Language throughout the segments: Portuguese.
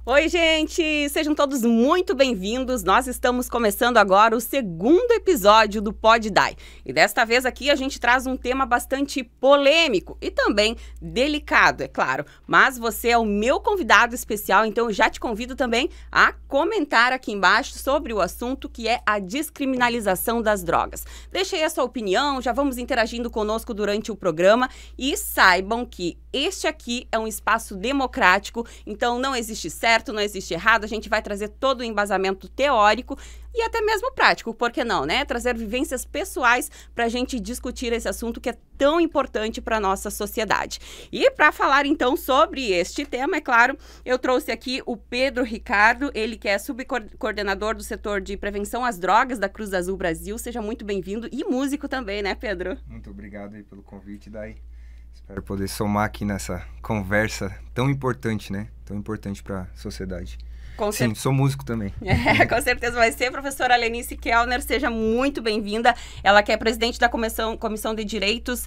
Oi, gente! Sejam todos muito bem-vindos. Nós estamos começando agora o segundo episódio do Pod Dai. E desta vez aqui a gente traz um tema bastante polêmico e também delicado, é claro. Mas você é o meu convidado especial, então eu já te convido também a comentar aqui embaixo sobre o assunto que é a descriminalização das drogas. Deixe aí a sua opinião, já vamos interagindo conosco durante o programa e saibam que este aqui é um espaço democrático, então não existe certo, não existe errado, a gente vai trazer todo o embasamento teórico e até mesmo prático, por que não, né? Trazer vivências pessoais para a gente discutir esse assunto que é tão importante para a nossa sociedade. E para falar então sobre este tema, é claro, eu trouxe aqui o Pedro Ricardo, ele que é subcoordenador do setor de prevenção às drogas da Cruz Azul Brasil. Seja muito bem-vindo e músico também, né, Pedro? Muito obrigado aí pelo convite, Dai. Espero poder somar aqui nessa conversa tão importante, né? Tão importante para a sociedade. Sim, sou músico também. Com certeza vai ser. Professora Lenice Kellner, seja muito bem-vinda. Ela que é presidente da Comissão de Direitos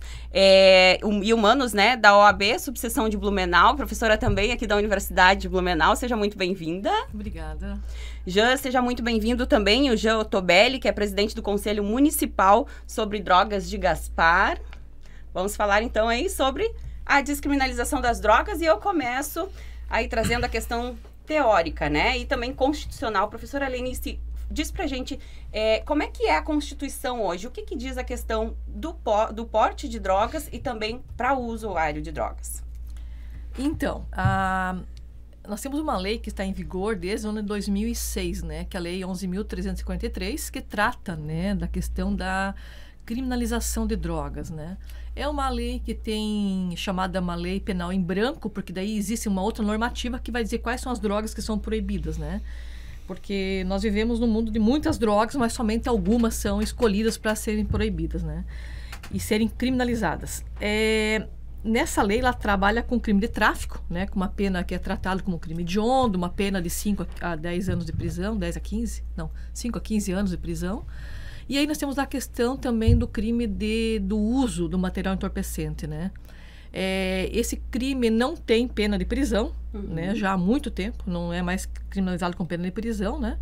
e Humanos, né, da OAB, subseção de Blumenau. Professora também aqui da Universidade de Blumenau. Seja muito bem-vinda. Obrigada. Jean, seja muito bem-vindo também. O Jean Ottobelli, que é presidente do Conselho Municipal sobre Drogas de Gaspar. Vamos falar então aí sobre a descriminalização das drogas e eu começo aí trazendo a questão teórica, né, e também constitucional. Professora Lenice, diz pra gente como é que é a Constituição hoje, o que que diz a questão do porte de drogas e também para o usuário de drogas? Então, nós temos uma lei que está em vigor desde o ano de 2006, né, que é a Lei 11.343, que trata, né, da questão da criminalização de drogas, né. É uma lei que tem chamada uma lei penal em branco, porque daí existe uma outra normativa que vai dizer quais são as drogas que são proibidas, né? Porque nós vivemos num mundo de muitas drogas, mas somente algumas são escolhidas para serem proibidas, né? E serem criminalizadas. Nessa lei, ela trabalha com crime de tráfico, né? Com uma pena que é tratado como crime hediondo, uma pena de 5 a 10 anos de prisão, 10 a 15? Não, 5 a 15 anos de prisão. E aí nós temos a questão também do crime do uso do material entorpecente, né? Esse crime não tem pena de prisão, né? Já há muito tempo, não é mais criminalizado com pena de prisão, né?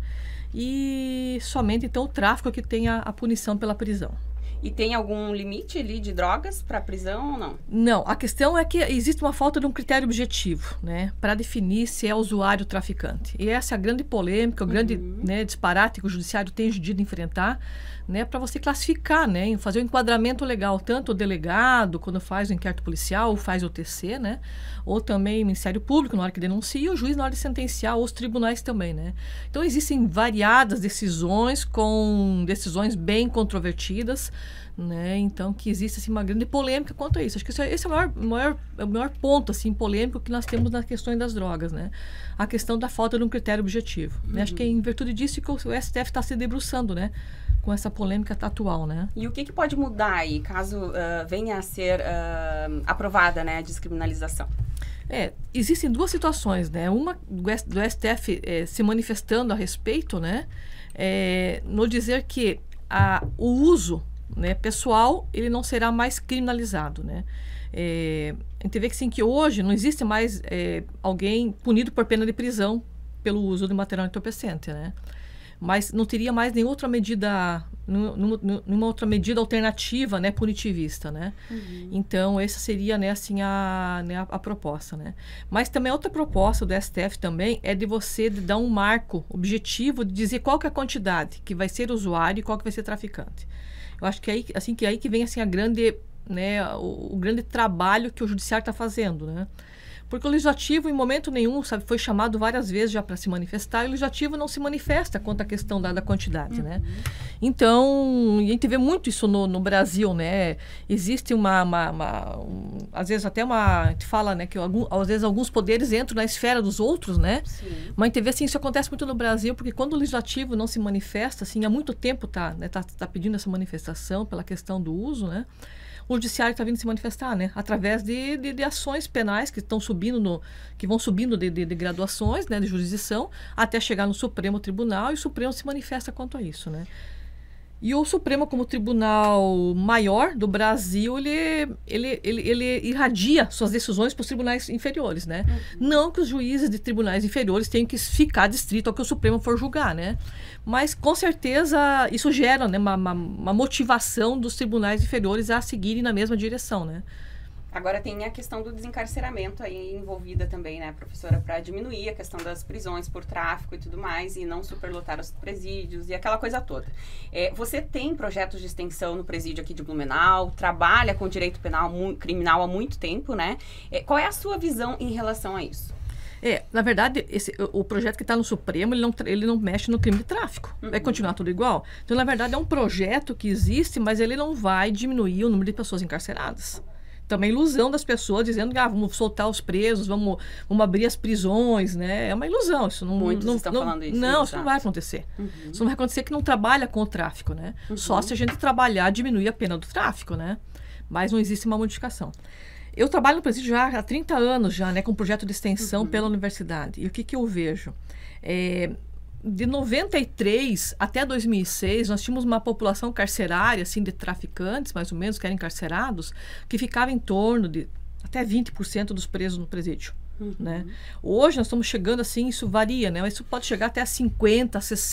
E somente, então, o tráfico é que tem a punição pela prisão. E tem algum limite ali de drogas para prisão ou não? Não, a questão é que existe uma falta de um critério objetivo, né, para definir se é usuário ou traficante. E essa é a grande polêmica, o grande, né, disparate que o judiciário tem de enfrentar, né, para você classificar, né, fazer um enquadramento legal, tanto o delegado, quando faz o inquérito policial, ou faz o TC, né, ou também o Ministério Público, na hora que denuncia, e o juiz na hora de sentenciar, ou os tribunais também, né. Então, existem variadas decisões, com decisões bem controvertidas, né? Então, que existe assim, uma grande polêmica quanto a isso. Acho que esse é o maior ponto assim, polêmico que nós temos nas questões das drogas, né? A questão da falta de um critério objetivo. Né? Acho que é em virtude disso que o STF está se debruçando, né, com essa polêmica atual, né? E o que pode mudar aí, caso venha a ser aprovada, né, a descriminalização? Existem duas situações, né? Uma do STF se manifestando a respeito, né? No dizer que o uso, né, pessoal, ele não será mais criminalizado, né? A gente vê que, sim, que hoje não existe mais alguém punido por pena de prisão pelo uso de material entorpecente, né? Mas não teria mais nenhuma outra medida, alternativa, né, punitivista, né? Então, essa seria, né, assim, a proposta, né? Mas também outra proposta do STF também é de você dar um marco objetivo de dizer qual que é a quantidade que vai ser usuário e qual que vai ser traficante. Eu acho que aí que vem assim, a grande, né, o grande trabalho que o judiciário está fazendo, né? Porque o legislativo, em momento nenhum, sabe, foi chamado várias vezes já para se manifestar, e o legislativo não se manifesta quanto à questão da quantidade, né? Então, a gente vê muito isso no Brasil, né? Existe às vezes até a gente fala, né, que às vezes alguns poderes entram na esfera dos outros, né? Sim. Mas a gente vê assim, isso acontece muito no Brasil, porque quando o legislativo não se manifesta, assim, há muito tempo tá pedindo essa manifestação pela questão do uso, né? O judiciário está vindo se manifestar, né? Através de ações penais que vão subindo de graduações, né, de jurisdição, até chegar no Supremo Tribunal, e o Supremo se manifesta quanto a isso, né? E o Supremo, como tribunal maior do Brasil, ele irradia suas decisões para os tribunais inferiores, né? Não que os juízes de tribunais inferiores tenham que ficar distrito ao que o Supremo for julgar, né? Mas, com certeza, isso gera, né, uma motivação dos tribunais inferiores a seguirem na mesma direção, né? Agora tem a questão do desencarceramento aí envolvida também, né, professora, para diminuir a questão das prisões por tráfico e tudo mais, e não superlotar os presídios e aquela coisa toda. Você tem projetos de extensão no presídio aqui de Blumenau, trabalha com direito penal criminal há muito tempo, né? Qual é a sua visão em relação a isso? Na verdade, o projeto que está no Supremo, ele não mexe no crime de tráfico. Vai continuar tudo igual. Então, na verdade, é um projeto que existe, mas ele não vai diminuir o número de pessoas encarceradas. Também ilusão das pessoas dizendo que vamos soltar os presos, vamos abrir as prisões, né? É uma ilusão. Isso Muitos estão falando isso. Não, isso não vai acontecer. Isso não vai acontecer, que não trabalha com o tráfico, né? Só se a gente trabalhar, diminuir a pena do tráfico, né? Mas não existe uma modificação. Eu trabalho no presídio já há 30 anos já, né? Com projeto de extensão pela universidade. E o que eu vejo? De 93 até 2006, nós tínhamos uma população carcerária, assim, de traficantes, mais ou menos, que eram encarcerados, que ficava em torno de até 20% dos presos no presídio. Né? Hoje nós estamos chegando, assim, isso varia, né? Mas isso pode chegar até a 50%,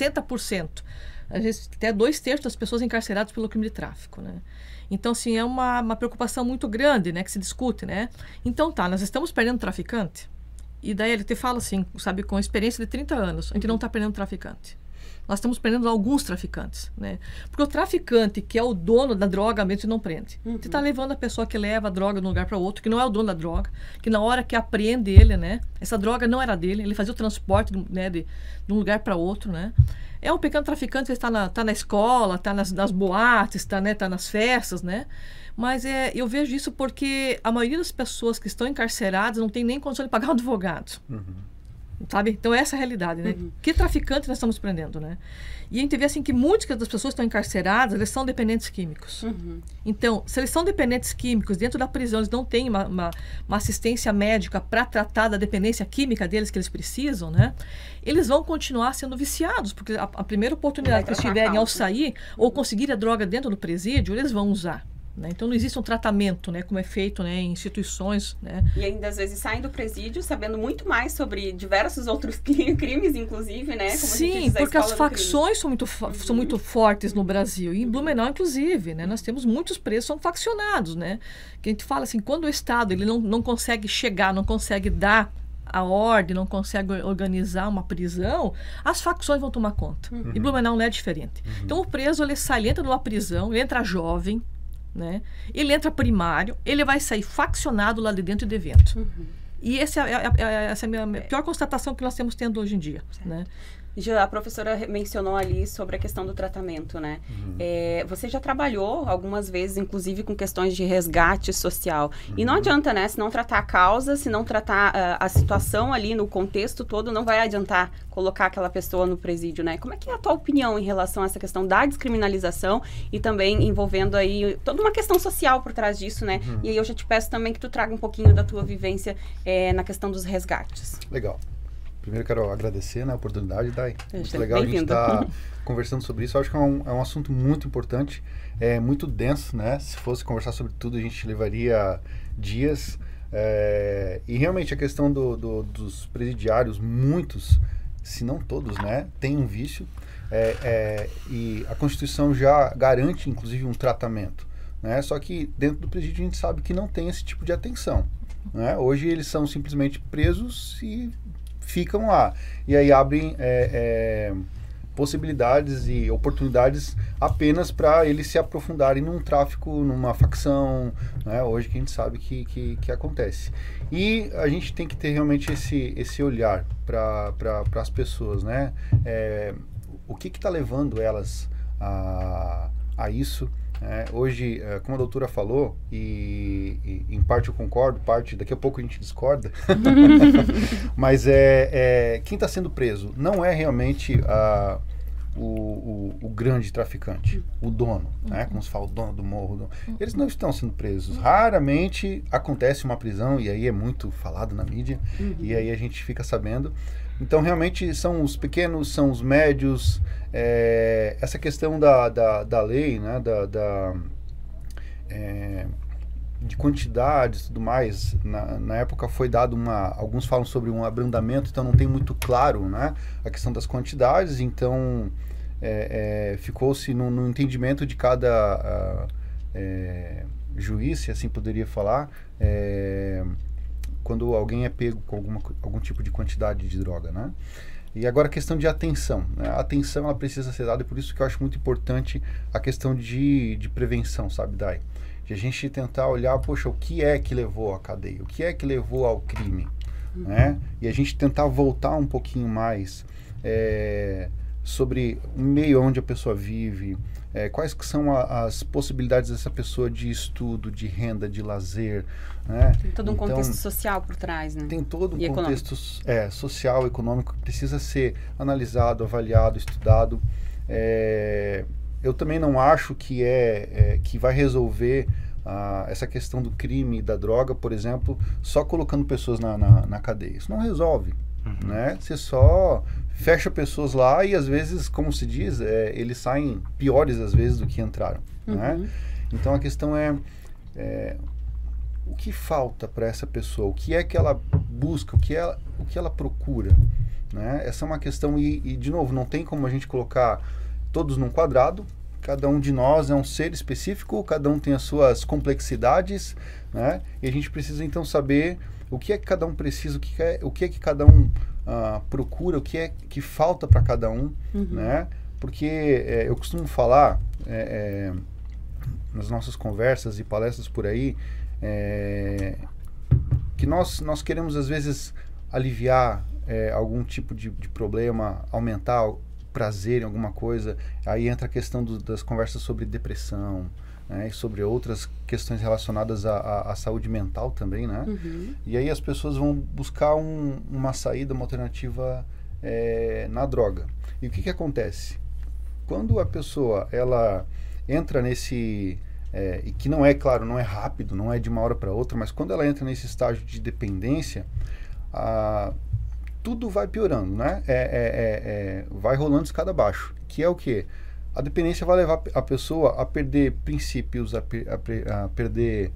60%. Às vezes até 2/3 das pessoas encarceradas pelo crime de tráfico, né? Então, assim, é uma preocupação muito grande, né? Que se discute, né? Então, nós estamos perdendo traficante. E daí ele te fala assim, sabe, com experiência de 30 anos, a gente não está perdendo traficante. Nós estamos prendendo alguns traficantes, né? Porque o traficante, que é o dono da droga mesmo, não prende. Você está levando a pessoa que leva a droga de um lugar para outro, que não é o dono da droga, que na hora que apreende ele, né? Essa droga não era dele, ele fazia o transporte, né, de um lugar para outro, né? É um pequeno traficante que está na escola, está nas boates, está, né, nas festas, né? Mas eu vejo isso porque a maioria das pessoas que estão encarceradas não tem nem condição de pagar um advogado. Sabe? Então, essa é a realidade, né? Que traficante nós estamos prendendo, né? E a gente vê, assim, que muitas das pessoas que estão encarceradas, eles são dependentes químicos. Então, se eles são dependentes químicos, dentro da prisão eles não têm uma assistência médica para tratar da dependência química deles que eles precisam, né? Eles vão continuar sendo viciados, porque a primeira oportunidade que eles tiverem ao sair ou conseguir a droga dentro do presídio, eles vão usar. Né? Então não existe um tratamento, né, como é feito, né, em instituições, né? E ainda às vezes saem do presídio sabendo muito mais sobre diversos outros crimes, inclusive, né? Como sim, porque as facções são muito fortes no Brasil, e em Blumenau, inclusive, né? Nós temos muitos presos que são faccionados, né? Que a gente fala assim, quando o Estado ele não consegue chegar, não consegue dar a ordem, não consegue organizar uma prisão, as facções vão tomar conta. E Blumenau não é diferente. Então o preso, ele sai, ele entra numa prisão, ele entra jovem, né? Ele entra primário, ele vai sair faccionado lá de dentro e de dentro. E essa é a minha pior constatação que nós temos tendo hoje em dia, né? Já a professora mencionou ali sobre a questão do tratamento, né? Você já trabalhou algumas vezes, inclusive, com questões de resgate social. E não adianta, né? Se não tratar a causa, se não tratar a situação ali no contexto todo, não vai adiantar colocar aquela pessoa no presídio, né? Como é que é a tua opinião em relação a essa questão da descriminalização e também envolvendo aí toda uma questão social por trás disso, né? E aí eu já te peço também que tu traga um pouquinho da tua vivência na questão dos resgates. Legal. Primeiro quero agradecer, né, a oportunidade, Dai. Muito legal a gente estar conversando sobre isso. Eu acho que é um assunto muito importante, muito denso, né? Se fosse conversar sobre tudo, a gente levaria dias. E realmente a questão dos presidiários, muitos, se não todos, né, tem um vício. E a Constituição já garante, inclusive, um tratamento, né? Só que dentro do presídio a gente sabe que não tem esse tipo de atenção, né? Hoje eles são simplesmente presos e ficam lá. E aí abrem possibilidades e oportunidades apenas para eles se aprofundarem num tráfico, numa facção, né? Hoje que a gente sabe que acontece. E a gente tem que ter realmente esse olhar para as pessoas, né? O que está levando elas a isso? Hoje, como a doutora falou, e em parte eu concordo, daqui a pouco a gente discorda, mas quem está sendo preso não é realmente o grande traficante, o dono, né? Como se fala, o dono do morro. Eles não estão sendo presos. Raramente acontece uma prisão, e aí é muito falado na mídia, e aí a gente fica sabendo. Então, realmente, são os pequenos, são os médios, essa questão da lei, né, de quantidades e tudo mais, na época foi dado alguns falam sobre um abrandamento, então não tem muito claro, né, a questão das quantidades, então ficou-se no entendimento de cada juiz, se assim poderia falar, quando alguém é pego com algum tipo de quantidade de droga, né? E agora a questão de atenção, né? A atenção ela precisa ser dada, e por isso que eu acho muito importante a questão de prevenção, sabe, Dai? De a gente tentar olhar, poxa, o que é que levou à cadeia? O que é que levou ao crime? Né? E a gente tentar voltar um pouquinho mais sobre o meio onde a pessoa vive, quais que são as possibilidades dessa pessoa de estudo, de renda, de lazer, né? Tem todo um contexto social por trás, né? Tem todo um contexto social, econômico, que precisa ser analisado, avaliado, estudado. Eu também não acho que que vai resolver essa questão do crime e da droga, por exemplo, só colocando pessoas na cadeia. Isso não resolve, né? Você só fecha pessoas lá e, às vezes, como se diz, eles saem piores, às vezes, do que entraram, né? Então, a questão o que falta para essa pessoa? O que é que ela busca? O que ela procura? Né? Essa é uma questão e, de novo, não tem como a gente colocar todos num quadrado. Cada um de nós é um ser específico, cada um tem as suas complexidades, né? E a gente precisa, então, saber o que é que cada um precisa, o que é que cada um procura, o que é que falta para cada um, né? Porque eu costumo falar nas nossas conversas e palestras por aí, que nós queremos, às vezes, aliviar algum tipo de problema, aumentar o prazer em alguma coisa. Aí entra a questão das conversas sobre depressão, né, e sobre outras questões relacionadas à saúde mental também, né? E aí as pessoas vão buscar uma saída, uma alternativa na droga. E o que acontece? Quando a pessoa ela entra nesse... e que não é, claro, não é rápido, não é de uma hora para outra, mas quando ela entra nesse estágio de dependência, tudo vai piorando, né? Vai rolando escada abaixo, que é o quê? A dependência vai levar a pessoa a perder princípios, a perder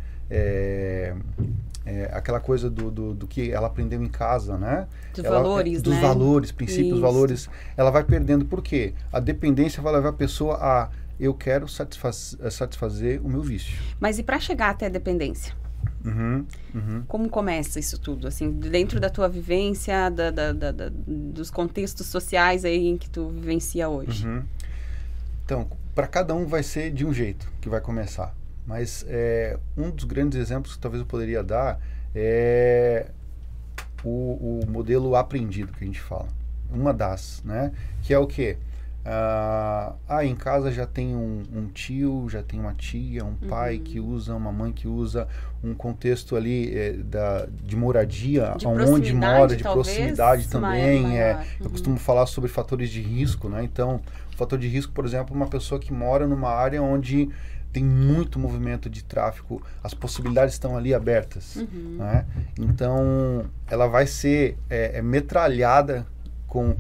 aquela coisa do que ela aprendeu em casa, né? Dos valores, dos valores, princípios, valores. Ela vai perdendo, por quê? A dependência vai levar a pessoa a eu quero satisfazer o meu vício. Mas e para chegar até a dependência? Como começa isso tudo, assim, dentro da tua vivência, dos contextos sociais aí em que tu vivencia hoje? Então, para cada um vai ser de um jeito que vai começar. Mas um dos grandes exemplos que talvez eu poderia dar é o modelo aprendido que a gente fala. Uma das, né? Que é o quê? Em casa já tem um tio, já tem uma tia, um pai que usa, uma mãe que usa, um contexto ali de moradia, onde mora, de proximidade também. Eu costumo falar sobre fatores de risco, né? Então, o fator de risco, por exemplo, uma pessoa que mora numa área onde tem muito movimento de tráfico, as possibilidades estão ali abertas, né? Então, ela vai ser metralhada com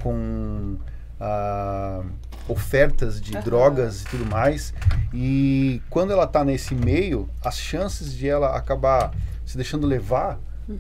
ofertas de drogas e tudo mais, e quando ela está nesse meio, as chances de ela acabar se deixando levar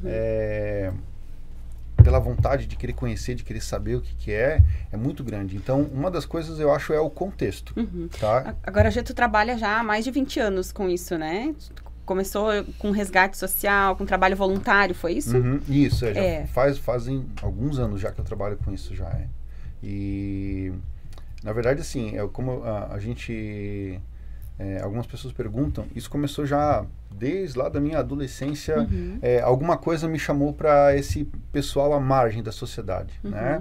pela vontade de querer conhecer, de querer saber o que é muito grande. Então, uma das coisas eu acho é o contexto. Tá? Agora, tu trabalha já há mais de 20 anos com isso, né? Começou com resgate social, com trabalho voluntário, foi isso? Isso, fazem alguns anos já que eu trabalho com isso já. E, na verdade, assim, como a gente... algumas pessoas perguntam, isso começou já desde lá da minha adolescência, alguma coisa me chamou para esse pessoal à margem da sociedade, né?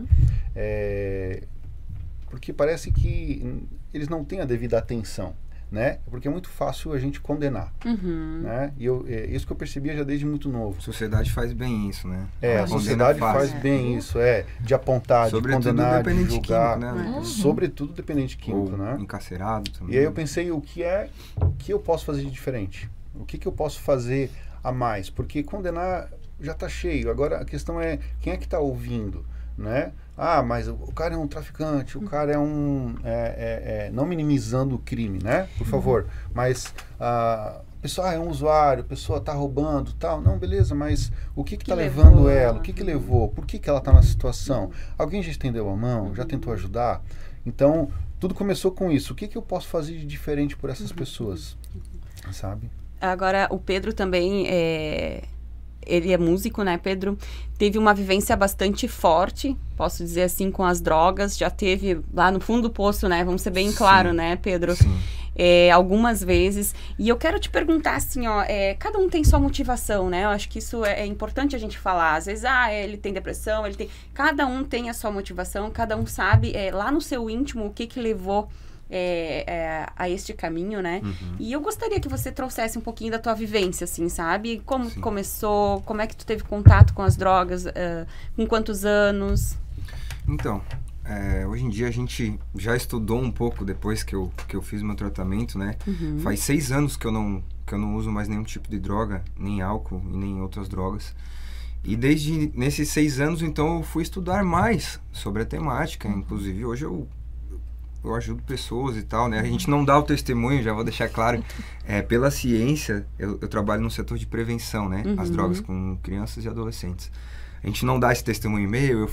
Porque parece que eles não têm a devida atenção, né? Porque é muito fácil a gente condenar, né? E isso que eu percebia já desde muito novo. A sociedade faz bem isso, né? A sociedade faz bem isso, de apontar, de condenar, de julgar. Químico, né? Sobretudo dependente químico, né? Encarcerado também. E aí eu pensei, o que eu posso fazer de diferente? O que eu posso fazer a mais? Porque condenar já está cheio. Agora a questão é, quem é que está ouvindo? né? Ah, mas o cara é um traficante, o cara é um... não minimizando o crime, né? Por favor. Mas a pessoa é um usuário, a pessoa está roubando, tal. Não, beleza, mas o que está levando ela? O que levou? Por que ela está na situação? Alguém já estendeu a mão? Já tentou ajudar? Então, tudo começou com isso. O que eu posso fazer de diferente por essas pessoas? Sabe? Agora, o Pedro também ele é músico, né, Pedro? Teve uma vivência bastante forte, posso dizer assim, com as drogas. Já teve lá no fundo do poço, né? Vamos ser bem claro, né, Pedro? Sim. Algumas vezes. E eu quero te perguntar assim, ó, cada um tem sua motivação, né? Eu acho que isso é importante a gente falar. Às vezes, ele tem depressão, ele tem... Cada um tem a sua motivação, cada um sabe lá no seu íntimo o que levou a este caminho, né? Uhum. E eu gostaria que você trouxesse um pouquinho da tua vivência, assim, sabe? Como começou, como é que tu teve contato com as drogas, com quantos anos? Então, hoje em dia a gente já estudou um pouco depois que eu fiz meu tratamento, né? Uhum. Faz 6 anos que eu não uso mais nenhum tipo de droga, nem álcool e nem outras drogas. E desde nesses 6 anos, então, eu fui estudar mais sobre a temática. Inclusive, hoje eu ajudo pessoas e tal, né? A gente não dá o testemunho, já vou deixar claro. Pela ciência, eu trabalho no setor de prevenção, né? As drogas com crianças e adolescentes. A gente não dá esse testemunho. Eu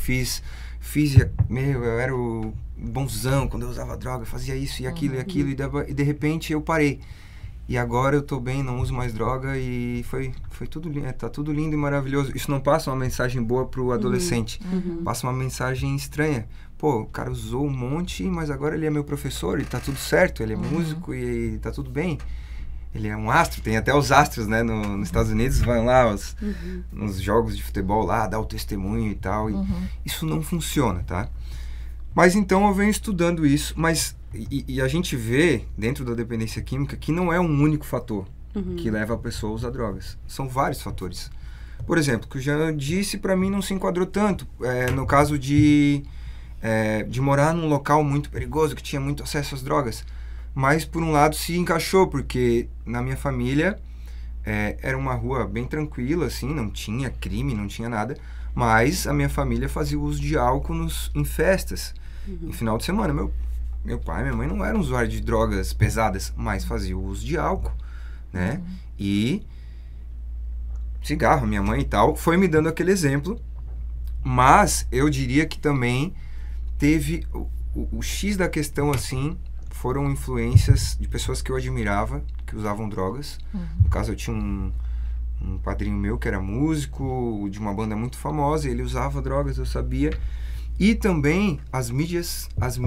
era o bonzão quando eu usava droga, fazia isso e aquilo e aquilo, e de repente eu parei. E agora eu tô bem, não uso mais droga e foi tudo lindo, tá tudo lindo e maravilhoso. Isso não passa uma mensagem boa pro adolescente, passa uma mensagem estranha. Pô, o cara usou um monte, mas agora ele é meu professor e tá tudo certo, ele é músico e tá tudo bem. Ele é um astro, tem até os astros, né, nos Estados Unidos, vão lá nos jogos de futebol lá, dar o testemunho e tal, e isso não funciona, tá? Mas então eu venho estudando isso, mas e a gente vê dentro da dependência química que não é um único fator que leva a pessoa a usar drogas, são vários fatores. Por exemplo, o que o Jean disse para mim não se enquadrou tanto, no caso de morar num local muito perigoso, que tinha muito acesso às drogas. Mas, por um lado, se encaixou, porque na minha família era uma rua bem tranquila, assim, não tinha crime, não tinha nada. Mas a minha família fazia uso de álcool em festas, em final de semana. Meu pai e minha mãe não eram usuários de drogas pesadas, mas faziam uso de álcool, né? E cigarro, minha mãe e tal, foi me dando aquele exemplo. Mas eu diria que também teve o X da questão, assim, foram influências de pessoas que eu admirava, que usavam drogas. No caso, eu tinha um padrinho meu que era músico de uma banda muito famosa, e ele usava drogas, eu sabia. E também as mídias.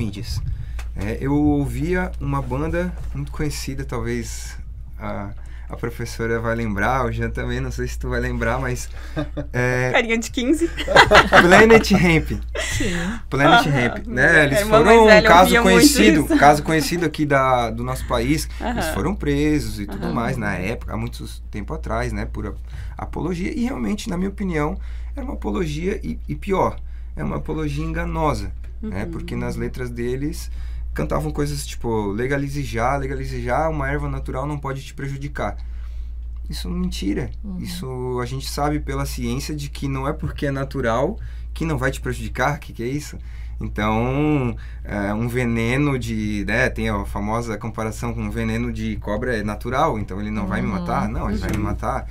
Eu ouvia uma banda muito conhecida, talvez a professora vai lembrar, o Jean também, não sei se tu vai lembrar, mas... Carinha de 15. Planet Hemp. Sim. Planet Hemp, né? Eles foram um caso conhecido aqui do nosso país. Eles foram presos e tudo mais na época, há muito tempo atrás, né? Por apologia. E realmente, na minha opinião, era uma apologia e pior, é uma apologia enganosa, né? Porque nas letras deles cantavam coisas tipo legalize já, uma erva natural não pode te prejudicar. Isso é mentira. Isso a gente sabe pela ciência de que não é porque é natural que não vai te prejudicar. Que é isso? Então, um veneno tem a famosa comparação com um veneno de cobra é natural, então ele não vai me matar? Não, ele vai me matar.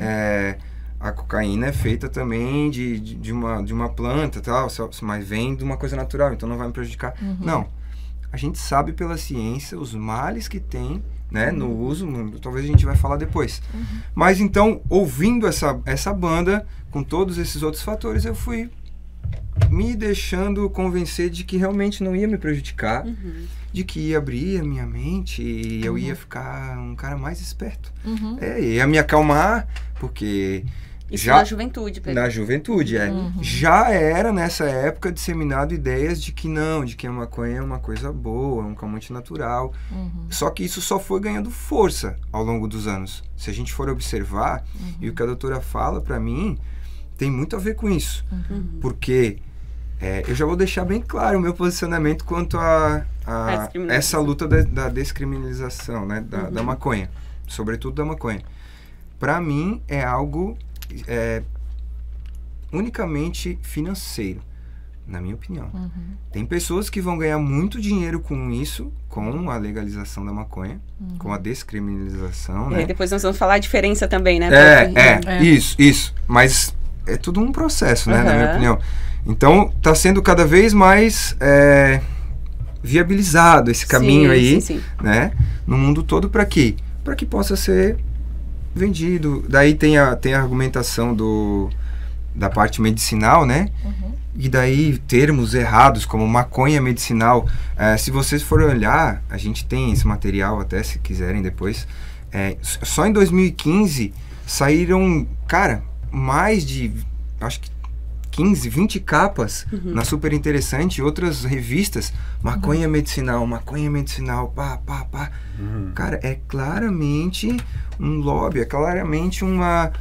A cocaína é feita também de uma planta, tal, mas vem de uma coisa natural, então não vai me prejudicar. Não. A gente sabe pela ciência os males que tem, né, no uso, talvez a gente vai falar depois. Mas então, ouvindo essa banda, com todos esses outros fatores, eu fui me deixando convencer de que realmente não ia me prejudicar, de que ia abrir a minha mente e eu ia ficar um cara mais esperto. Ia me acalmar, porque... Isso na juventude, Pedro. Na juventude, Já era, nessa época, disseminado ideias de que a maconha é uma coisa boa, um calmante natural. Só que isso só foi ganhando força ao longo dos anos. Se a gente for observar, e o que a doutora fala para mim, tem muito a ver com isso. Porque eu já vou deixar bem claro o meu posicionamento quanto a essa luta da descriminalização, né, da maconha. Sobretudo da maconha. Para mim, é algo... unicamente financeiro, Na minha opinião. Tem pessoas que vão ganhar muito dinheiro com isso, com a legalização da maconha, com a descriminalização, né? E depois nós vamos falar a diferença também, né? Isso. Mas é tudo um processo, né? Na minha opinião. Então, está sendo cada vez mais viabilizado esse caminho né? No mundo todo, para quê? Para que possa ser vendido. Daí tem a argumentação da parte medicinal, né? E daí termos errados como maconha medicinal. Se vocês forem olhar, a gente tem esse material até, se quiserem depois. Só em 2015 saíram, cara, mais de, acho que 15, 20 capas na Super Interessante e outras revistas. Maconha medicinal, pá. Cara, é claramente um lobby, é claramente uma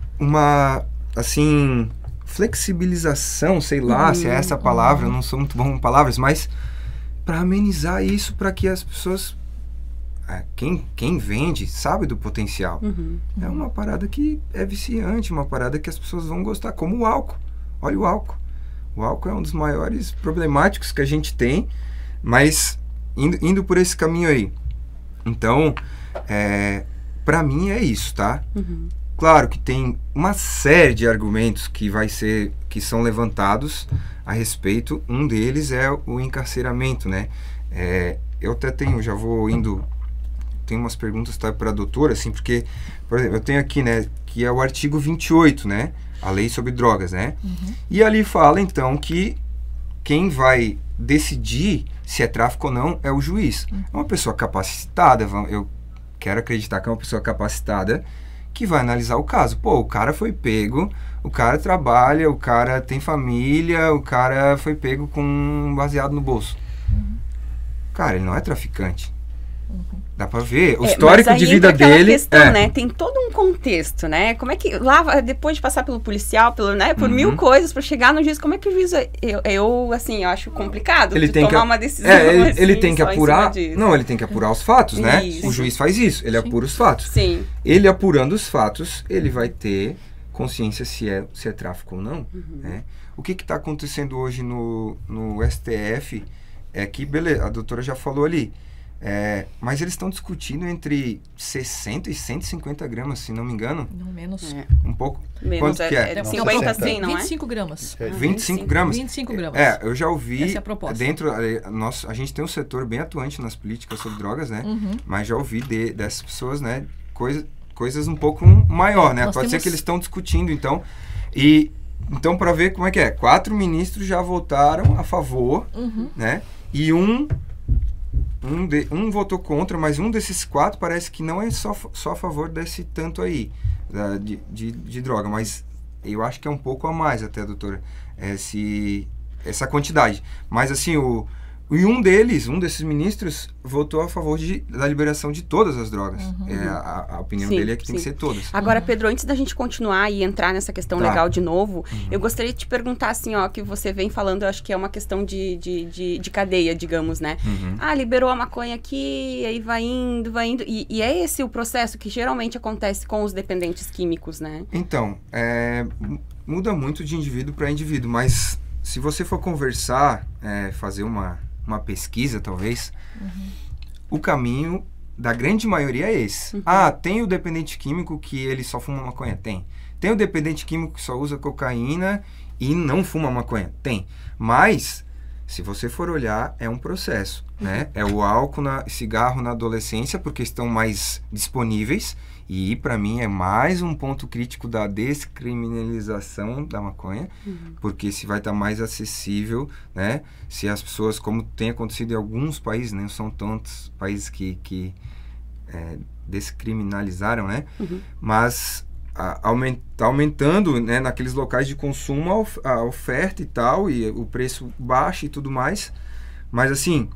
assim, flexibilização, sei lá se é essa a palavra, eu não sou muito bom com palavras, mas para amenizar isso, para que as pessoas, quem vende sabe do potencial. É uma parada que é viciante, uma parada que as pessoas vão gostar, como o álcool. Olha o álcool. O álcool é um dos maiores problemáticos que a gente tem, mas indo por esse caminho aí. Então, para mim é isso, tá? Claro que tem uma série de argumentos que são levantados a respeito. Um deles é o encarceramento, né? Eu até já vou indo... Tem umas perguntas para a doutora, assim, porque, por exemplo, eu tenho aqui, né, que é o artigo 28, né? A lei sobre drogas, né? E ali fala, então, que quem vai decidir se é tráfico ou não é o juiz. É uma pessoa capacitada, eu quero acreditar que é uma pessoa capacitada que vai analisar o caso. Pô, o cara foi pego, o cara trabalha, o cara tem família, o cara foi pego com um baseado no bolso. Cara, ele não é traficante. Dá pra ver o histórico de vida dele. Questão, né? Tem todo um contexto, né? Como é que lá, depois de passar pelo policial, por mil coisas para chegar no juiz, como é que o juiz, eu acho complicado ele tem tomar uma decisão. Ele tem que apurar. Não, ele tem que apurar os fatos, né? O juiz faz isso, ele apura os fatos. Sim. Ele apurando os fatos, ele vai ter consciência se é tráfico ou não. Né? O que está acontecendo hoje no STF é que, beleza, a doutora já falou ali. Mas eles estão discutindo entre 60 e 150 gramas, se não me engano. Não, menos. Um pouco. Menos. Quanto que é? 50 sim, não é? 25 gramas. 25 gramas? 25 gramas. Eu já ouvi. Essa é a proposta. Dentro, a gente tem um setor bem atuante nas políticas sobre drogas, né? Mas já ouvi dessas pessoas, né? Coisas um pouco maior, né? Pode ser que eles estão discutindo, então. Então, para ver como é que é. 4 ministros já votaram a favor, né? E um votou contra, mas um desses 4 parece que não é só a favor desse tanto aí de droga, mas eu acho que é um pouco a mais até, doutora, essa quantidade. Mas assim, um desses ministros votou a favor da liberação de todas as drogas. A opinião dele é que tem que ser todas. Agora, Pedro, antes da gente continuar e entrar nessa questão legal de novo, eu gostaria de te perguntar assim, ó, que você vem falando, eu acho que é uma questão de cadeia, digamos, né? Liberou a maconha aqui, aí vai indo, e é esse o processo que geralmente acontece com os dependentes químicos, né? Então, muda muito de indivíduo para indivíduo, mas se você for conversar, fazer uma pesquisa, talvez, o caminho da grande maioria é esse. Tem o dependente químico que ele só fuma maconha? Tem o dependente químico que só usa cocaína e não fuma maconha? Tem. Mas, se você for olhar, é um processo, né? É o álcool, cigarro na adolescência, porque estão mais disponíveis. E, para mim, é mais um ponto crítico da descriminalização da maconha, porque se vai estar mais acessível, né? Se as pessoas, como tem acontecido em alguns países, né? Não são tantos países que descriminalizaram, né? Mas tá aumentando, né? Naqueles locais de consumo a oferta e tal, e o preço baixo e tudo mais. Mas, assim...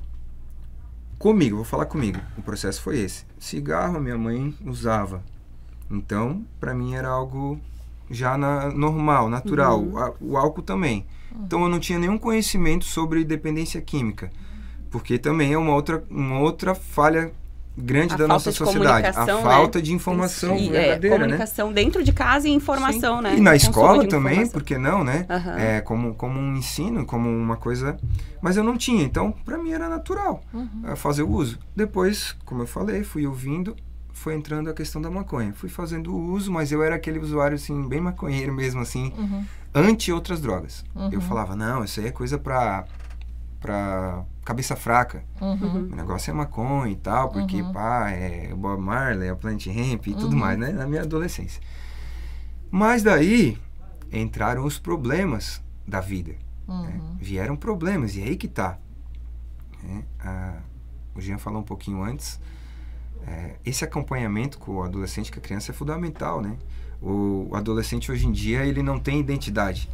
vou falar comigo, o processo foi esse. Cigarro, minha mãe usava. Então, para mim era algo já normal, natural. O álcool também. Então, eu não tinha nenhum conhecimento sobre dependência química. Porque também é uma outra falha grande da nossa sociedade. A falta de informação verdadeira, comunicação dentro de casa e informação, né? E na escola também, por que não, né? Como um ensino, como uma coisa... Mas eu não tinha, então para mim era natural fazer o uso. Depois, como eu falei, fui ouvindo, foi entrando a questão da maconha. Fui fazendo o uso, mas eu era aquele usuário, assim, bem maconheiro mesmo, assim, anti outras drogas. Eu falava, não, isso aí é coisa pra cabeça fraca. O negócio é maconha e tal, porque, é o Bob Marley, é o Plant Hemp e tudo mais, né? Na minha adolescência. Mas daí, entraram os problemas da vida. Né? Vieram problemas, e é aí que tá. O Jean falou um pouquinho antes, esse acompanhamento com o adolescente, com a criança, é fundamental, né? O adolescente, hoje em dia, ele não tem identidade.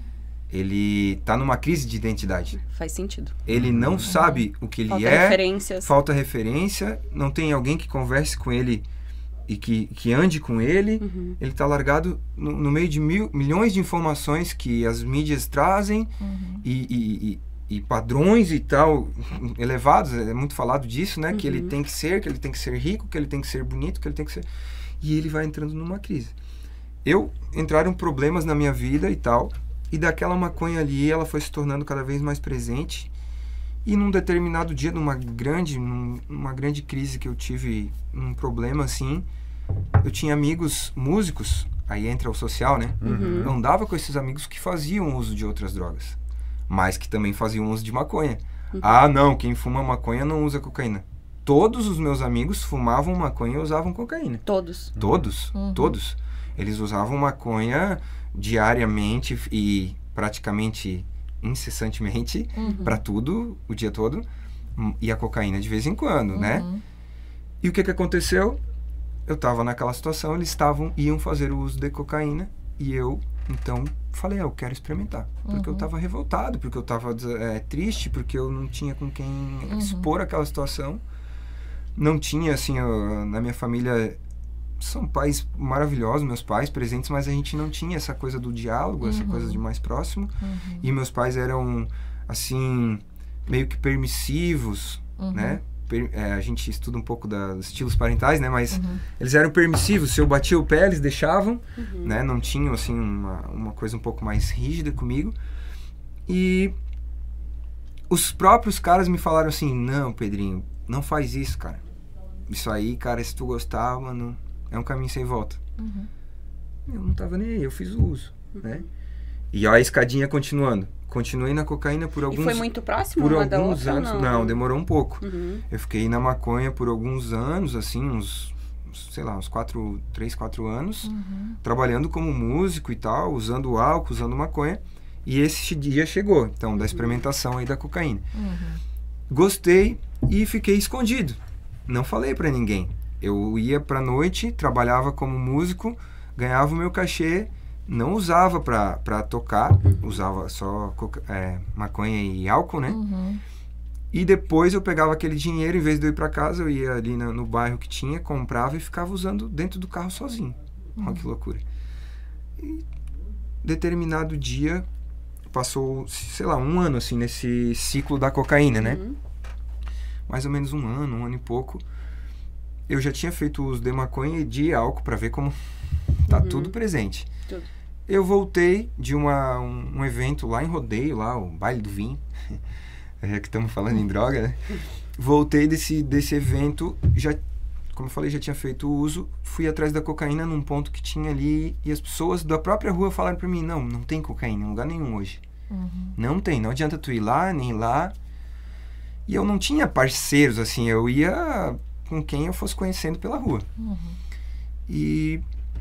Ele tá numa crise de identidade. Faz sentido. Ele não sabe o que ele falta referência, não tem alguém que converse com ele e que ande com ele. Ele tá largado no meio de milhões de informações que as mídias trazem e padrões e tal elevados, é muito falado disso, né? Que ele tem que ser rico, que ele tem que ser bonito, que ele tem que ser... E ele vai entrando numa crise. Entraram problemas na minha vida e tal, e daquela maconha ali, ela foi se tornando cada vez mais presente. E num determinado dia, numa grande crise que eu tive, um problema assim, eu tinha amigos músicos, aí entra o social, né? Eu andava com esses amigos que faziam uso de outras drogas, mas que também faziam uso de maconha. Ah, não, quem fuma maconha não usa cocaína. Todos os meus amigos fumavam maconha e usavam cocaína. Todos. Todos. Eles usavam maconha diariamente e praticamente incessantemente para tudo, o dia todo, e a cocaína de vez em quando, né? E o que aconteceu? Eu estava naquela situação, eles iam fazer o uso de cocaína e eu, então, falei, eu quero experimentar. Porque eu estava revoltado, porque eu estava triste, porque eu não tinha com quem expor aquela situação. Não tinha, assim, na minha família... São pais maravilhosos, meus pais presentes, mas a gente não tinha essa coisa do diálogo, essa coisa de mais próximo. E meus pais eram, assim, meio que permissivos, né? A gente estuda um pouco dos estilos parentais, né? Mas eles eram permissivos. Se eu batia o pé, eles deixavam, né? Não tinham, assim, uma coisa um pouco mais rígida comigo. E os próprios caras me falaram assim, não, Pedrinho, não faz isso, cara. Isso aí, cara, se tu gostar, mano... É um caminho sem volta. Eu não tava nem aí, eu fiz o uso, né? E a escadinha continuando. Continuei na cocaína por alguns... E foi muito próximo por uma alguns da outra, anos. Não, demorou um pouco. Eu fiquei na maconha por alguns anos, assim, uns 3, 4 anos, trabalhando como músico e tal, usando álcool, usando maconha. E esse dia chegou, então, da experimentação aí da cocaína. Gostei e fiquei escondido. Não falei pra ninguém. Eu ia pra noite, trabalhava como músico, ganhava o meu cachê, não usava pra tocar, usava só maconha e álcool, né? E depois eu pegava aquele dinheiro, em vez de eu ir pra casa, eu ia ali no bairro que tinha, comprava e ficava usando dentro do carro sozinho. Olha que loucura. E determinado dia, passou, sei lá, um ano, assim, nesse ciclo da cocaína, né? Mais ou menos um ano e pouco. Eu já tinha feito uso de maconha e de álcool para ver como tá tudo presente. Eu voltei de um evento lá em Rodeio, lá o Baile do Vinho, já que estamos falando em droga, né? Voltei desse evento, já, como eu falei, já tinha feito uso, fui atrás da cocaína num ponto que tinha ali e as pessoas da própria rua falaram para mim, não tem cocaína em lugar nenhum hoje. Não tem, não adianta tu ir lá, nem lá. E eu não tinha parceiros, assim, eu ia... com quem eu fosse conhecendo pela rua. E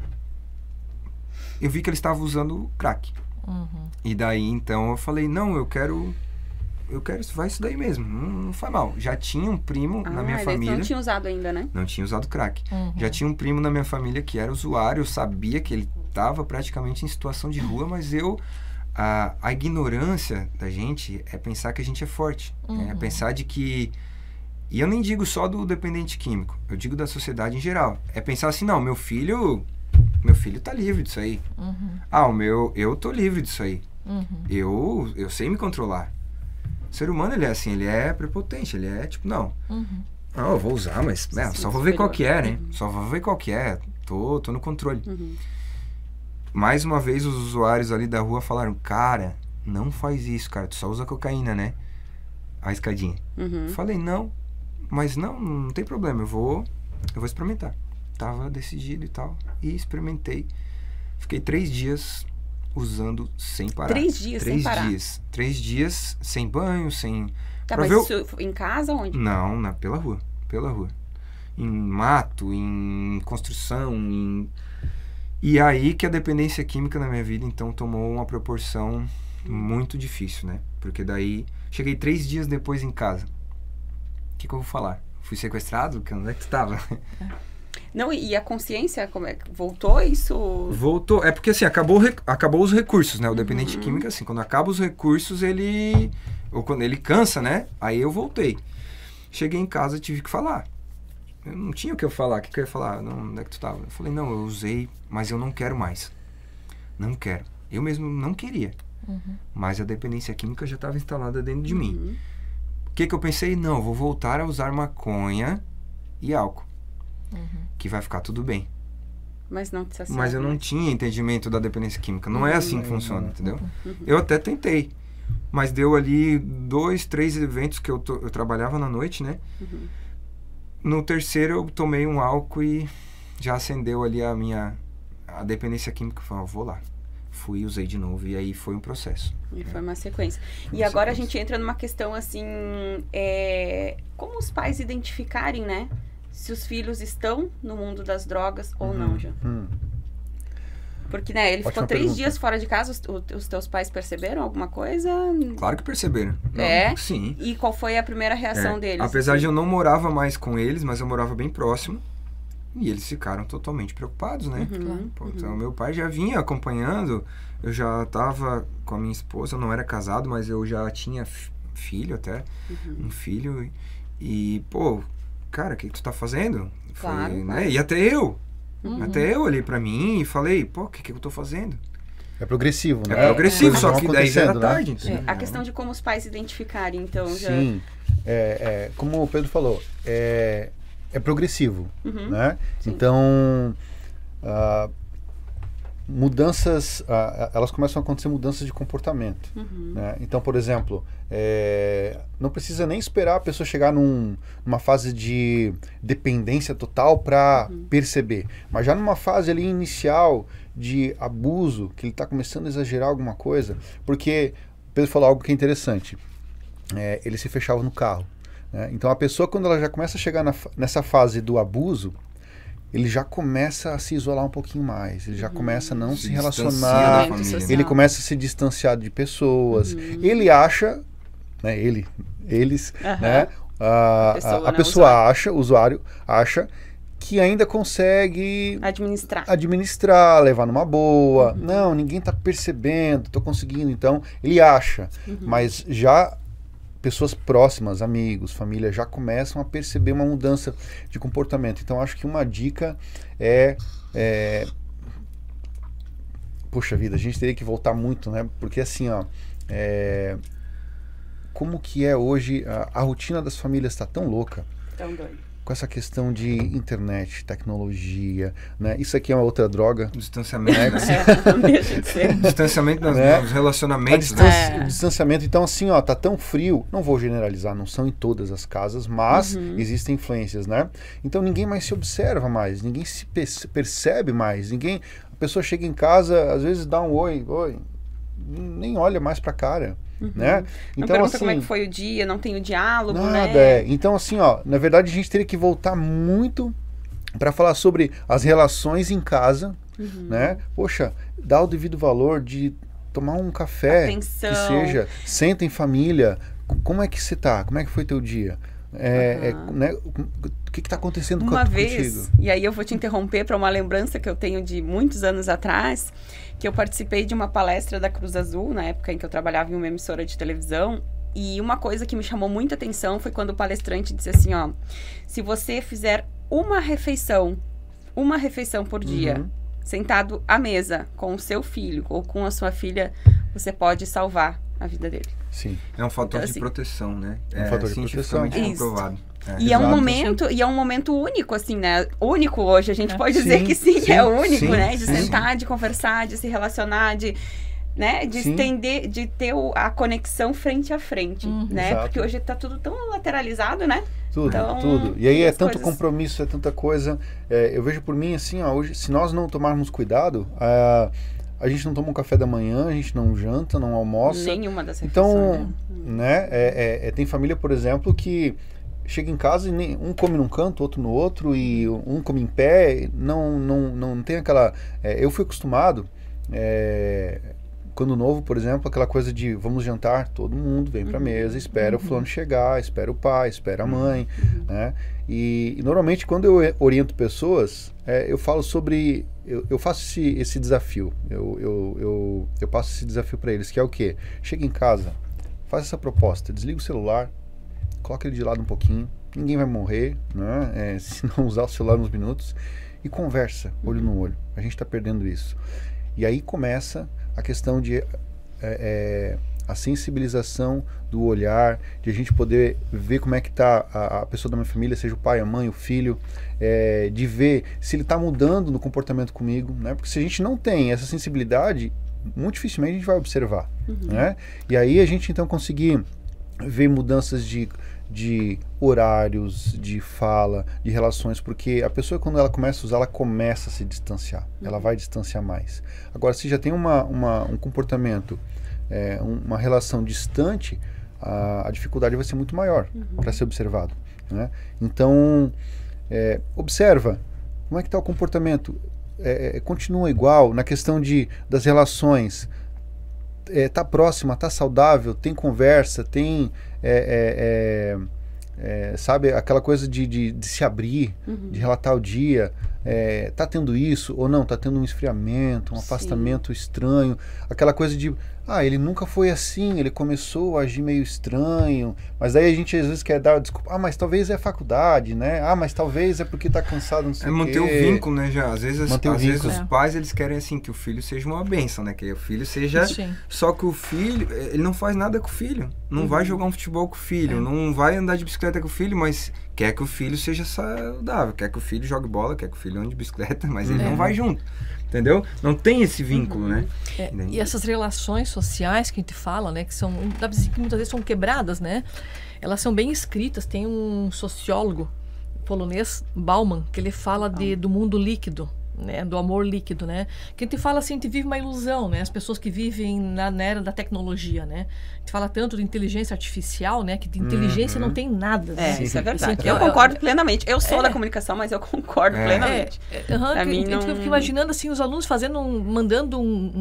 eu vi que ele estava usando crack. E daí, então, eu falei, não, eu quero vai isso daí mesmo, não faz mal. Já tinha um primo na minha família... Não tinha usado ainda, né? Não tinha usado crack. Já tinha um primo na minha família que era usuário, eu sabia que ele estava praticamente em situação de rua, mas a ignorância da gente é pensar que a gente é forte. É pensar de que... E eu nem digo só do dependente químico, eu digo da sociedade em geral. É pensar assim, não, meu filho tá livre disso aí. Eu tô livre disso aí. Eu sei me controlar. O ser humano, ele é assim, ele é prepotente, ele é tipo, não. Não, eu vou usar, mas só vou ver qual que é, né? Só vou ver qual que é. Tô no controle. Mais uma vez, os usuários ali da rua falaram, cara, não faz isso, cara. Tu só usa cocaína, né? A escadinha. Falei, não. Mas não tem problema. Eu vou experimentar. Tava decidido e tal. E experimentei. Fiquei 3 dias usando sem parar. 3 dias sem parar? 3 dias sem banho, sem... Tá, mas isso em casa, onde? Não, pela rua. Em mato, em construção, E aí que a dependência química na minha vida, então, tomou uma proporção muito difícil, né? Porque daí, cheguei 3 dias depois em casa. O que eu vou falar? Fui sequestrado? Onde é que tu tava? Não, e a consciência, como é que voltou isso? Voltou. É porque, assim, acabou os recursos, né? O dependente químico, assim, quando acaba os recursos, ou quando ele cansa, né? Aí eu voltei. Cheguei em casa e tive que falar. Eu não tinha o que eu falar. O que eu ia falar? Não, onde é que tu tava? Eu falei, não, eu usei, mas eu não quero mais. Não quero. Eu mesmo não queria. Mas a dependência química já estava instalada dentro de mim. O que eu pensei? Não, eu vou voltar a usar maconha e álcool. Que vai ficar tudo bem. Mas não te saciava. Mas eu não tinha entendimento da dependência química. Não é assim que funciona, entendeu? Eu até tentei. Mas deu ali 2, 3 eventos que eu trabalhava na noite, né? No terceiro eu tomei um álcool e já acendeu ali a dependência química. Eu falei, vou lá. Fui e usei de novo. E aí foi um processo. E foi uma sequência. E agora a gente entra numa questão assim, como os pais identificarem, né? Se os filhos estão no mundo das drogas ou não, já. Porque, né, ele ficou 3 dias fora de casa. Os teus pais perceberam alguma coisa? Claro que perceberam. Sim. E qual foi a primeira reação deles? Apesar de eu não morava mais com eles, mas eu morava bem próximo. E eles ficaram totalmente preocupados, né? Então, meu pai já vinha acompanhando. Eu já estava com a minha esposa, eu não era casado, mas eu já tinha filho até. Um filho. E, pô, cara, o que tu tá fazendo? Claro, foi, né? E até eu. Até eu olhei pra mim e falei, pô, o que eu tô fazendo? É progressivo, né? É progressivo, só que daí já era tarde. Né? A questão de como os pais identificarem, então, já... Sim, como o Pedro falou, é progressivo, né? Sim. Então, mudanças, elas começam a acontecer mudanças de comportamento, né? Então, por exemplo, não precisa nem esperar a pessoa chegar numa fase de dependência total para perceber, mas já numa fase ali inicial de abuso, que ele está começando a exagerar alguma coisa, porque Pedro falou algo que é interessante, ele se fechava no carro, né? Então a pessoa, quando ela já começa a chegar nessa fase do abuso, ele já começa a se isolar um pouquinho mais, ele já começa a não se relacionar, ele começa a se distanciar de pessoas, ele acha, né, eles, né, a pessoa acha, o usuário acha que ainda consegue administrar, levar numa boa, não, ninguém está percebendo, estou conseguindo, então ele acha, mas já pessoas próximas, amigos, família, já começam a perceber uma mudança de comportamento. Então, acho que uma dica poxa vida, a gente teria que voltar muito, né? Porque assim, como que é hoje, a rotina das famílias está tão louca. Tão doido. Com essa questão de internet, tecnologia, né? Isso aqui é uma outra droga. O distanciamento, né? Não deixa de ser. O distanciamento nos relacionamentos. O distanciamento, então assim, tá tão frio, não vou generalizar, não são em todas as casas, mas existem influências, né? Então ninguém mais se observa mais, ninguém se percebe mais, a pessoa chega em casa, às vezes dá um oi, nem olha mais pra cara. Né? Não pergunta assim, como é que foi o dia, não tem o diálogo, nada, né? Então assim, na verdade a gente teria que voltar muito para falar sobre as relações em casa, né? Poxa, dá o devido valor de tomar um café, atenção, que seja, senta em família, como é que você tá? Como é que foi teu dia? Né? O que está acontecendo uma vez, contigo? E aí eu vou te interromper para uma lembrança que eu tenho de muitos anos atrás, que eu participei de uma palestra da Cruz Azul, na época em que eu trabalhava em uma emissora de televisão, e uma coisa que me chamou muita atenção foi quando o palestrante disse assim, se você fizer uma refeição por dia, sentado à mesa com o seu filho ou com a sua filha, você pode salvar a vida dele. Sim. É um fator de proteção, né? É um fator de proteção. Comprovado. E é um momento único, assim, né? Único hoje, a gente pode dizer que sim, é único, né? De sentar, de conversar, de se relacionar, de estender, de ter a conexão frente a frente, né? Exato. Porque hoje tá tudo tão lateralizado, né? Tudo, então, tudo. E aí é tanto compromisso, é tanta coisa. Eu vejo por mim, assim, hoje, se nós não tomarmos cuidado, a gente não toma um café da manhã, a gente não janta, não almoça. Nenhuma das refeições. Então, né? Tem família, por exemplo, que chega em casa e um come num canto, outro no outro, e um come em pé, não tem aquela... eu fui acostumado, quando novo, por exemplo, aquela coisa de vamos jantar, todo mundo vem pra mesa, espera o fulano chegar, espera o pai, espera a mãe, né? E normalmente quando eu oriento pessoas, eu falo sobre... Eu faço esse desafio, eu passo esse desafio para eles, que é o quê? Chega em casa, faz essa proposta, desliga o celular, coloca ele de lado um pouquinho, ninguém vai morrer, né? Se não usar o celular uns minutos, e conversa, olho no olho. A gente está perdendo isso. E aí começa a questão de a sensibilização do olhar, de a gente poder ver como é que está a pessoa da minha família, seja o pai, a mãe, o filho, de ver se ele está mudando no comportamento comigo, né? Porque se a gente não tem essa sensibilidade, muito dificilmente a gente vai observar, né? E aí a gente então conseguir ver mudanças de horários, de fala, de relações, porque a pessoa quando ela começa a usar, ela começa a se distanciar, ela vai distanciar mais. Agora, se já tem um comportamento, uma relação distante, a dificuldade vai ser muito maior para ser observado, né? Então, observa, como é que está o comportamento? Continua igual na questão das relações, tá próxima, tá saudável, tem conversa, tem sabe, aquela coisa de se abrir, de relatar o dia, tá tendo isso ou não, tá tendo um esfriamento, um afastamento estranho, aquela coisa de ele nunca foi assim, ele começou a agir meio estranho, mas aí a gente às vezes quer dar desculpa, mas talvez é a faculdade, né? Mas talvez é porque tá cansado, não sei o quê. Manter o vínculo, né, já. Às vezes os pais, eles querem assim, que o filho seja uma bênção, né? Que o filho seja... Só que o filho, ele não faz nada com o filho. Não vai jogar um futebol com o filho, não vai andar de bicicleta com o filho, mas quer que o filho seja saudável, quer que o filho jogue bola, quer que o filho ande de bicicleta, mas ele não vai junto. Entendeu? Não tem esse vínculo, né? E essas relações sociais que a gente fala, né? Que dá pra dizer que muitas vezes são quebradas, né? Elas são bem escritas. Tem um sociólogo polonês, Bauman, que ele fala do mundo líquido, né? Do amor líquido, né? Que a gente fala assim, a gente vive uma ilusão, né? As pessoas que vivem na era da tecnologia, né? A gente fala tanto de inteligência artificial, né? Que de inteligência não tem nada. Né? Isso é verdade. Eu concordo plenamente. Eu sou da comunicação, mas eu concordo plenamente. A gente fica imaginando assim, os alunos mandando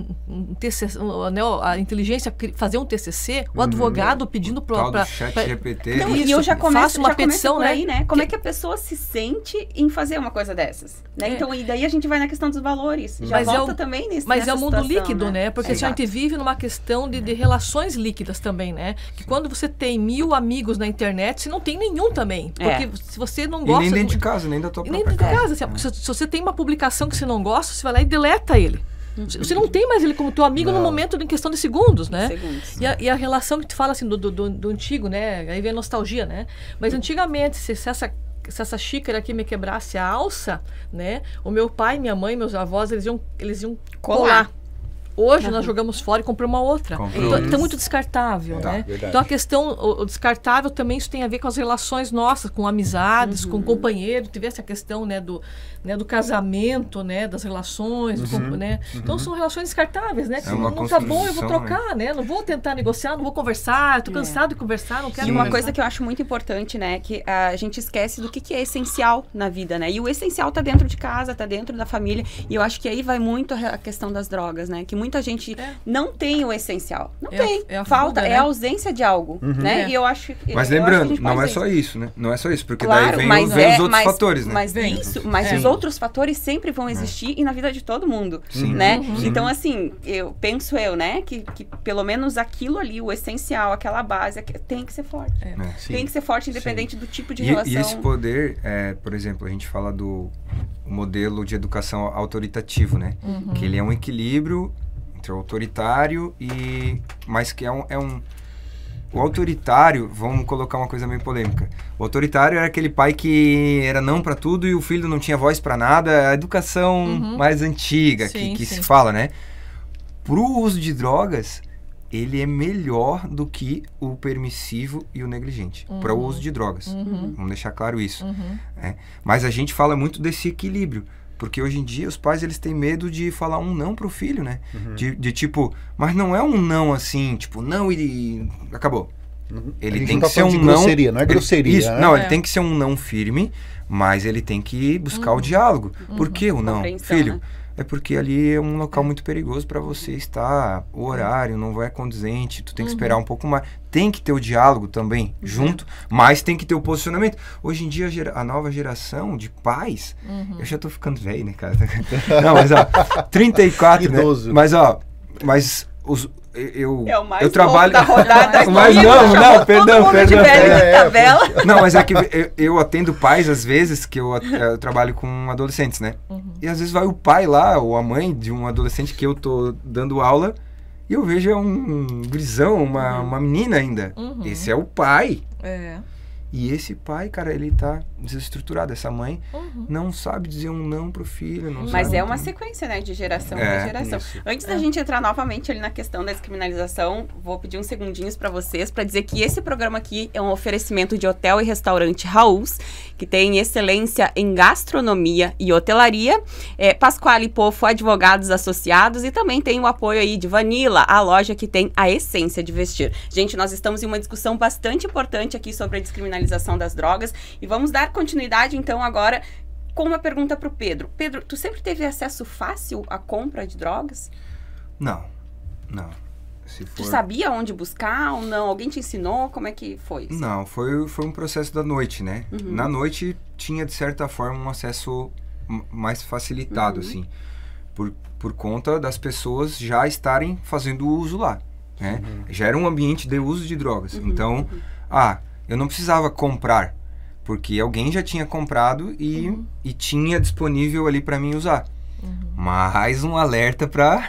um TCC, a inteligência fazer um TCC, o advogado pedindo para chat GPT. E eu já começo uma petição, por aí, né? Como é que a pessoa se sente em fazer uma coisa dessas? Né? Então, e daí a gente vai na questão dos valores. Já volta também nisso. Mas é o mundo líquido, né? Porque a gente vive numa questão de relações líquidas também, né? Que quando você tem 1000 amigos na internet, você não tem nenhum também. Porque se você não gosta... E nem dentro de casa, nem da tua própria casa. Nem dentro de casa. Se você tem uma publicação que você não gosta, você vai lá e deleta ele. Você não tem mais ele como teu amigo no momento, em questão de segundos, né? E a relação que tu fala assim do antigo, né? Aí vem a nostalgia, né? Mas antigamente, se essa xícara aqui me quebrasse a alça, né? O meu pai, minha mãe, meus avós, eles iam colar. Hoje nós jogamos fora e compramos uma outra. Então é muito descartável, né? Verdade. Então a questão, o descartável também isso tem a ver com as relações nossas, com amizades, com companheiros. Teve essa questão, né, do casamento, né, das relações, né? Então são relações descartáveis, né? Que não tá bom, eu vou trocar, né? Não vou tentar negociar, não vou conversar, tô cansado de conversar, não quero. E uma coisa que eu acho muito importante, né, que a gente esquece do que é essencial na vida, né? E o essencial tá dentro de casa, tá dentro da família. E eu acho que aí vai muito a questão das drogas, né? Que muita gente não tem o essencial. Não tem. Falta, fuga, né? É a ausência de algo, né? E eu acho que... Mas lembrando, não é só isso, né? Não é só isso, porque daí vem os outros fatores, né? Mas os outros fatores sempre vão existir e na vida de todo mundo, né? Então, assim, penso, né? Que pelo menos aquilo ali, o essencial, aquela base, tem que ser forte. Tem que ser forte, independente do tipo de relação. E esse poder, por exemplo, a gente fala do modelo de educação autoritativo, né? Que ele é um equilíbrio entre o autoritário mas que é o autoritário, vamos colocar uma coisa meio polêmica. O autoritário era aquele pai que era não para tudo e o filho não tinha voz para nada. A educação mais antiga que se fala, né? Pro uso de drogas, ele é melhor do que o permissivo e o negligente. Para o uso de drogas. Vamos deixar claro isso. Mas a gente fala muito desse equilíbrio. Porque hoje em dia os pais eles têm medo de falar um não pro filho, né? De tipo, mas não é um não assim, tipo, não e acabou. Ele tem que ser um não... grosseria, não é grosseria. Isso, não, ele tem que ser um não firme, mas ele tem que buscar o diálogo. Por que o não? Filho, né? É porque ali é um local muito perigoso para você estar, o horário não vai condizente, tu tem que esperar um pouco mais. Tem que ter o diálogo também, junto, mas tem que ter o posicionamento. Hoje em dia, a nova geração de pais, eu já tô ficando velho, né, cara? Não, mas ó, 34, idoso, né? Mas ó, eu trabalho da rodada mas não, perdão. Não, mas é que eu atendo pais às vezes que eu trabalho com adolescentes, né? E às vezes vai o pai lá ou a mãe de um adolescente que eu tô dando aula e eu vejo um gurizão, uma menina ainda. Esse é o pai. E esse pai, cara, ele tá desestruturado. Essa mãe não sabe dizer um não pro filho. Mas é uma sequência, né? De geração para geração. Isso. Antes da gente entrar novamente ali na questão da descriminalização, vou pedir uns segundinhos para vocês para dizer que esse programa aqui é um oferecimento de Hotel e Restaurante Raús, que tem excelência em gastronomia e hotelaria. Pasquale Pofo, advogados associados, e também tem o apoio aí de Vanilla, a loja que tem a essência de vestir. Gente, nós estamos em uma discussão bastante importante aqui sobre a descriminalização das drogas e vamos dar continuidade então agora com uma pergunta para o Pedro. Pedro, tu sempre teve acesso fácil à compra de drogas? Não. Tu sabia onde buscar ou não? Alguém te ensinou? Como é que foi? Assim? Não, foi um processo da noite, né? Na noite tinha de certa forma um acesso mais facilitado, assim, por conta das pessoas já estarem fazendo uso lá, né? Já era um ambiente de uso de drogas. Então, eu não precisava comprar, porque alguém já tinha comprado e tinha disponível ali para mim usar. Mais um alerta para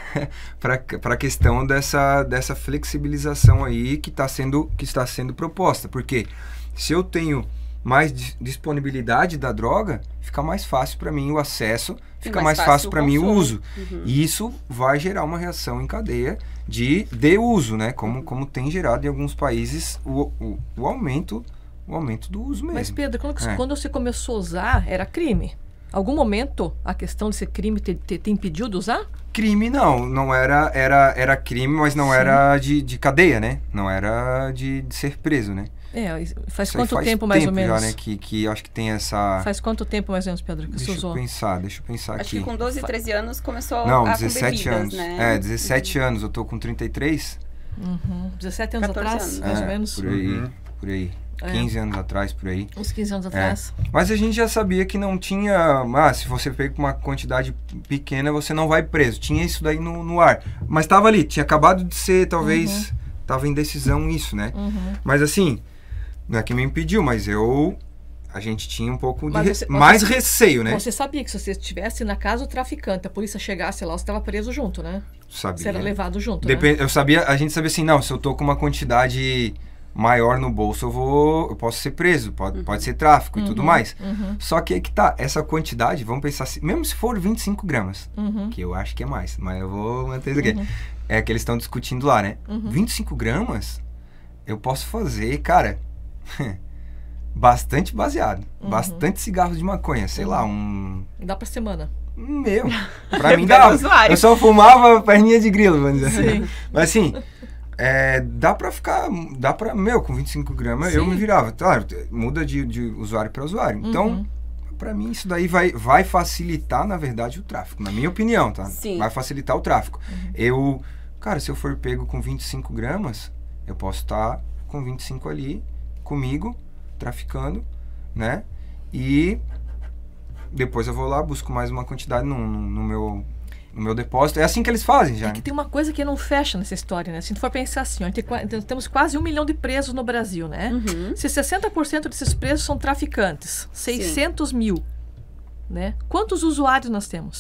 a questão dessa flexibilização aí que está sendo proposta. Porque se eu tenho mais disponibilidade da droga, fica mais fácil para mim o acesso, fica mais fácil para mim o uso. E isso vai gerar uma reação em cadeia de uso, né? Como tem gerado em alguns países o aumento do uso mesmo. Mas Pedro, quando você começou a usar, era crime? Algum momento a questão de ser crime te impediu de usar? Crime não era crime, mas não era de cadeia, né? Não era de ser preso, né? Faz quanto tempo mais ou menos? Já, né, que acho que tem essa... Faz quanto tempo mais ou menos, Pedro, que você usou? Deixa eu pensar aqui. Acho que com 12, 13 anos começou com 17 anos. Né? 17 anos, eu tô com 33. 17 anos atrás, mais ou menos? Por aí. 15 anos atrás, por aí. Uns 15 anos atrás. Mas a gente já sabia que não tinha... se você pega uma quantidade pequena, você não vai preso. Tinha isso daí no ar. Mas estava ali, tinha acabado de ser, talvez... Tava em decisão isso, né? Mas assim, não é que me impediu, mas a gente tinha um pouco de mais receio, né? Você sabia que se você estivesse na casa do traficante, a polícia chegasse lá, você estava preso junto, né? Sabia. Você era levado junto, né? A gente sabia assim, não, se eu tô com uma quantidade maior no bolso, eu posso ser preso, pode ser tráfico e tudo mais. Só que aí que tá, essa quantidade, vamos pensar assim, mesmo se for 25 gramas, que eu acho que é mais, mas eu vou manter isso aqui. É que eles estão discutindo lá, né? 25 gramas, eu posso fazer, cara, bastante baseado, bastante cigarro de maconha, sei lá, Dá pra semana. Pra mim dá. Eu só fumava perninha de grilo, vamos dizer assim. Mas assim, com 25 gramas eu me virava. Claro, muda de usuário para usuário. Então, para mim isso daí vai facilitar, na verdade, o tráfico, na minha opinião, tá? Sim. Vai facilitar o tráfico. Cara, se eu for pego com 25 gramas, eu posso estar com 25 ali comigo, traficando, né? E depois eu vou lá, busco mais uma quantidade no meu depósito. É assim que eles fazem já. É que tem uma coisa que não fecha nessa história, né? Se a gente for pensar assim, temos quase 1 milhão de presos no Brasil, né? Se 60% desses presos são traficantes, 600 mil, né? Quantos usuários nós temos?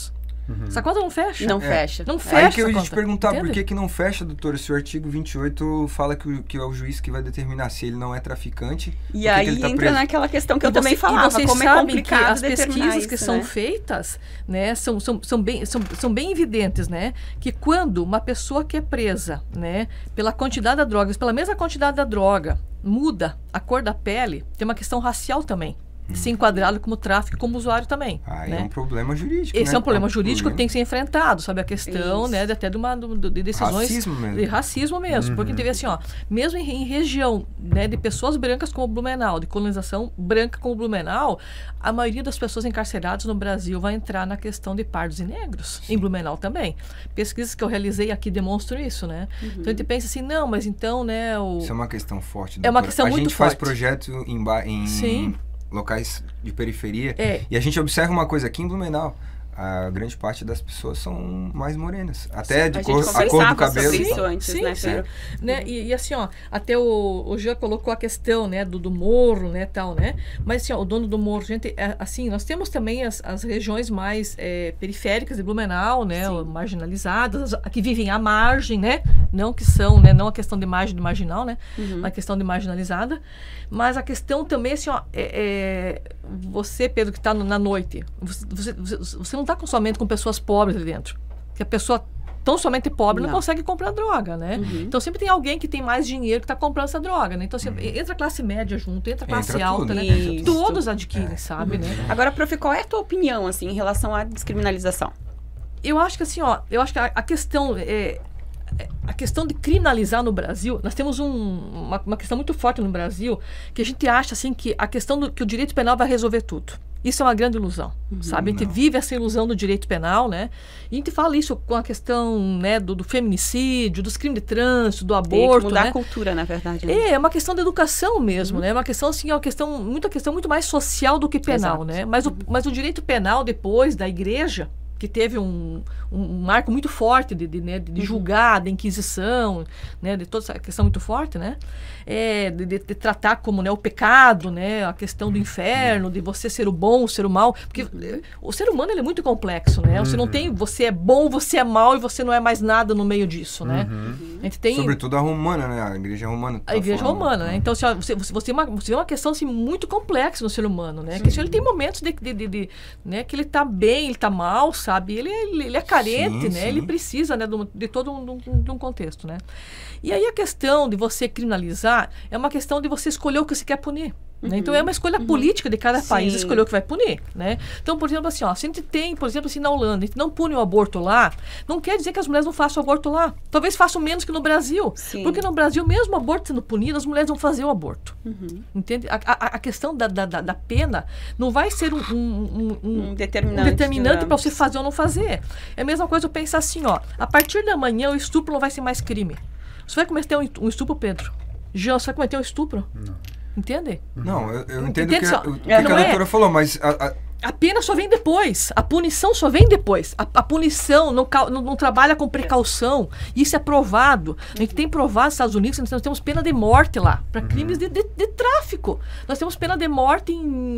Essa conta não fecha. Não fecha. Não fecha. Aí que eu ia essa te conta. perguntar, Entende? por que não fecha, doutora, se o artigo 28 fala que é o juiz que vai determinar se ele não é traficante, E aí ele tá entra preso? naquela questão que eu E também falava, vocês como é sabem complicado que as determinar pesquisas que isso, são né? feitas, né, são bem evidentes, né, que quando uma pessoa que é presa, né, pela quantidade da droga, pela mesma quantidade da droga, muda a cor da pele, tem uma questão racial também. Se enquadrado como tráfico, como usuário também. Aí né? é um problema jurídico. Esse né? é um problema jurídico que tem que ser enfrentado, sabe? A questão, né, até de decisões racismo mesmo. de racismo mesmo. Porque teve assim, ó, mesmo em região, né, de pessoas brancas como Blumenau, de colonização branca como Blumenau, a maioria das pessoas encarceradas no Brasil vai entrar na questão de pardos e negros. Sim. Em Blumenau também. Pesquisas que eu realizei aqui demonstram isso, né? Então a gente pensa assim, não, mas então, né, Isso é uma questão forte. É uma questão muito forte. A gente faz projeto em Sim. locais de periferia. E a gente observa uma coisa aqui em Blumenau. A grande parte das pessoas são mais morenas. Até de cor do cabelo. Sobre isso antes, sim, né, sim. Né? E assim, ó, até o Jean colocou a questão, né, do morro, né, tal, né? Mas assim, ó, o dono do morro, gente, assim, nós temos também as regiões mais periféricas de Blumenau, né, marginalizadas, que vivem à margem, né? Não que são, né, não a questão de margem de marginal, né? Mas a questão de marginalizada. Mas a questão também, assim, ó, você, Pedro, que está na noite, você não está somente com pessoas pobres ali dentro. Porque a pessoa tão somente pobre não consegue comprar droga, né? Então sempre tem alguém que tem mais dinheiro que está comprando essa droga, né? Então entra a classe média junto, entra a classe alta, né? Todos adquirem, sabe, né? Agora, prof, qual é a tua opinião, assim, em relação à descriminalização? Eu acho que assim, ó, a questão a questão de criminalizar no Brasil, nós temos uma questão muito forte no Brasil, que a gente acha assim que a questão que o direito penal vai resolver tudo. Isso é uma grande ilusão, sabe? A gente vive essa ilusão do direito penal, né? E a gente fala isso com a questão, né, do feminicídio, dos crimes de trânsito, do aborto, tem que mudar, né, a cultura, na verdade. Né? É uma questão de educação mesmo, né? Uma questão assim, uma questão muito mais social do que penal, né? Mas o direito penal depois da igreja, que teve um marco muito forte de julgar, da Inquisição, né, de toda essa questão muito forte, né, de tratar como, né, o pecado, né, a questão do inferno, de você ser o bom, ser o mal, porque o ser humano ele é muito complexo, né, você não tem, você é bom, você é mal e você não é mais nada no meio disso, né. A gente tem, sobretudo a romana, né, a igreja romana. A igreja romana, né, então você tem uma questão assim, muito complexa no ser humano, né, que ele tem momentos né, que ele tá bem, ele tá mal, sabe, ele é carente, né? Ele precisa, né, de todo um contexto, né? E aí a questão de você criminalizar é uma questão de você escolher o que você quer punir. Né? Então é uma escolha política de cada país escolher o que vai punir, né? Então, por exemplo, assim, ó, se a gente tem, por exemplo, assim, na Holanda, a gente não pune o aborto lá, não quer dizer que as mulheres não façam aborto lá. Talvez façam menos que no Brasil. Porque no Brasil, mesmo o aborto sendo punido, as mulheres vão fazer o aborto. Entende? A questão da pena não vai ser um determinante para você fazer ou não fazer. É a mesma coisa eu pensar assim, ó, a partir da manhã o estupro não vai ser mais crime. Você vai cometer um estupro, Pedro? Jean, você vai cometer um estupro? Não. Entende? Não, eu entendo o que a doutora falou, mas... A pena só vem depois, a punição só vem depois. A punição não trabalha com precaução. Isso é provado. A gente tem provado nos Estados Unidos, nós temos pena de morte lá, para crimes de tráfico. Nós temos pena de morte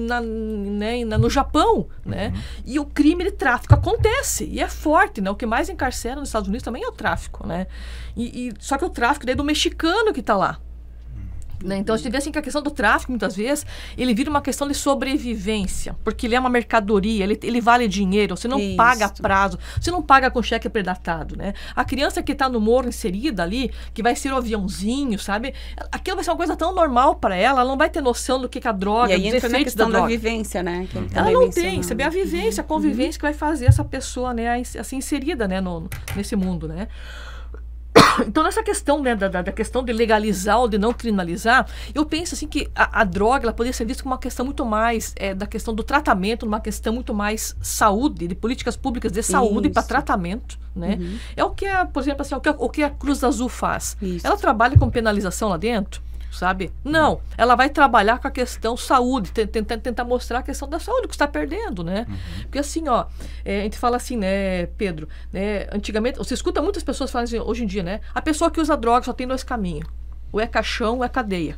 no Japão, né? E o crime de tráfico acontece, e é forte, né? O que mais encarcera nos Estados Unidos também é o tráfico, né? Só que o tráfico daí do mexicano que está lá. Né? Então a gente vê assim que a questão do tráfico, muitas vezes, ele vira uma questão de sobrevivência, porque ele é uma mercadoria, ele vale dinheiro, você não paga a prazo, você não paga com cheque predatado, né? A criança que está no morro inserida ali, que vai ser o aviãozinho, sabe? Aquilo vai ser uma coisa tão normal para ela não vai ter noção do que a droga, e aí dos entra na efeitos questão da droga. vivência, né? Ela não tem, sabe? A vivência, a convivência que vai fazer essa pessoa, né, assim, inserida, né, nesse mundo, né? Então, nessa questão, né, da questão de legalizar ou de não criminalizar, eu penso assim que a droga ela poderia ser vista como uma questão muito mais da questão do tratamento, uma questão muito mais saúde, de políticas públicas de saúde para tratamento, né? É o que, por exemplo, assim, o que a Cruz Azul faz. Ela trabalha com penalização lá dentro, sabe? Não, ela vai trabalhar com a questão saúde, tentar mostrar a questão da saúde, que está perdendo, né? Porque assim, ó, a gente fala assim, né, Pedro, né, antigamente, você escuta muitas pessoas falando assim, hoje em dia, né, a pessoa que usa droga só tem 2 caminhos, ou é caixão ou é cadeia.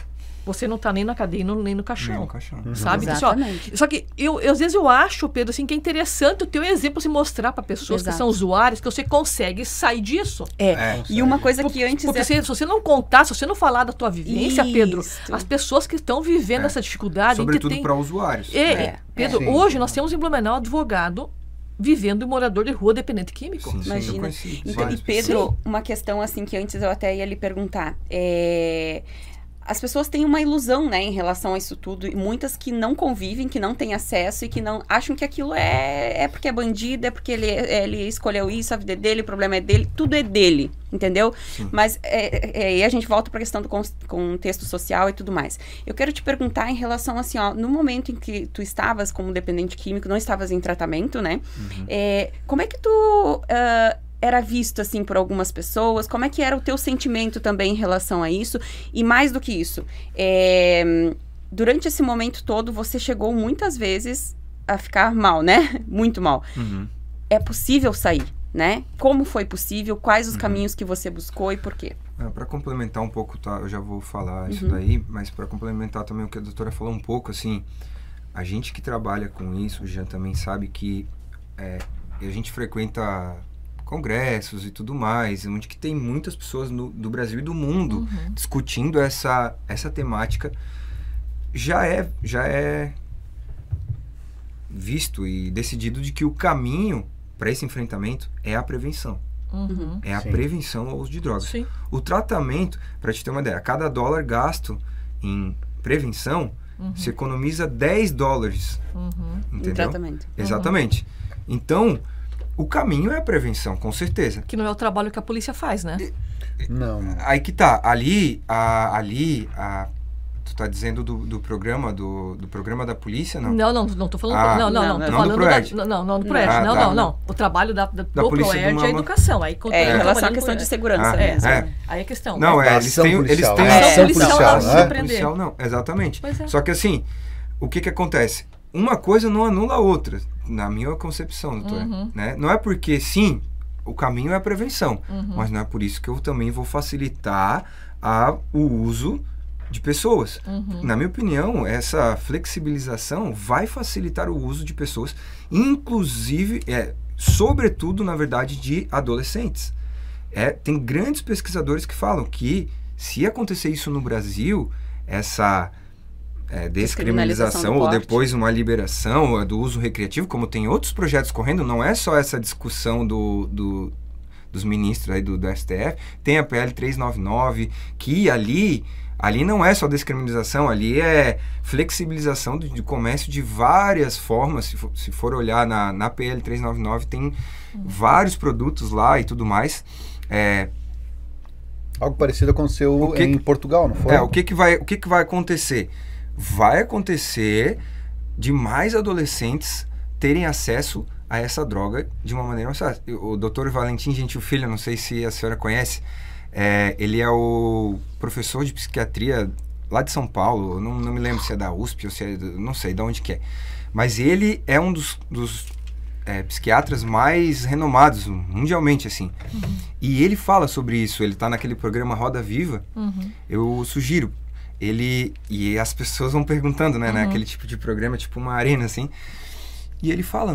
você não tá nem na cadeia nem no caixão. Nem no caixão. Sabe? Exatamente. Só que às vezes eu acho, Pedro, assim, que é interessante o teu exemplo se mostrar para pessoas que são usuárias, que você consegue sair disso. E uma coisa que antes... Porque se você não contar, se você não falar da tua vivência, Pedro, as pessoas que estão vivendo essa dificuldade... Sobretudo para usuários. Pedro, hoje nós temos em Blumenau advogado vivendo em morador de rua dependente químico. Sim, imagina. Então, e Pedro, uma questão assim que antes eu até ia lhe perguntar. As pessoas têm uma ilusão, né, em relação a isso tudo. E muitas que não convivem, que não têm acesso e que não acham que aquilo é porque é bandido, é porque ele escolheu isso, a vida é dele, o problema é dele, tudo é dele, entendeu? Sim. Mas aí a gente volta para a questão do contexto social e tudo mais. Eu quero te perguntar em relação assim, ó, no momento em que tu estavas como dependente químico, não estavas em tratamento, né? Como é que tu era visto, assim, por algumas pessoas? Como é que era o teu sentimento também em relação a isso? E mais do que isso, durante esse momento todo, você chegou muitas vezes a ficar mal, né? Muito mal. É possível sair, né? Como foi possível? Quais os caminhos que você buscou e por quê? Para complementar um pouco, tá? Eu já vou falar isso daí, mas para complementar também o que a doutora falou um pouco, assim, a gente que trabalha com isso já também sabe que a gente frequenta congressos e tudo mais, onde que tem muitas pessoas do Brasil e do mundo discutindo essa temática, já é visto e decidido de que o caminho para esse enfrentamento é a prevenção. É a prevenção ao uso de drogas. Sim. O tratamento, para te ter uma ideia, a cada dólar gasto em prevenção, se economiza $10. Entendeu? Em tratamento. Exatamente. Então, o caminho é a prevenção, com certeza. Que não é o trabalho que a polícia faz, né? Não. Aí que tá. Tu tá dizendo do programa da polícia, não? Não tô falando... Não do ProErd. Não do ProErd. Não. O trabalho do ProErd é a educação. Aí, em relação à questão de segurança mesmo. Aí a questão... Não, eles têm... Ação policial, não. Exatamente. Só que assim, o que acontece? Uma coisa não anula a outra, na minha concepção, doutora. Né? Não é porque, sim, o caminho é a prevenção, mas não é por isso que eu também vou facilitar o uso de pessoas. Na minha opinião, essa flexibilização vai facilitar o uso de pessoas, inclusive, sobretudo, na verdade, de adolescentes. Tem grandes pesquisadores que falam que, se acontecer isso no Brasil, essa descriminalização ou depois uma liberação do uso recreativo, como tem outros projetos correndo, não é só essa discussão dos ministros aí do STF, tem a PL 399, que ali não é só descriminalização, ali é flexibilização do comércio de várias formas. Se for olhar na PL 399, tem vários produtos lá e tudo mais. Algo parecido aconteceu em Portugal, não foi? O que vai acontecer? Vai acontecer de mais adolescentes terem acesso a essa droga de uma maneira mais fácil. O Dr. Valentim Gentil Filho, não sei se a senhora conhece, ele é o professor de psiquiatria lá de São Paulo, não me lembro se é da USP ou se é, não sei de onde que é, mas ele é um dos psiquiatras mais renomados mundialmente, assim. E ele fala sobre isso, ele está naquele programa Roda Viva, eu sugiro. E as pessoas vão perguntando, né, naquele tipo de programa, tipo uma arena, assim. E ele fala,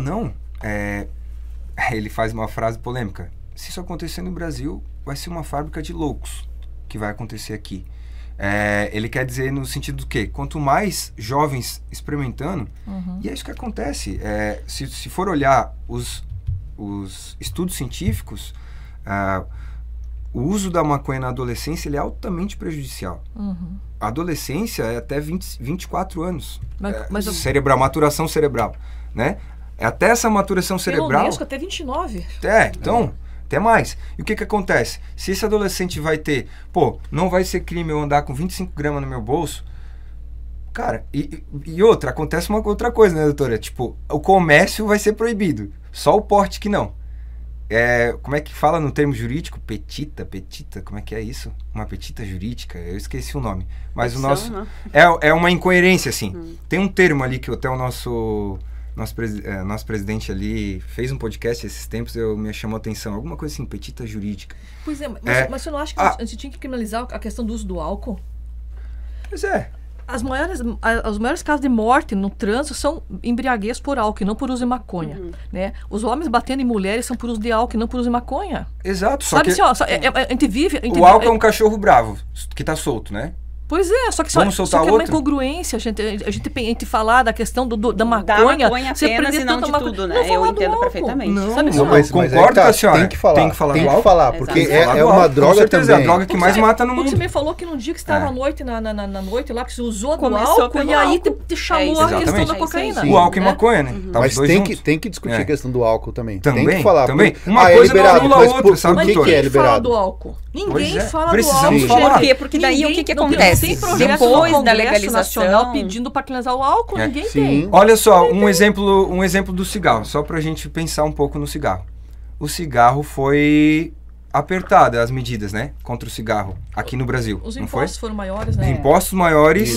ele faz uma frase polêmica. Se isso acontecer no Brasil, vai ser uma fábrica de loucos que vai acontecer aqui. Ele quer dizer no sentido do quê? Quanto mais jovens experimentando, e é isso que acontece. Se for olhar os estudos científicos, o uso da maconha na adolescência ele é altamente prejudicial. A adolescência é até 24 anos. Mas maturação cerebral, né? Até essa maturação cerebral... Pelo Unesco, até 29. Então, até mais. E o que acontece? Se esse adolescente vai ter... não vai ser crime eu andar com 25 gramas no meu bolso... Cara, e outra, acontece uma outra coisa, né, doutora? Tipo, o comércio vai ser proibido. Só o porte que não. Como é que fala no termo jurídico? Petita, como é que é isso? Uma petita jurídica? Eu esqueci o nome. Mas o nosso... É uma incoerência, assim. Tem um termo ali que até o nosso presidente ali fez um podcast esses tempos, me chamou a atenção. Alguma coisa assim, petita jurídica. Mas você não acha que a gente tinha que criminalizar a questão do uso do álcool? Pois é. Os maiores casos de morte no trânsito são embriaguez por álcool, não por uso de maconha. Né? Os homens batendo em mulheres são por uso de álcool, não por uso de maconha. Exato. Sabe assim, ó, a gente vive... O álcool é um cachorro bravo, que tá solto, né? Pois é, só que é uma incongruência a gente falar da questão da maconha você apenas e não de tudo, né? Eu entendo perfeitamente. Mas concordo com a senhora. Tem que falar do álcool. Porque é uma droga também. É a droga que mais mata no mundo. Você me falou que num dia que você estava à noite, na noite lá, que você usou do álcool e aí te chamou a questão da cocaína. O álcool e maconha, né? Mas tem que discutir a questão do álcool também. Também, tem que falar. também. Uma coisa não anula a outra, sabe, doutor? Ninguém fala do álcool. Ninguém fala do álcool. Precisamos falar. Por quê? Porque daí o que acontece? Depois da legalização pedindo para legalizar o álcool, ninguém tem. Olha só, um exemplo do cigarro, só pra gente pensar um pouco no cigarro. O cigarro foi apertada as medidas, né, contra o cigarro aqui no Brasil. Os não impostos foram maiores, né? Os impostos maiores,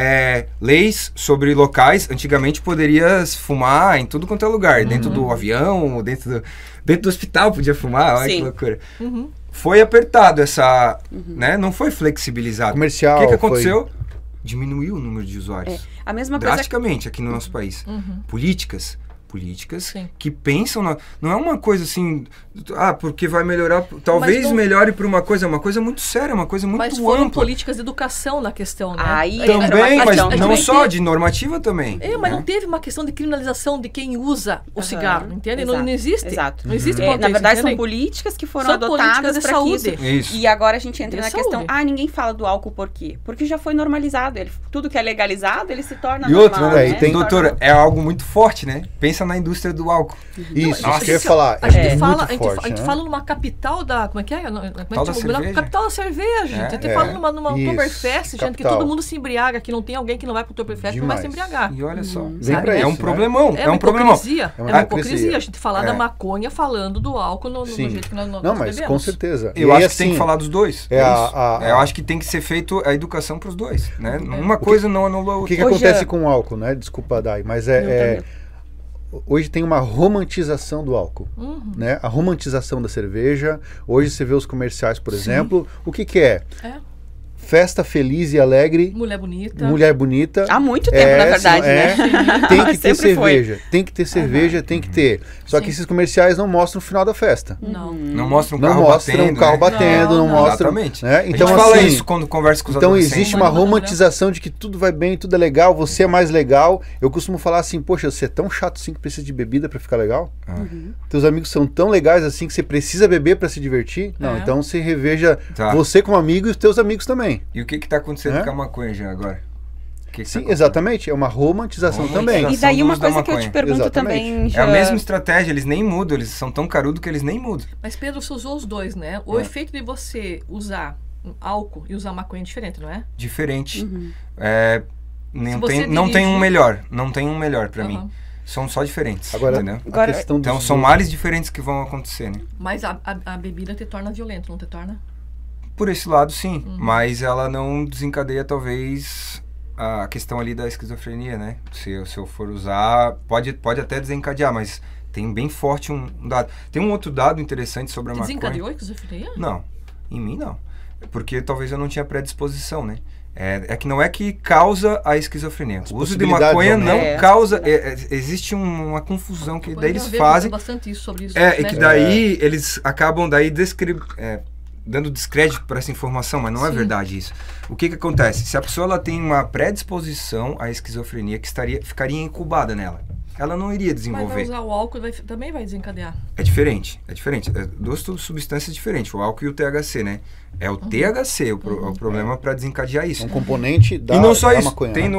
leis sobre locais. Antigamente poderia fumar em tudo quanto é lugar, dentro do avião, dentro do hospital podia fumar, olha que loucura. Foi apertado essa, né, não foi flexibilizado. Comercial. O que aconteceu? Diminuiu o número de usuários. A mesma coisa drasticamente aqui no nosso país. Políticas Sim. que pensam não é uma coisa assim, porque vai melhorar, talvez melhore para uma coisa muito séria, uma coisa muito ampla. Mas foram políticas de educação na questão, né? Também, mas não só, de normativa também. Mas não teve uma questão de criminalização de quem usa o cigarro, entende? Não existe. Exato. Não existe na verdade, são políticas que foram adotadas para saúde. Isso. E agora a gente entra na questão, ninguém fala do álcool por quê? Porque já foi normalizado. Tudo que é legalizado, ele se torna normal. E outra, né? Doutora, é algo muito forte, né? Pensa na indústria do álcool. Isso que eu ia falar. A gente fala numa capital da... Como é que é? Capital da cerveja. A gente fala numa Oktoberfest, gente, que todo mundo se embriaga, que não tem alguém que não vai pro Oktoberfest que não vai se embriagar. E olha só. É um problemão. É um problemão. É uma hipocrisia. A gente falar da maconha falando do álcool no jeito que nós não, mas bebemos. Com certeza. Eu acho que tem que falar dos dois. Eu acho que tem que ser feito a educação pros dois, né? Uma coisa não anula a outra. O que acontece com o álcool, né? Desculpa, Dai, mas hoje tem uma romantização do álcool, né? A romantização da cerveja. Hoje você vê os comerciais, por exemplo. O que é? Festa feliz e alegre. Mulher bonita. Há muito tempo, na verdade, né? Tem que ter cerveja. Tem que ter cerveja, tem que ter. Só que esses comerciais não mostram o final da festa. Não mostram um carro batendo. Não mostram. Exatamente. Né? Então, a gente fala isso quando conversa com os adolescentes. Então existe uma romantização de que tudo vai bem, tudo é legal, você é mais legal. Eu costumo falar assim, poxa, você é tão chato assim que precisa de bebida pra ficar legal? Teus amigos são tão legais assim que você precisa beber pra se divertir? Não, então você reveja você como amigo e os teus amigos também. E o que está acontecendo com a maconha já agora? Sim, exatamente. É uma romantização também. E daí uma coisa que eu te pergunto também... É a mesma estratégia, eles nem mudam, eles são tão carudos que eles nem mudam. Mas Pedro, você usou os dois, né? O efeito de você usar álcool e usar maconha é diferente, não é? Diferente. Não tem um melhor. Não tem um melhor para mim. São só diferentes. Agora, então são males diferentes que vão acontecer, né? Mas a bebida te torna violento, não te torna? Por esse lado, sim. Mas ela não desencadeia, talvez, a questão ali da esquizofrenia, né? Se eu for usar, pode até desencadear, mas tem bem forte um dado. Tem um outro dado interessante sobre a maconha. Desencadeou a esquizofrenia? Não. Em mim, não. Porque talvez eu não tinha predisposição, né? É que não é que causa a esquizofrenia. O uso de maconha não causa... existe uma confusão que daí eles fazem... bastante isso sobre isso. E que daí eles acabam dando descrédito para essa informação, mas não é verdade isso. O que acontece? Se a pessoa ela tem uma predisposição à esquizofrenia que ficaria incubada nela, ela não iria desenvolver. Mas vai usar o álcool também vai desencadear. É diferente. Duas substâncias diferentes, o álcool e o THC, né? É o THC o problema para desencadear isso. Um componente da maconha. E não só isso, maconha, tem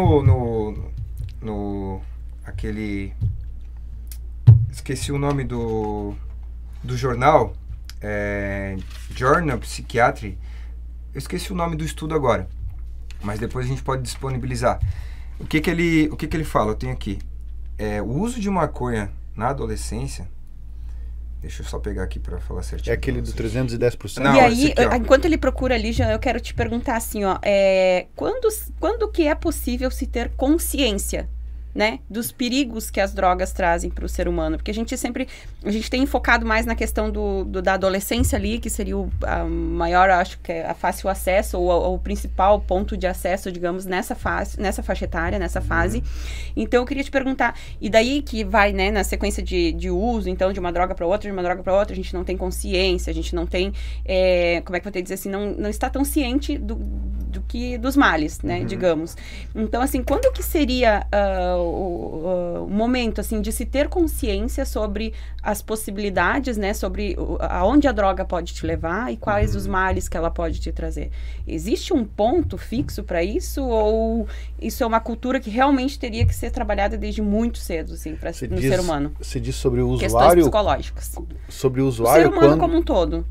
aquele... Esqueci o nome do jornal... Journal Psychiatry, eu esqueci o nome do estudo agora, mas depois a gente pode disponibilizar. O que ele fala? Eu tenho aqui. O uso de maconha na adolescência, deixa eu só pegar aqui para falar certinho. É aquele do 310%? Não, e aí, aqui, enquanto ele procura ali, Jean, eu quero te perguntar assim, quando que é possível se ter consciência né, dos perigos que as drogas trazem para o ser humano, porque a gente tem enfocado mais na questão da adolescência ali, que seria a maior, acho que é a fácil acesso, ou o principal ponto de acesso, digamos, nessa faixa etária, nessa fase. Então eu queria te perguntar, e daí que vai, né, na sequência de uso, então, de uma droga para outra, a gente não tem consciência, a gente não tem, como é que eu vou dizer assim, não está tão ciente dos males, né, digamos. Então, assim, quando que seria o momento, assim, de se ter consciência sobre as possibilidades, né, sobre aonde a droga pode te levar e quais os males que ela pode te trazer? Existe um ponto fixo para isso, ou isso é uma cultura que realmente teria que ser trabalhada desde muito cedo, assim, no ser humano? Você diz sobre o usuário? Questões psicológicas. Sobre o usuário, o ser humano como um todo.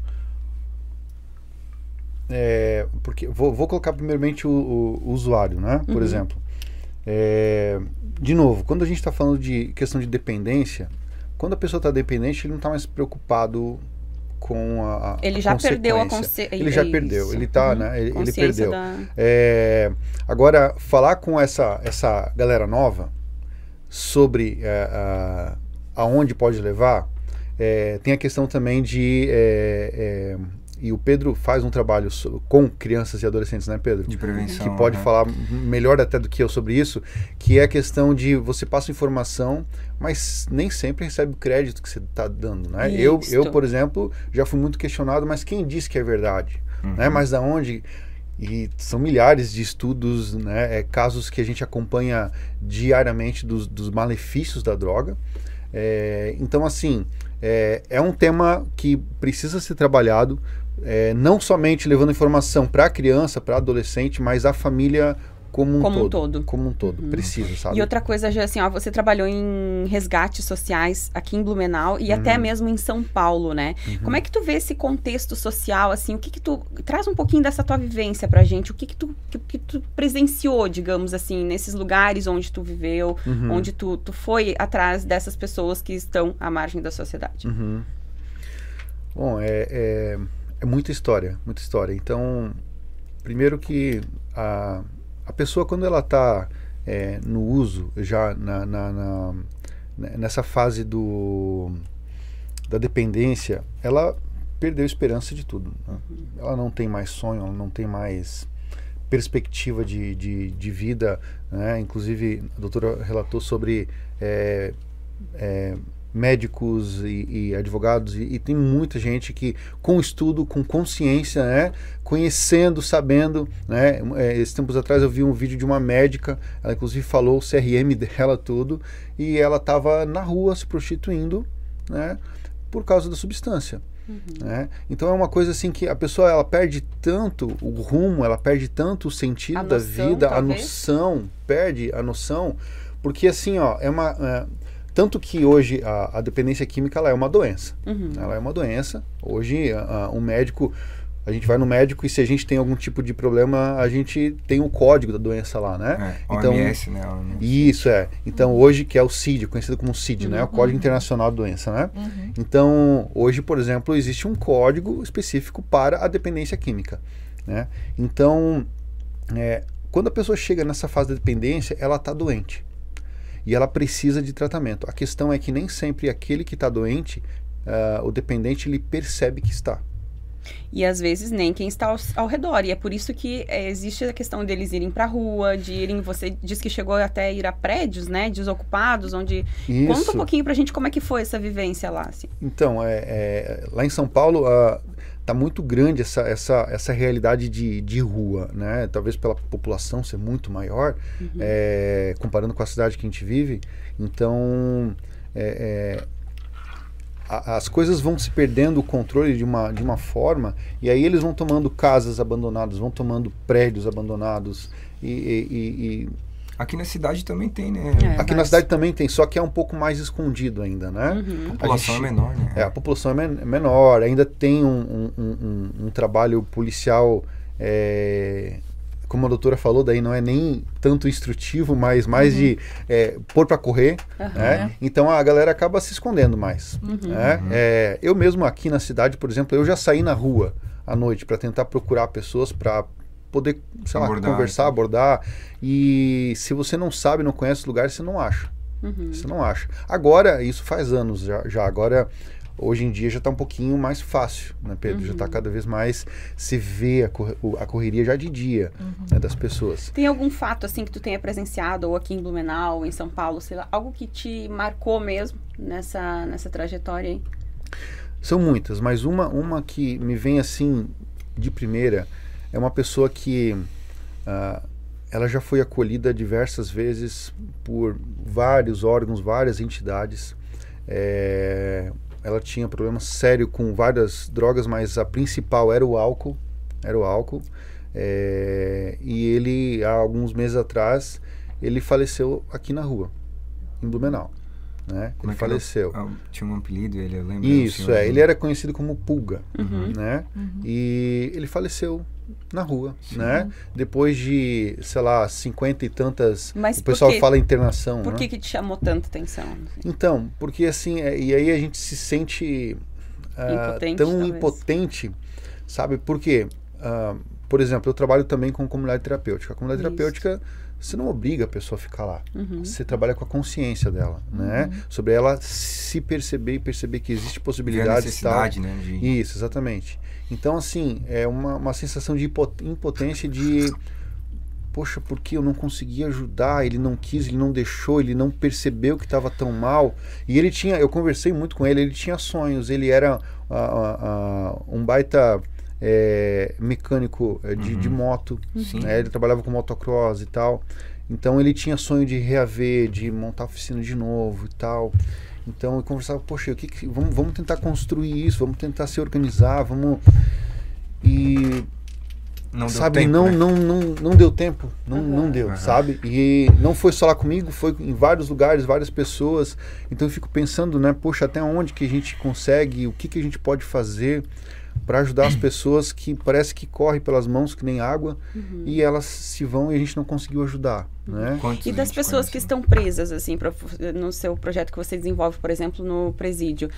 Porque vou colocar primeiramente o usuário, né? Por exemplo. De novo, quando a gente está falando de questão de dependência, quando a pessoa está dependente, ele não está mais preocupado com a ele já perdeu a consciência. Ele já perdeu, ele tá, né? Ele perdeu. Agora, falar com essa galera nova sobre aonde pode levar, tem a questão também de... e o Pedro faz um trabalho com crianças e adolescentes, né, Pedro? De prevenção. Que pode falar melhor até do que eu sobre isso, que é a questão de você passa informação, mas nem sempre recebe o crédito que você está dando, né? Eu, por exemplo, já fui muito questionado, mas quem disse que é verdade? Né? Mas da onde... E são milhares de estudos, né, casos que a gente acompanha diariamente dos malefícios da droga. Então, assim, é um tema que precisa ser trabalhado, não somente levando informação para a criança, para adolescente, mas a família como um todo. Como um todo, precisa, sabe? E outra coisa, já assim, você trabalhou em resgates sociais aqui em Blumenau e até mesmo em São Paulo, né? Como é que tu vê esse contexto social, assim, o que tu... Traz um pouquinho dessa tua vivência pra gente, o que tu presenciou, digamos assim, nesses lugares onde tu viveu, onde tu foi atrás dessas pessoas que estão à margem da sociedade. Bom, é muita história, muita história. Então, primeiro que a pessoa, quando ela está no uso, já nessa fase da dependência, ela perdeu esperança de tudo, né? Ela não tem mais sonho, ela não tem mais perspectiva de vida, né? Inclusive, a doutora relatou sobre médicos e advogados, e tem muita gente que, com estudo, com consciência, né, conhecendo, sabendo, né, esses tempos atrás eu vi um vídeo de uma médica, ela inclusive falou o CRM dela, tudo, e ela estava na rua se prostituindo, né, por causa da substância. Né? Então é uma coisa assim que a pessoa, ela perde tanto o rumo, ela perde tanto o sentido da vida, talvez. Perde a noção, porque assim, ó, tanto que hoje a dependência química, ela é uma doença. Ela é uma doença. Hoje, um médico, a gente vai no médico e se a gente tem algum tipo de problema, a gente tem o código da doença lá, né? Então, OMS, né? Isso, Então, hoje, que é o CID, conhecido como CID, né? O Código Internacional da Doença, né? Então, hoje, por exemplo, existe um código específico para a dependência química, né? Então, quando a pessoa chega nessa fase da dependência, ela está doente. E ela precisa de tratamento. A questão é que nem sempre aquele que está doente, o dependente, ele percebe que está. E às vezes nem quem está ao redor. E é por isso que existe a questão deles irem para a rua, você disse que chegou até a ir a prédios, né, desocupados, onde... Isso. Conta um pouquinho pra gente como é que foi essa vivência lá, assim. Então, lá em São Paulo, tá muito grande essa realidade de rua, né? Talvez pela população ser muito maior, comparando com a cidade que a gente vive. Então, as coisas vão se perdendo o controle de uma forma, e aí eles vão tomando casas abandonadas, vão tomando prédios abandonados e aqui na cidade também tem, né? Aqui na cidade também tem, só que é um pouco mais escondido ainda, né? A população é menor, né? A população é menor, ainda tem um trabalho policial, como a doutora falou, daí não é nem tanto instrutivo, mas mais de pôr para correr, né? Então a galera acaba se escondendo mais. Né? Eu mesmo aqui na cidade, por exemplo, eu já saí na rua à noite para tentar procurar pessoas para poder, sei lá, conversar, abordar. E se você não sabe, não conhece o lugar, você não acha. Você não acha. Agora, isso faz anos já. Agora, hoje em dia já está um pouquinho mais fácil, né, Pedro? Já está cada vez mais, se vê a correria já de dia, né, das pessoas. Tem algum fato assim que tu tenha presenciado, ou aqui em Blumenau, ou em São Paulo, sei lá, algo que te marcou mesmo nessa trajetória aí? São muitas, mas uma que me vem assim de primeira é uma pessoa que ela já foi acolhida diversas vezes por vários órgãos, várias entidades. Ela tinha problema sério com várias drogas, mas a principal era o álcool. E ele, há alguns meses atrás, ele faleceu aqui na rua, em Blumenau. Né? Ele faleceu. Tinha um apelido, eu lembro. Isso, ele era conhecido como Pulga, né? E ele faleceu na rua, né? Depois de, sei lá, 50 e tantas... Mas o pessoal fala internação, Por que te chamou tanta atenção? Então, porque assim, e aí a gente se sente tão impotente, sabe? Porque, por exemplo, eu trabalho também com comunidade terapêutica. A comunidade terapêutica, você não obriga a pessoa a ficar lá. Você trabalha com a consciência dela, né? Sobre ela se perceber e perceber que existe possibilidades. Necessidade, né? Isso, exatamente. Então, assim, é uma sensação de impotência de... Poxa, por que eu não consegui ajudar? Ele não quis, ele não deixou, ele não percebeu que estava tão mal. E ele tinha... Eu conversei muito com ele tinha sonhos. Ele era um baita... mecânico de moto, né? Ele trabalhava com motocross e tal, então ele tinha sonho de reaver, de montar a oficina de novo e tal. Então eu conversava, poxa, vamos tentar construir isso, vamos tentar se organizar, e não deu sabe, tempo, não deu tempo, não deu, sabe? E não foi só lá comigo, foi em vários lugares, várias pessoas. Então eu fico pensando, né, poxa, até onde que a gente consegue, o que a gente pode fazer para ajudar as pessoas que parece que corre pelas mãos que nem água, e elas se vão e a gente não conseguiu ajudar, né? E das pessoas que estão presas, assim, no seu projeto que você desenvolve, por exemplo, no presídio,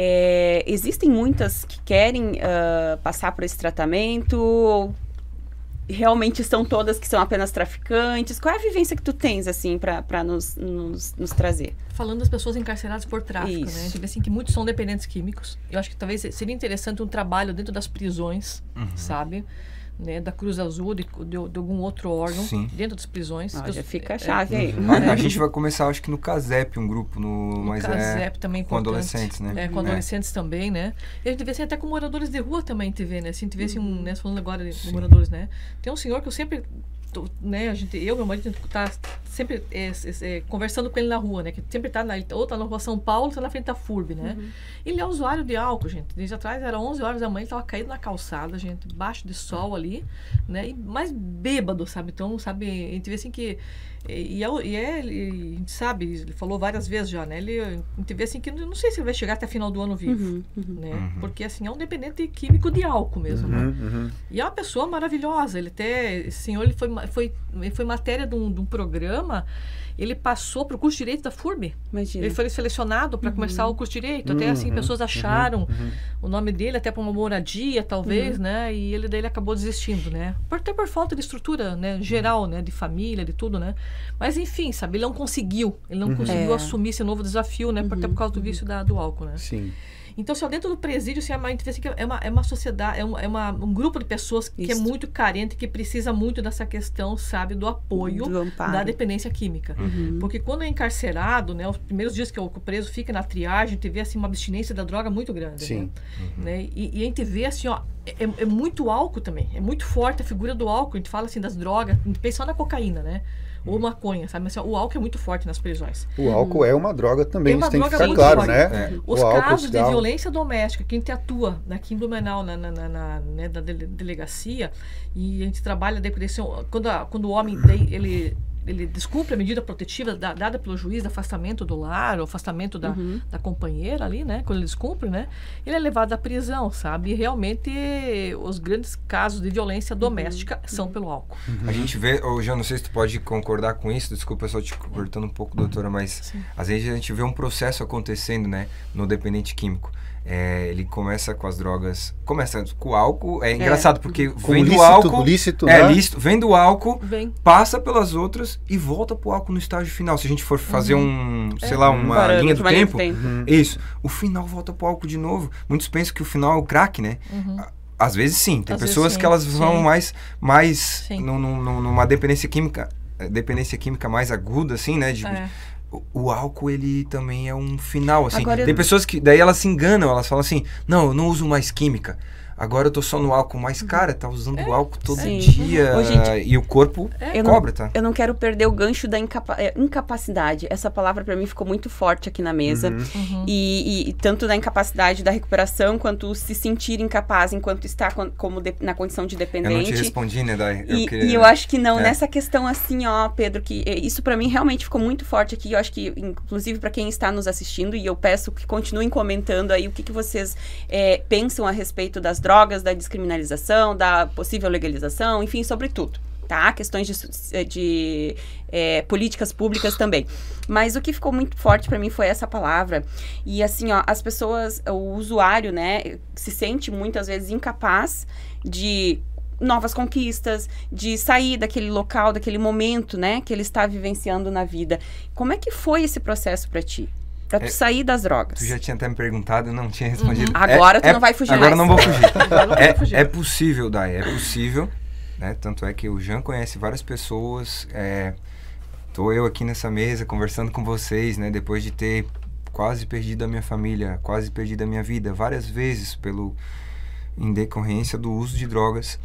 existem muitas que querem passar por esse tratamento, ou realmente são todas que são apenas traficantes? Qual é a vivência que tu tens, assim, para nos trazer? Falando das pessoas encarceradas por tráfico, né? A gente vê assim que muitos são dependentes químicos. Eu acho que talvez seria interessante um trabalho dentro das prisões, sabe? Né, da Cruz Azul, de algum outro órgão, dentro das prisões. Já fica a chave aí. A gente vai começar, acho que no CASEP, um grupo, mas CASEP também com adolescentes, né? Com adolescentes também, né? E a gente vê assim, até com moradores de rua também, né? Assim, a gente vê assim, né, falando agora de moradores, né? Tem um senhor que eu sempre... Né, meu marido tá sempre conversando com ele na rua, né, que sempre tá ou tá na rua São Paulo, ou tá na frente da FURB, né, ele é usuário de álcool, gente, desde atrás era 11 horas da manhã, ele tava caído na calçada, gente, baixo de sol ali, né, e mais bêbado, sabe, então, sabe, a gente vê assim que, a gente sabe, ele falou várias vezes já, né, a gente vê assim que, não sei se ele vai chegar até final do ano vivo, né, porque assim, é um dependente químico de álcool mesmo, né, e é uma pessoa maravilhosa, esse senhor, ele foi matéria de um programa, ele passou para o curso de Direito da FURB. Imagina. Ele foi selecionado para começar o curso de Direito. Até assim, pessoas acharam o nome dele, até para uma moradia, talvez, né? E ele acabou desistindo, né? Até por falta de estrutura, né? Geral, né? De família, de tudo, né? Mas, enfim, sabe? Ele não conseguiu assumir esse novo desafio, né? Até por causa do vício do álcool, né? Sim. Então, assim, dentro do presídio, assim, a gente vê assim, que é uma sociedade, um grupo de pessoas que é muito carente, que precisa muito dessa questão, sabe, do apoio da dependência química. Porque quando é encarcerado, né, os primeiros dias que o preso fica na triagem, a gente vê, assim, uma abstinência da droga muito grande. Sim. Né? E a gente vê, assim, ó, é muito álcool também, é muito forte a figura do álcool, a gente fala, assim, das drogas, a gente pensa só na cocaína, né? Ou maconha, sabe? Mas assim, o álcool é muito forte nas prisões. O álcool é uma droga também, isso tem que ficar claro, forte, né? Os casos de violência doméstica, que a gente atua aqui em Blumenau, na delegacia, e a gente trabalha daí, quando o homem, ele descumpre a medida protetiva dada pelo juiz de afastamento do lar, ou afastamento da companheira ali, né? Quando ele descumpre, né? Ele é levado à prisão, sabe? E realmente os grandes casos de violência doméstica são pelo álcool. A gente vê, ou já não sei se tu pode concordar com isso, desculpa, eu só te cortando um pouco, doutora, mas às vezes a gente vê um processo acontecendo, né? No dependente químico. ele começa com as drogas, começa com o álcool, é engraçado, porque vem do lícito, álcool, lícito, né? lícito, vem do álcool, Vem. passa pelas outras e volta pro álcool no estágio final. Se a gente for fazer sei lá, uma Parâmetro, linha do uma linha do tempo, tempo. isso, o final volta pro álcool de novo. Muitos pensam que o final é o crack, né? Às vezes sim, tem Às vezes pessoas sim, que elas vão sim. mais Sim. numa dependência química mais aguda, assim, né? O álcool, ele também é um final, assim. Agora Tem pessoas que, daí elas se enganam, elas falam assim, não, eu não uso mais química, agora eu tô só no álcool. Mas, cara, tá usando o álcool todo Sim. dia Ô, gente, e o corpo cobra, tá? Eu não quero perder o gancho da incapacidade. Essa palavra pra mim ficou muito forte aqui na mesa. E tanto da incapacidade da recuperação, quanto se sentir incapaz enquanto está na condição de dependente. Eu não te respondi, né, Dai? E eu acho que não, nessa questão assim, ó, Pedro, que isso pra mim realmente ficou muito forte aqui. Eu acho que, inclusive, pra quem está nos assistindo, e eu peço que continuem comentando aí o que vocês pensam a respeito das drogas, da descriminalização, da possível legalização, enfim, sobre tudo, tá? Questões de políticas públicas também. Mas o que ficou muito forte pra mim foi essa palavra. E assim, ó, as pessoas, o usuário, né, se sente muitas vezes incapaz de novas conquistas, de sair daquele local, daquele momento, né, que ele está vivenciando na vida. Como é que foi esse processo pra ti? Pra tu sair das drogas. Tu já tinha até me perguntado, eu não tinha respondido. Agora tu não vai fugir agora mais. não vou fugir. Agora não vai fugir. É possível, Dai, é possível. Né? Tanto é que o Jean conhece várias pessoas. Tô eu aqui nessa mesa conversando com vocês, né? Depois de ter quase perdido a minha família, quase perdido a minha vida várias vezes em decorrência do uso de drogas.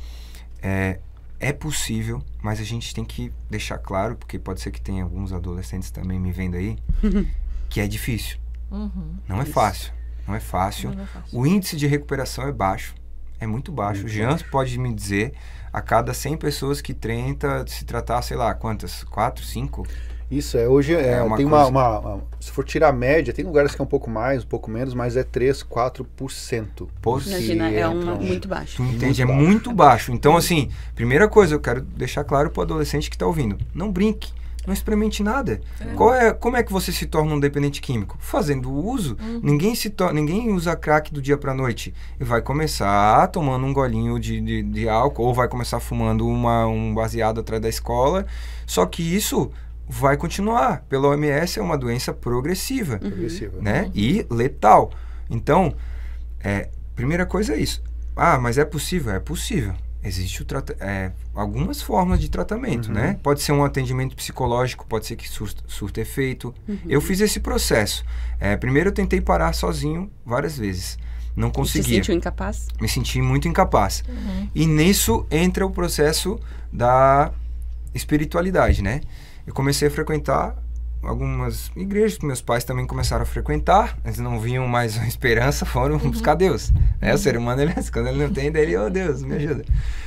É possível, mas a gente tem que deixar claro, porque pode ser que tenha alguns adolescentes também me vendo aí, que é difícil. Não é fácil. Não é fácil. O índice de recuperação é baixo. É muito baixo. O Jean pode me dizer, a cada 100 pessoas que tenta se tratar, sei lá, quantas? 4, 5? Isso, hoje tem coisa... se for tirar a média, tem lugares que é um pouco mais, um pouco menos, mas é 3, 4%. Imagina, muito baixo. Tu entende? É muito baixo. Então, assim, primeira coisa, eu quero deixar claro pro adolescente que tá ouvindo. Não brinque. Não experimente nada. Como é que você se torna um dependente químico? Fazendo uso. Ninguém usa crack do dia pra noite. E vai começar tomando um golinho de álcool, ou vai começar fumando um baseado atrás da escola. Só que isso vai continuar. Pela OMS, é uma doença progressiva. Né? E letal. Então, primeira coisa é isso. Ah, mas é possível? É possível. Existe algumas formas de tratamento, né? Pode ser um atendimento psicológico, pode ser que surta efeito. Eu fiz esse processo. Primeiro eu tentei parar sozinho várias vezes. Não conseguia. Te sentiu incapaz? Me senti muito incapaz. E nisso entra o processo da espiritualidade, né? Eu comecei a frequentar algumas igrejas que meus pais também começaram a frequentar. Eles não viam mais a esperança, foram buscar Deus. O ser humano, quando ele não tem, daí, Deus, me ajuda.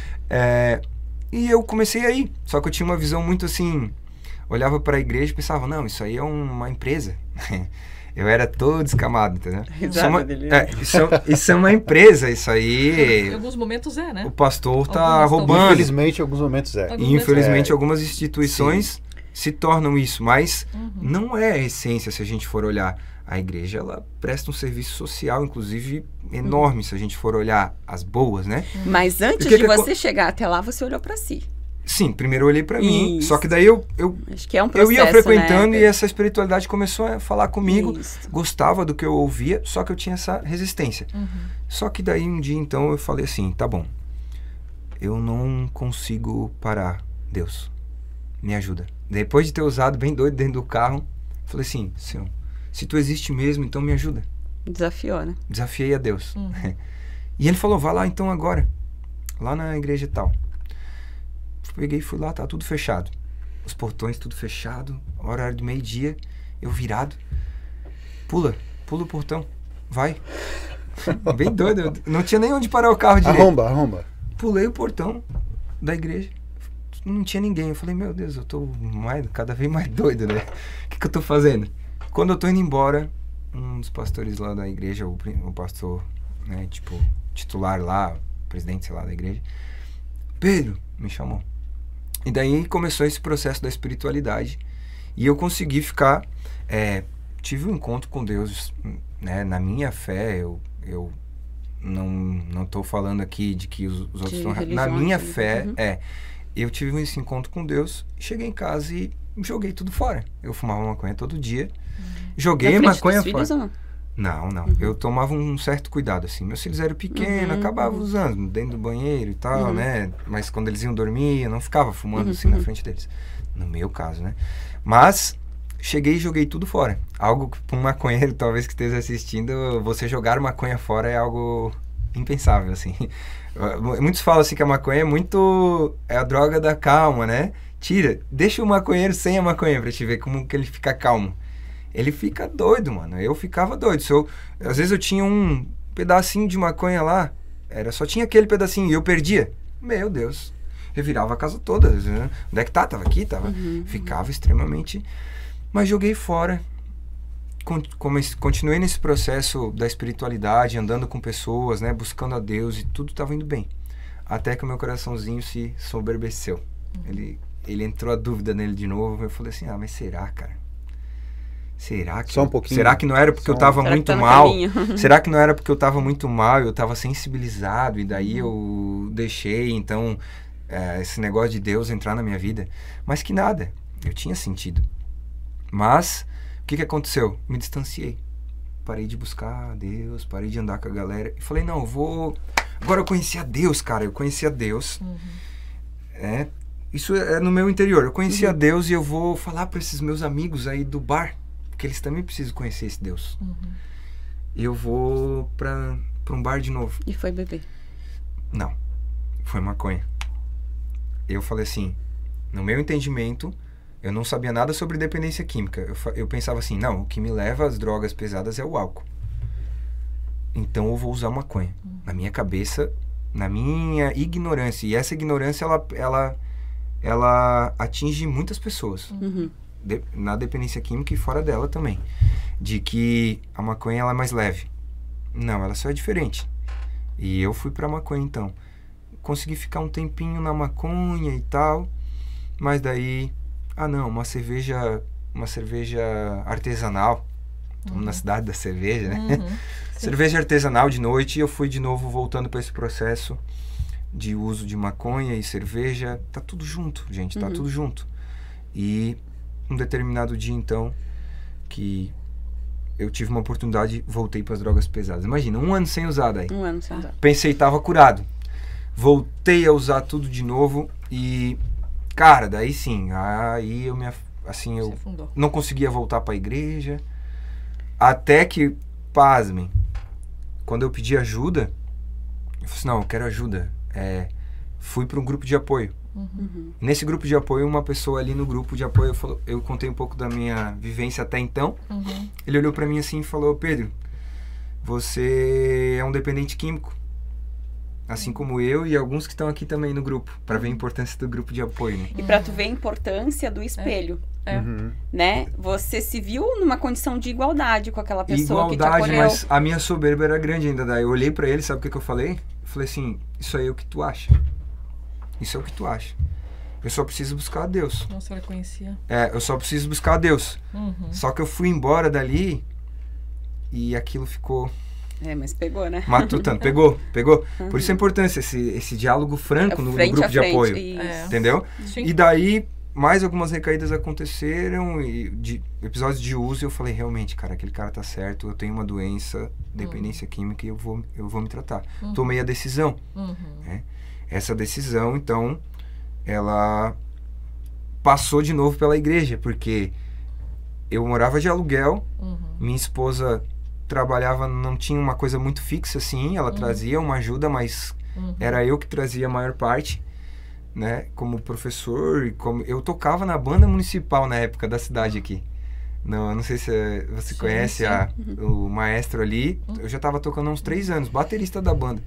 E eu comecei a ir. Só que eu tinha uma visão muito assim, olhava para a igreja e pensava, não, isso aí é uma empresa. Eu era todo descamado, entendeu? Isso é uma empresa, isso aí... Em alguns momentos né? O pastor tá roubando. Infelizmente, em alguns momentos Infelizmente, algumas instituições se tornam isso, mas não é a essência, se a gente for olhar. A igreja, ela presta um serviço social, inclusive, enorme, se a gente for olhar as boas, né? Mas antes de você chegar até lá, você olhou para si. Sim, primeiro eu olhei para mim, só que daí acho que é um processo, eu ia frequentando, né? E essa espiritualidade começou a falar comigo, Isso. gostava do que eu ouvia, só que eu tinha essa resistência. Só que daí um dia, então, eu falei assim, tá bom, eu não consigo parar, Deus, me ajuda. Depois de ter usado bem doido dentro do carro, falei assim, Senhor, se tu existe mesmo, então me ajuda. Desafiou, né? Desafiei a Deus. E ele falou, vai lá então agora, lá na igreja e tal. Peguei e fui lá, tá tudo fechado. Os portões tudo fechado, horário do meio-dia, eu virado. Pula o portão, vai. Bem doido, não tinha nem onde parar o carro direito. Arromba. Pulei o portão da igreja, não tinha ninguém. Eu falei, meu Deus, eu tô cada vez mais doido, né? O que eu tô fazendo? Quando eu tô indo embora, um dos pastores lá da igreja, o pastor, né, tipo, titular lá, presidente, sei lá, da igreja, Pedro, me chamou. E daí começou esse processo da espiritualidade. E eu consegui ficar, tive um encontro com Deus, né? Na minha fé, eu não tô falando aqui de que os outros estão... Na minha fé, eu tive esse encontro com Deus, cheguei em casa e joguei tudo fora. Eu fumava maconha todo dia, joguei maconha fora. Filhos, ou não? Não. Eu tomava um certo cuidado, assim. Meus filhos eram pequenos, acabava usando dentro do banheiro e tal, né? Mas quando eles iam dormir, eu não ficava fumando assim na frente deles. No meu caso, né? Mas cheguei e joguei tudo fora. Algo que para um maconheiro, talvez que esteja assistindo, você jogar maconha fora é algo impensável, assim. Muitos falam assim que a maconha é a droga da calma, né? Deixa o maconheiro sem a maconha pra te ver como que ele fica calmo. Ele fica doido, mano. Eu ficava doido. Às vezes eu tinha um pedacinho de maconha lá, só tinha aquele pedacinho e eu perdia. Meu Deus. Revirava a casa toda. Né? Onde é que tá? Tava aqui? Tava. Ficava extremamente... Mas joguei fora. Continuei nesse processo da espiritualidade, andando com pessoas, né? Buscando a Deus e tudo tava indo bem. Até que o meu coraçãozinho se soberbeceu. Ele entrou a dúvida nele de novo. Eu falei assim, mas será, cara? Será que... Só um pouquinho. Será que não era porque eu tava muito mal? Será que não era porque eu tava muito mal, eu tava sensibilizado e daí eu deixei, então, esse negócio de Deus entrar na minha vida? Mas que nada, eu tinha sentido. Mas, o que aconteceu? Me distanciei. Parei de buscar a Deus, parei de andar com a galera e falei, não, eu vou... Agora eu conheci a Deus, cara, eu conheci a Deus. Isso é no meu interior. Eu conheci a Deus e eu vou falar para esses meus amigos aí do bar, porque eles também precisam conhecer esse Deus. E eu vou para um bar de novo. E foi beber? Não. Foi maconha. Eu falei assim, no meu entendimento, eu não sabia nada sobre dependência química. Eu pensava assim, não, o que me leva às drogas pesadas é o álcool. Então eu vou usar maconha. Na minha cabeça, na minha ignorância. E essa ignorância, ela atinge muitas pessoas. Na dependência química e fora dela também. De que a maconha ela é mais leve. Não, ela só é diferente. E eu fui pra maconha então. Consegui ficar um tempinho na maconha e tal. Mas daí... uma cerveja artesanal. Estamos na cidade da cerveja, né? Cerveja artesanal de noite. E eu fui de novo voltando para esse processo de uso de maconha e cerveja. Tá tudo junto, gente. Tá tudo junto. E um determinado dia, então, que eu tive uma oportunidade, voltei para as drogas pesadas. Imagina, 1 ano sem usar daí. 1 ano sem usar. Pensei, tava curado. Voltei a usar tudo de novo e, cara, daí sim, aí eu não conseguia voltar para a igreja. Até que, pasmem, quando eu pedi ajuda, eu falei assim, não, eu quero ajuda. Fui para um grupo de apoio. Nesse grupo de apoio, uma pessoa ali no grupo de apoio, eu contei um pouco da minha vivência até então. Ele olhou para mim assim e falou, Pedro, você é um dependente químico. Assim como eu e alguns que estão aqui também no grupo, para ver a importância do grupo de apoio, né? E para tu ver a importância do espelho, né? Você se viu numa condição de igualdade com aquela pessoa que te acolheu. Mas a minha soberba era grande ainda. Daí eu olhei para ele, sabe o que eu falei? Eu falei assim, isso aí é o que tu acha. Isso é o que tu acha. Eu só preciso buscar a Deus. Nossa, ela conhecia. Eu só preciso buscar a Deus. Só que eu fui embora dali e aquilo ficou... mas pegou, né? Matutando, pegou. Por isso a importância, esse diálogo franco no grupo de apoio. Entendeu? Sim. E daí, mais algumas recaídas aconteceram, de episódios de uso, e eu falei, realmente, cara, aquele cara tá certo, eu tenho uma doença, dependência química, e eu vou me tratar. Tomei a decisão. Né? Essa decisão, então, ela passou de novo pela igreja, porque eu morava de aluguel, minha esposa trabalhava, não tinha uma coisa muito fixa assim, ela trazia uma ajuda, mas era eu que trazia a maior parte, né, como professor, e como eu tocava na banda municipal na época da cidade aqui. Não sei se você conhece o maestro ali, eu já estava tocando há uns 3 anos, baterista da banda.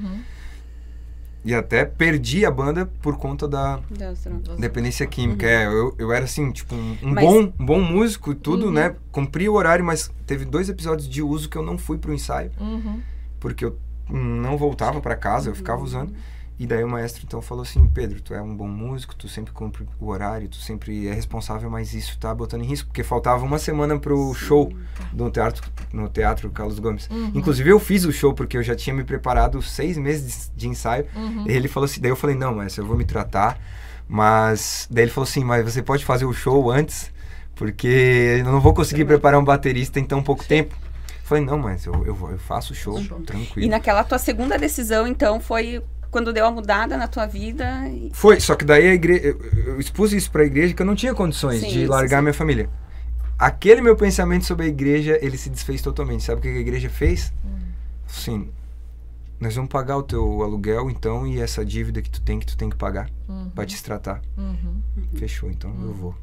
E até perdi a banda por conta da dependência química. Eu era assim, tipo, um bom músico e tudo, né? Cumpri o horário, mas teve 2 episódios de uso que eu não fui pro ensaio. Porque eu não voltava para casa, eu ficava usando. E daí o maestro então falou assim, Pedro, tu é um bom músico, tu sempre cumpre o horário, tu sempre é responsável, mas isso tá botando em risco, porque faltava uma semana pro show no teatro Carlos Gomes. Inclusive eu fiz o show porque eu já tinha me preparado 6 meses de ensaio. E ele falou assim, daí eu falei, não, maestro, eu vou me tratar, mas daí ele falou assim, mas você pode fazer o show antes, porque eu não vou conseguir preparar um baterista em tão pouco tempo. Eu falei, não, mas eu faço o show tranquilo. E naquela tua segunda decisão, então, foi quando deu a mudada na tua vida? Foi, só que daí a igreja, eu expus isso pra igreja que eu não tinha condições de largar minha família. Aquele meu pensamento sobre a igreja, ele se desfez totalmente. Sabe o que a igreja fez? Assim, nós vamos pagar o teu aluguel, então, e essa dívida que tu tem que pagar pra te tratar. Fechou, então eu vou.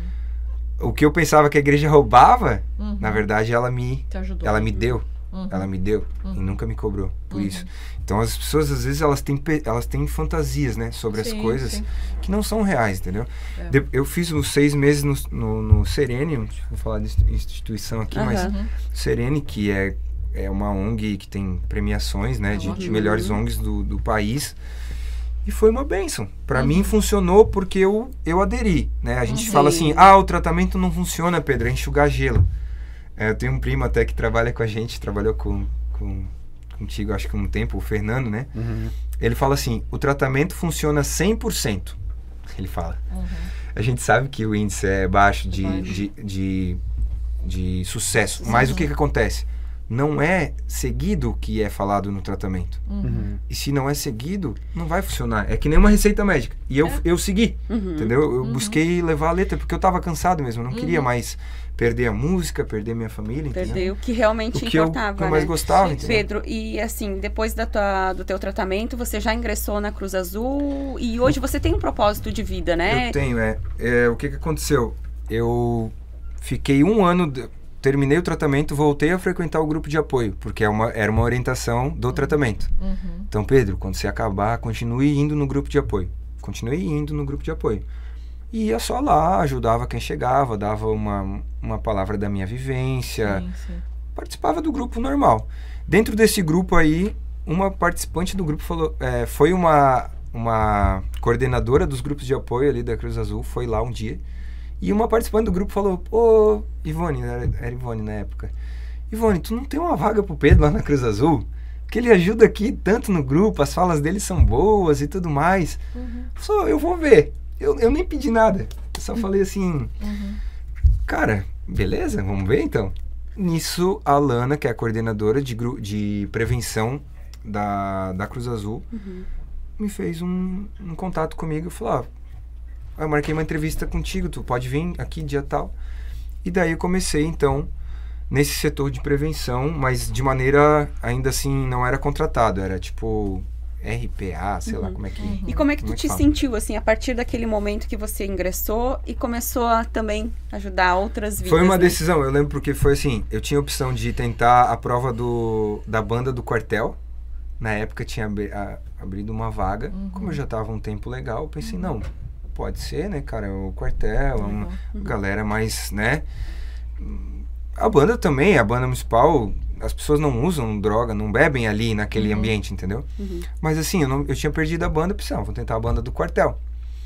O que eu pensava que a igreja roubava, na verdade, ela me deu. Ela me deu e nunca me cobrou por isso. Então as pessoas às vezes elas têm fantasias, né, sobre as coisas que não são reais, entendeu? Eu fiz uns 6 meses no Serene, vou falar de instituição aqui, mas Serene, que é uma ONG que tem premiações, né, de melhores ONGs do país. E foi uma bênção. Pra mim funcionou porque eu aderi, né? A gente fala assim, o tratamento não funciona, Pedro, é enxugar gelo. Eu tenho um primo até que trabalha com a gente, trabalhou contigo acho que um tempo, o Fernando, né? Ele fala assim, o tratamento funciona 100%. Ele fala. A gente sabe que o índice é baixo de sucesso, mas o que acontece? Não é seguido o que é falado no tratamento. E se não é seguido, não vai funcionar. É que nem uma receita médica. E eu segui, entendeu? Eu busquei levar a letra, porque eu tava cansado mesmo. Eu não queria mais perder a música, perder minha família, entendeu? Perder o que realmente importava, que eu mais gostava, entendeu? Pedro, e assim, depois do teu tratamento, você já ingressou na Cruz Azul e hoje você tem um propósito de vida, né? Eu tenho, o que aconteceu? Eu fiquei 1 ano... Terminei o tratamento, voltei a frequentar o grupo de apoio, porque era uma orientação do tratamento. Então, Pedro, quando você acabar, continue indo no grupo de apoio. Continuei indo no grupo de apoio. E ia só lá, ajudava quem chegava, dava uma palavra da minha vivência. Participava do grupo normal. Dentro desse grupo aí, uma participante do grupo falou... foi uma coordenadora dos grupos de apoio ali da Cruz Azul, foi lá um dia. E uma participante do grupo falou, pô, Ivone, era Ivone na época, Ivone, tu não tem uma vaga pro Pedro lá na Cruz Azul? Porque ele ajuda aqui tanto no grupo, as falas dele são boas e tudo mais. Só, eu vou ver. Eu nem pedi nada. Eu só falei assim, cara, beleza, vamos ver então. Nisso, a Lana, que é a coordenadora de prevenção da Cruz Azul, me fez um contato comigo e falou, eu marquei uma entrevista contigo, tu pode vir aqui dia tal. E daí eu comecei, então, nesse setor de prevenção, mas de maneira, ainda assim, não era contratado, era tipo RPA, sei lá como é que... E como é que tu te sentiu, assim, a partir daquele momento que você ingressou e começou a também ajudar outras vidas? Foi uma decisão, eu lembro porque foi assim, eu tinha a opção de tentar a prova da banda do quartel. Na época tinha abrido uma vaga, como eu já estava um tempo legal, eu pensei, não... Pode ser, né, cara? O quartel, uma galera mais, né? A banda também, a banda municipal, as pessoas não usam droga, não bebem ali naquele ambiente, entendeu? Mas assim, eu tinha perdido a banda, pensei, vou tentar a banda do quartel.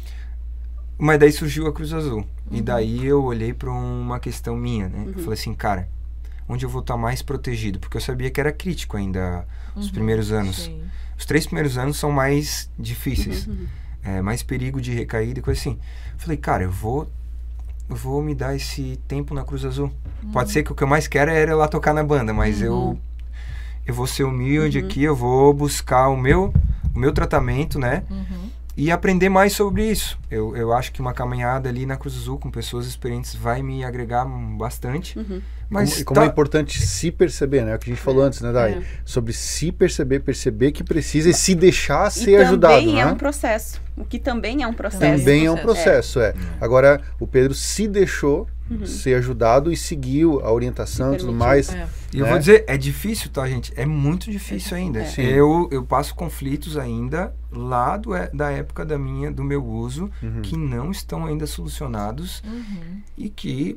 Mas daí surgiu a Cruz Azul. E daí eu olhei para uma questão minha, né? Eu falei assim, cara, onde eu vou estar mais protegido? Porque eu sabia que era crítico ainda os primeiros anos. Os 3 primeiros anos são mais difíceis. Mais perigo de recaída e coisa assim. Falei, cara, eu vou me dar esse tempo na Cruz Azul. Pode ser que o que eu mais quero é ir lá tocar na banda, mas eu vou ser humilde aqui, eu vou buscar o meu tratamento, né? E aprender mais sobre isso. Eu acho que uma caminhada ali na Cruz Azul com pessoas experientes vai me agregar bastante. Mas como é importante se perceber, né? O que a gente falou antes, né, Dai? Sobre se perceber que precisa e se deixar ser ajudado, né? Também é um processo. O que também é um processo. Também é um processo, Agora, o Pedro se deixou ser ajudado e seguiu a orientação e tudo mais. E eu vou dizer, é difícil, tá, gente? É muito difícil ainda. Eu passo conflitos ainda lá da época do meu uso que não estão ainda solucionados e que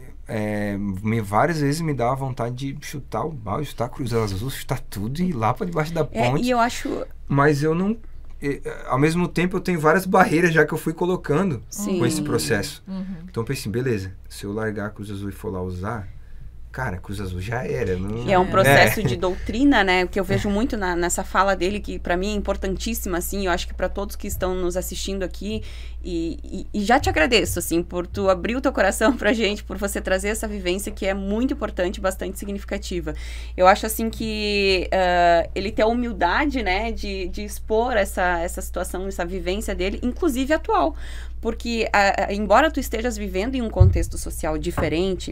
várias vezes me dá a vontade de chutar o balde, chutar a Cruz Azul, chutar tudo e ir lá para debaixo da ponte. E eu acho... Mas eu não ao mesmo tempo eu tenho várias barreiras já que eu fui colocando Sim. com esse processo. Então eu pensei, beleza, se eu largar a Cruz Azul e for lá usar, cara, Cruz Azul já era. Não... E é um processo de doutrina, né? Que eu vejo muito nessa fala dele, que para mim é importantíssima, assim. Eu acho que para todos que estão nos assistindo aqui. E já te agradeço, assim, por tu abrir o teu coração pra gente, por você trazer essa vivência que é muito importante, bastante significativa. Eu acho, assim, que ele tem a humildade, né? De expor essa situação, essa vivência dele, inclusive atual. Porque, embora tu estejas vivendo em um contexto social diferente...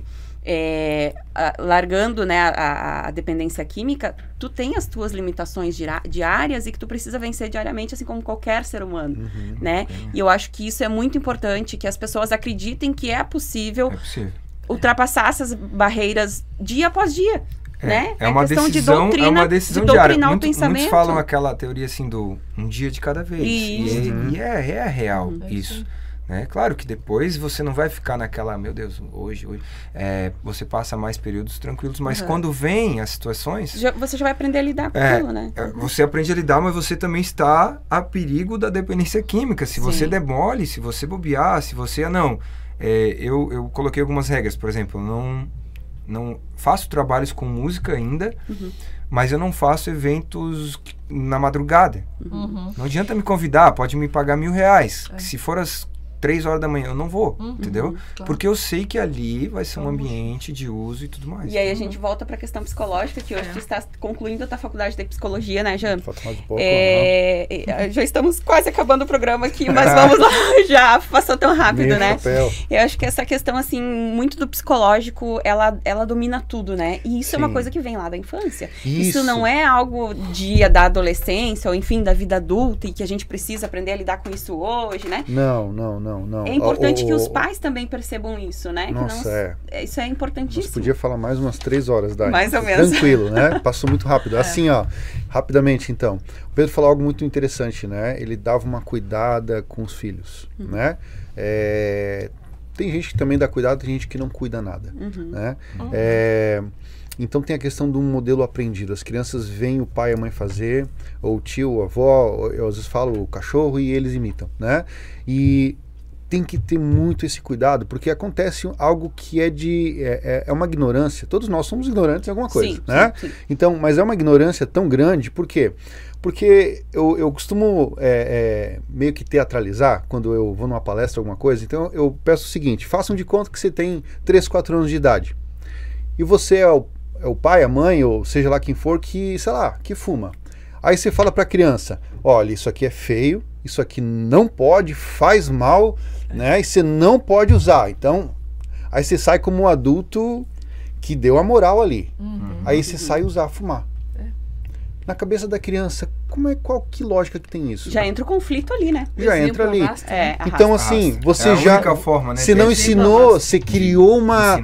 largando, né, a dependência química, tu tem as tuas limitações diárias e que tu precisa vencer diariamente, assim como qualquer ser humano, né? E eu acho que isso é muito importante, que as pessoas acreditem que é possível ultrapassar essas barreiras dia após dia, né? É uma questão decisão, de doutrina, é uma decisão de diária. doutrinar o pensamento. Muitos falam aquela teoria assim do um dia de cada vez. E é real isso. Né? Claro que depois você não vai ficar naquela, meu Deus, hoje você passa mais períodos tranquilos, mas quando vem as situações... você já vai aprender a lidar com aquilo, né? Você aprende a lidar, mas você também está a perigo da dependência química. Se você der mole, se você bobear, se você... eu coloquei algumas regras, por exemplo, não faço trabalhos com música ainda, mas eu não faço eventos na madrugada. Não adianta me convidar, pode me pagar R$1.000. Se for às 3 horas da manhã, eu não vou, entendeu? Claro. Porque eu sei que ali vai ser um ambiente de uso e tudo mais. E aí a gente volta para a questão psicológica, que hoje tu está concluindo a tua faculdade de psicologia, né, Jean? Falta mais um pouco. Já estamos quase acabando o programa aqui, mas vamos lá, já passou tão rápido, né? Papel. Eu acho que essa questão, assim, muito do psicológico, ela domina tudo, né? E isso é uma coisa que vem lá da infância. Isso não é algo da adolescência, ou enfim, da vida adulta, e que a gente precisa aprender a lidar com isso hoje, né? Não. É importante que os pais também percebam isso, né? Nossa, isso é importantíssimo. Você podia falar mais umas 3 horas, Dai. Mais ou menos. Tranquilo, né? Passou muito rápido. Assim, ó, rapidamente, então. O Pedro falou algo muito interessante, né? Ele dava uma cuidada com os filhos, né? Tem gente que também dá cuidado, tem gente que não cuida nada, né? Então tem a questão do modelo aprendido. As crianças veem o pai e a mãe fazer, ou o tio, a avó, eu às vezes falo o cachorro e eles imitam, né? E tem que ter muito esse cuidado, porque acontece algo que é uma ignorância. Todos nós somos ignorantes em alguma coisa, né? Sim. Então, mas é uma ignorância tão grande, por quê? Porque eu costumo meio que teatralizar quando eu vou numa palestra, alguma coisa. Então eu peço o seguinte: façam de conta que você tem 3, 4 anos de idade. E você é o pai, a mãe, ou seja lá quem for, que, sei lá, que fuma. Aí você fala para a criança: olha, isso aqui é feio, isso aqui não pode, faz mal, né? E você não pode usar. Então, aí você sai como um adulto que deu a moral ali. Aí você sai usar, fumar. Na cabeça da criança, que lógica que tem isso? Já entra o conflito ali, né? Já entra ali. Arrasta. Então, assim, você já... É a única forma, né? Você não ensinou, você criou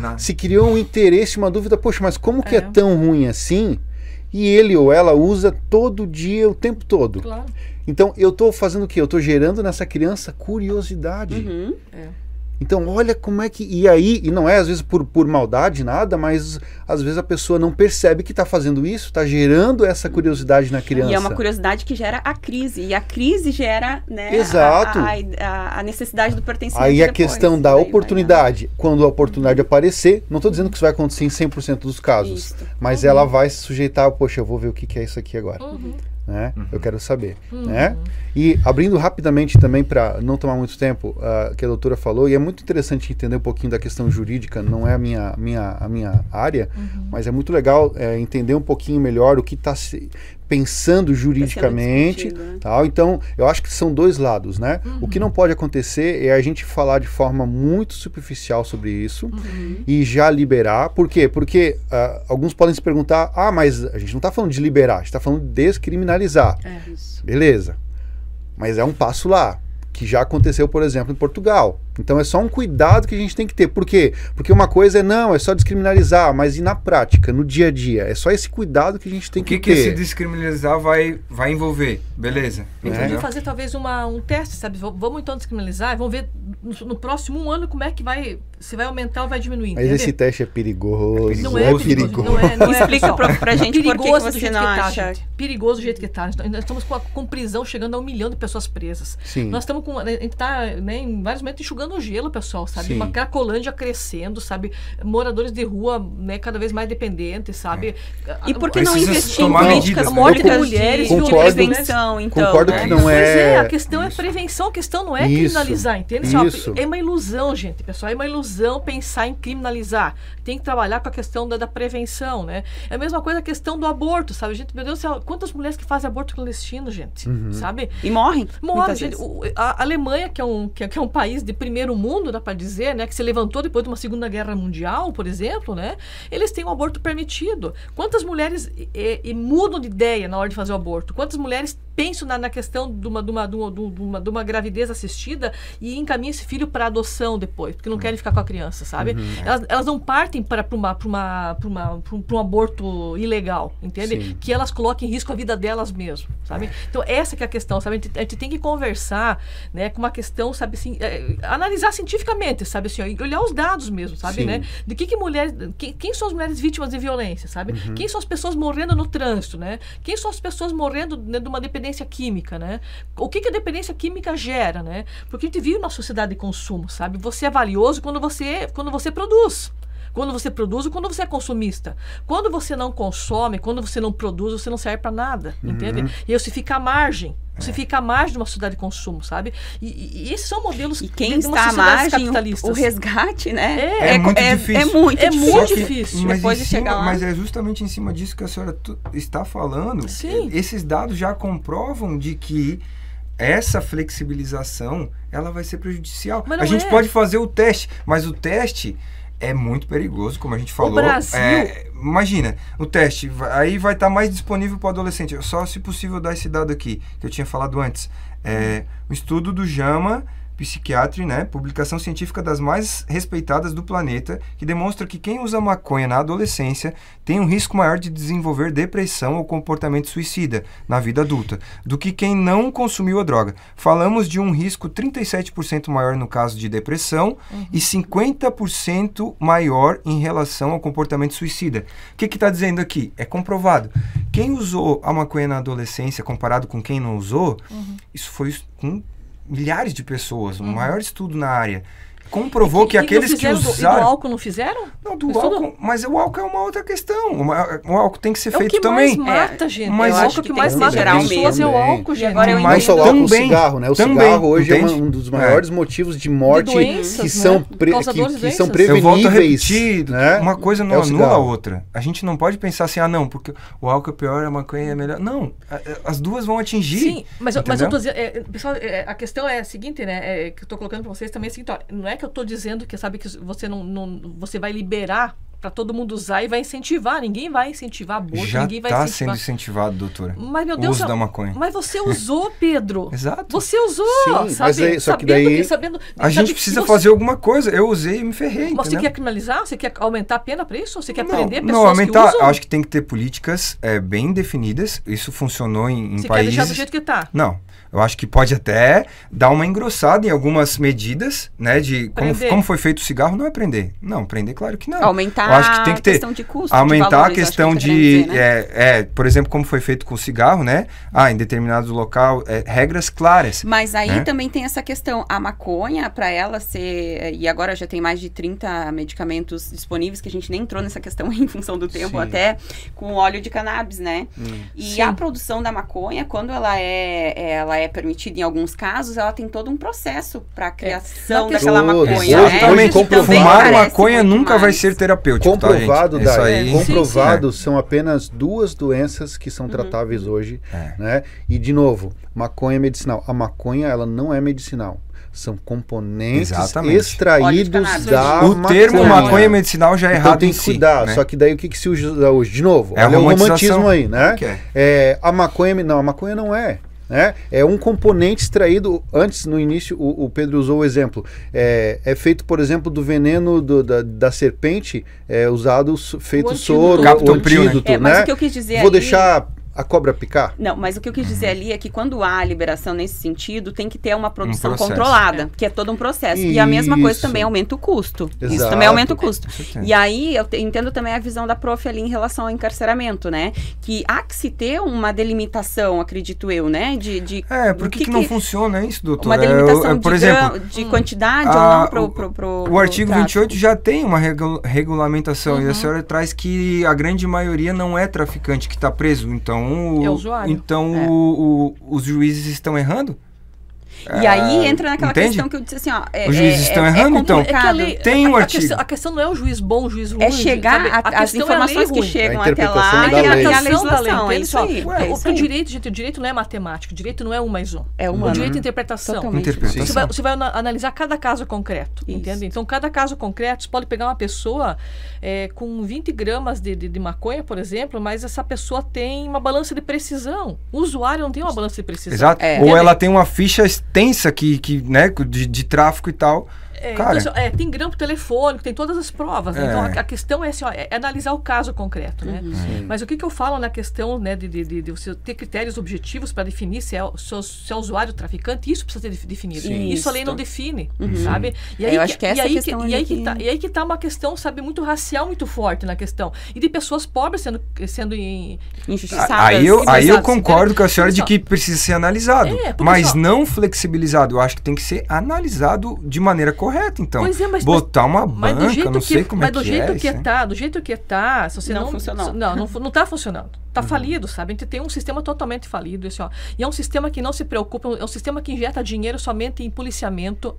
um interesse, uma dúvida. Poxa, mas como que é tão ruim assim? E ele ou ela usa todo dia, o tempo todo. Claro. Então, eu estou fazendo o quê? Eu estou gerando nessa criança curiosidade. Então, olha como é que... E não é às vezes por maldade, nada, mas às vezes a pessoa não percebe que está fazendo isso, está gerando essa curiosidade na criança. E é uma curiosidade que gera a crise. E a crise gera, né, exato, a necessidade do pertencimento. Aí a questão da oportunidade, quando a oportunidade aparecer, não estou dizendo que isso vai acontecer em 100% dos casos, mas ela vai se sujeitar, poxa, eu vou ver o que é isso aqui agora. Né? Eu quero saber, né? E abrindo rapidamente também para não tomar muito tempo, que a doutora falou, e é muito interessante entender um pouquinho da questão jurídica, não é a minha área, mas é muito legal entender um pouquinho melhor o que está se pensando juridicamente, tal. Então, eu acho que são dois lados, né? O que não pode acontecer é a gente falar de forma muito superficial sobre isso e já liberar. Por quê? Porque alguns podem se perguntar, mas a gente não está falando de liberar, a gente está falando de descriminalizar. Isso. Beleza. Mas é um passo lá, que já aconteceu, por exemplo, em Portugal. Então é só um cuidado que a gente tem que ter. Por quê? Porque uma coisa é só descriminalizar, mas e na prática, no dia a dia? É só esse cuidado que a gente tem que ter. O que esse descriminalizar vai envolver? Beleza. Então, fazer talvez um teste, sabe? Vamos então descriminalizar, vamos ver no próximo ano como é que se vai aumentar ou vai diminuir. Mas esse teste é perigoso. Não é perigoso. Não é, explica pra gente por que você não acha. Perigoso do jeito que tá. Nós estamos com prisão chegando a 1 milhão de pessoas presas. Sim. Nós estamos a gente tá, né, em vários momentos enxugando o gelo, pessoal, sabe? Sim. Uma Cracolândia crescendo, sabe? Moradores de rua, né, cada vez mais dependentes, sabe? E por que não investir em políticas públicas mulheres de prevenção, então? Concordo que não é... Pois é, a questão é prevenção, a questão não é criminalizar, entende? Isso. É uma ilusão, gente, pessoal, é uma ilusão pensar em criminalizar. Tem que trabalhar com a questão da prevenção, né? É a mesma coisa a questão do aborto, sabe? Gente, meu Deus do céu, quantas mulheres que fazem aborto clandestino, gente, sabe? E morrem. Morrem, gente. A Alemanha, que é um país de primeiro mundo, dá para dizer, né? Que se levantou depois de uma Segunda Guerra Mundial, por exemplo, né? Eles têm o aborto permitido. Quantas mulheres mudam de ideia na hora de fazer o aborto? Quantas mulheres pensam na questão de uma gravidez assistida e encaminham esse filho para adoção depois, porque não querem ficar com a criança, sabe? Elas não partem para um aborto ilegal, entende? Sim. Que elas coloquem em risco a vida delas mesmo, sabe? Então essa que é a questão, sabe? A gente tem que conversar, né, com uma questão, sabe, assim, analisar cientificamente, sabe, assim, ó, olhar os dados mesmo, sabe, Sim. né? De que mulheres, quem são as mulheres vítimas de violência, sabe? Quem são as pessoas morrendo no trânsito, né? Quem são as pessoas morrendo, né, de uma dependência química, né? O que a dependência química gera, né? Porque a gente vive numa sociedade de consumo, sabe? Você é valioso quando você produz. Quando você produz ou quando você é consumista. Quando você não consome, quando você não produz, você não serve para nada, entende? E aí você fica à margem. Você fica à margem de uma sociedade de consumo, sabe? E esses são modelos e quem está à margem, o resgate, né? É muito difícil. É muito difícil. Mas, depois de chegar lá. Mas é justamente em cima disso que a senhora está falando. Sim. Esses dados já comprovam de que essa flexibilização ela vai ser prejudicial. A gente pode fazer o teste, mas o teste é muito perigoso, como a gente falou. O Brasil... imagina, o teste, aí vai estar mais disponível para o adolescente. Só, se possível, dar esse dado aqui, que eu tinha falado antes. O estudo do JAMA Psychiatry, né, publicação científica das mais respeitadas do planeta, que demonstra que quem usa maconha na adolescência tem um risco maior de desenvolver depressão ou comportamento suicida na vida adulta, do que quem não consumiu a droga. Falamos de um risco 37% maior no caso de depressão e 50% maior em relação ao comportamento suicida. O que está dizendo aqui? É comprovado. Quem usou a maconha na adolescência comparado com quem não usou, isso foi com milhares de pessoas, o maior estudo na área, comprovou que aqueles que usaram... E do álcool não fizeram? Não, do álcool, mas o álcool é uma outra questão. O álcool tem que ser feito também. É o que mais mata, gente. Mas o álcool que mais mata as pessoas é o álcool, gente. Agora não só o álcool, o cigarro, né? O cigarro hoje é um dos maiores motivos de morte de doenças, que são preveníveis. Eu volto a repetir, né? Uma coisa não anula a outra. A gente não pode pensar assim, não, porque o álcool é pior, a maconha é melhor. Não, as duas vão atingir. Sim, mas eu tô dizendo, pessoal, a questão é a seguinte, né? Que eu tô colocando para vocês também é a seguinte, não é que eu tô dizendo que sabe que você você vai liberar para todo mundo usar e vai incentivar. Ninguém vai incentivar aborto, ninguém vai incentivar. Já está sendo incentivado, doutora. Mas, meu Deus, o uso da maconha. Mas você usou, Pedro. Exato. Você usou, sim, sabe? Mas só que daí... A gente precisa fazer alguma coisa. Eu usei e me ferrei, Mas você quer criminalizar? Você quer aumentar a pena para isso? Você quer prender pessoas não, aumentar, que usam? acho que tem que ter políticas bem definidas. Isso funcionou em países... Você quer deixar do jeito que está? Não. Eu acho que pode até dar uma engrossada em algumas medidas, né? De como foi feito o cigarro, não é prender. Não, prender, claro que não. Aumentar eu acho que tem que ter, a questão de custo, aumentar de valores, a questão de... Dizer, né? por exemplo, como foi feito com o cigarro, né? Em determinados local, regras claras. Mas aí também tem essa questão. A maconha, para ela ser... E agora já tem mais de 30 medicamentos disponíveis, que a gente nem entrou nessa questão em função do tempo, até com óleo de cannabis, né? E a produção da maconha, quando ela é permitida em alguns casos, ela tem todo um processo para a criação daquela maconha. Fumar maconha nunca vai ser terapêutico, comprovado, tá, comprovado, são apenas 2 doenças que são tratáveis hoje, né? E de novo, maconha medicinal. A maconha, ela não é medicinal. São componentes extraídos da maconha. O termo maconha medicinal já é errado tem que cuidar. Né? Só que daí o que se usa hoje? De novo, olha o romantismo aí, né? A maconha não é. né? É um componente extraído, antes, no início, o Pedro usou o exemplo, é feito, por exemplo, do veneno da serpente, feito soro, o antídoto, né? Mas o que eu quis dizer Vou deixar a cobra picar? Não, mas o que eu quis dizer ali é que quando há liberação nesse sentido, tem que ter uma produção controlada, que é todo um processo. E a mesma coisa também aumenta o custo. Exato. Isso também aumenta o custo. E aí, eu entendo também a visão da prof ali em relação ao encarceramento, né? Que há que se ter uma delimitação, acredito eu, né? Por que não funciona isso, doutor? Uma delimitação por exemplo, de quantidade ou não pro o artigo 28 já tem uma regulamentação, e a senhora traz que a grande maioria não é traficante que está preso, então é usuário. Então os juízes estão errando? E aí entra naquela questão que eu disse assim, ó... os juízes estão errando, então? Tem um artigo. A questão não é o juiz bom, o juiz ruim. É chegar as informações que chegam até lá e a legislação. É isso aí. O direito não é matemática, o direito não é 1 mais 1. É o direito é interpretação. Você vai analisar cada caso concreto, entende? Então, cada caso concreto, você pode pegar uma pessoa com 20 gramas de maconha, por exemplo, mas essa pessoa tem uma balança de precisão. O usuário não tem uma balança de precisão. Exato. Ou ela tem uma ficha extensa né, de tráfico e tal. Cara, então, tem grampo telefônico, tem todas as provas. Né? Então, a questão é, assim, é analisar o caso concreto. Né? Mas o que eu falo na questão, né, de você ter critérios objetivos para definir se é usuário traficante, isso precisa ser definido. Isso a lei não define, sabe? E aí, eu acho que essa questão e aí que está uma questão, sabe, muito racial, muito forte na questão. E de pessoas pobres sendo injustiçadas. Aí eu concordo com a senhora de que precisa ser analisado, mas não flexibilizado. Eu acho que tem que ser analisado de maneira correta. Então, botar uma banca, não sei como é que é. Do jeito que tá, se você não funcionou. Não tá funcionando. Tá falido, sabe? A gente tem um sistema totalmente falido. Assim, ó. E é um sistema que não se preocupa, é um sistema que injeta dinheiro somente em policiamento,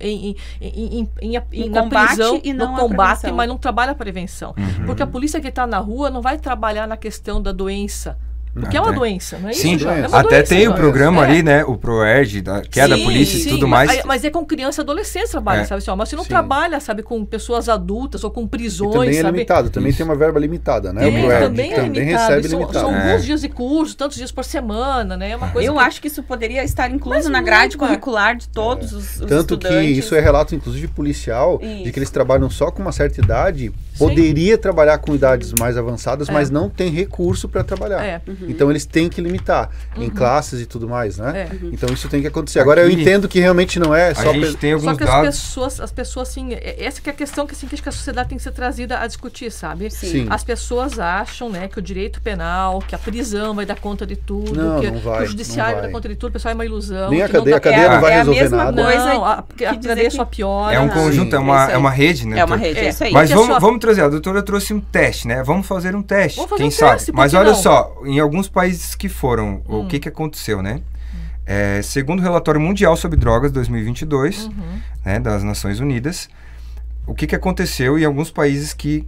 na prisão, no combate, mas não trabalha a prevenção. Porque a polícia que está na rua não vai trabalhar na questão da doença. Porque é uma doença, não é isso? Sim, até tem o programa ali, né? O ProERG, que é da polícia e tudo mais. Mas é com criança e adolescente trabalha, sabe? Mas você não trabalha, sabe, com pessoas adultas ou com prisões, e também sabe? É limitado, também tem uma verba limitada, né? Também recebe limitado. São alguns dias de curso, tantos dias por semana, né? É uma coisa eu acho que isso poderia estar incluso na grade curricular de todos os tanto estudantes. Que isso é relato, inclusive, policial, de que eles trabalham só com uma certa idade, poderia trabalhar com idades mais avançadas, mas não tem recurso para trabalhar. Então, eles têm que limitar em classes e tudo mais, né? Então isso tem que acontecer. Agora eu entendo que realmente não é só... A gente tem alguns só que dados... as pessoas, assim, essa que é a questão que, assim, que acho que a sociedade tem que ser trazida a discutir, sabe? Sim. As pessoas acham, né, que o direito penal, que a prisão vai dar conta de tudo, que o judiciário vai dar conta de tudo, o pessoal é uma ilusão. Nem a cadeia não vai resolver nada. A cadeia só piora. É um conjunto, é uma rede, né? É uma rede, é isso aí. Mas vamos trazer, a doutora trouxe um teste, né? Vamos fazer um teste, quem sabe? Mas olha só, em alguns países que foram, o que aconteceu, né? Segundo o relatório mundial sobre drogas 2022, né, das Nações Unidas, o que aconteceu em alguns países que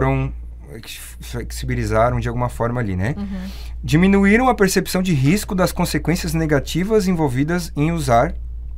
flexibilizaram de alguma forma ali, né? Diminuíram a percepção de risco das consequências negativas envolvidas em usar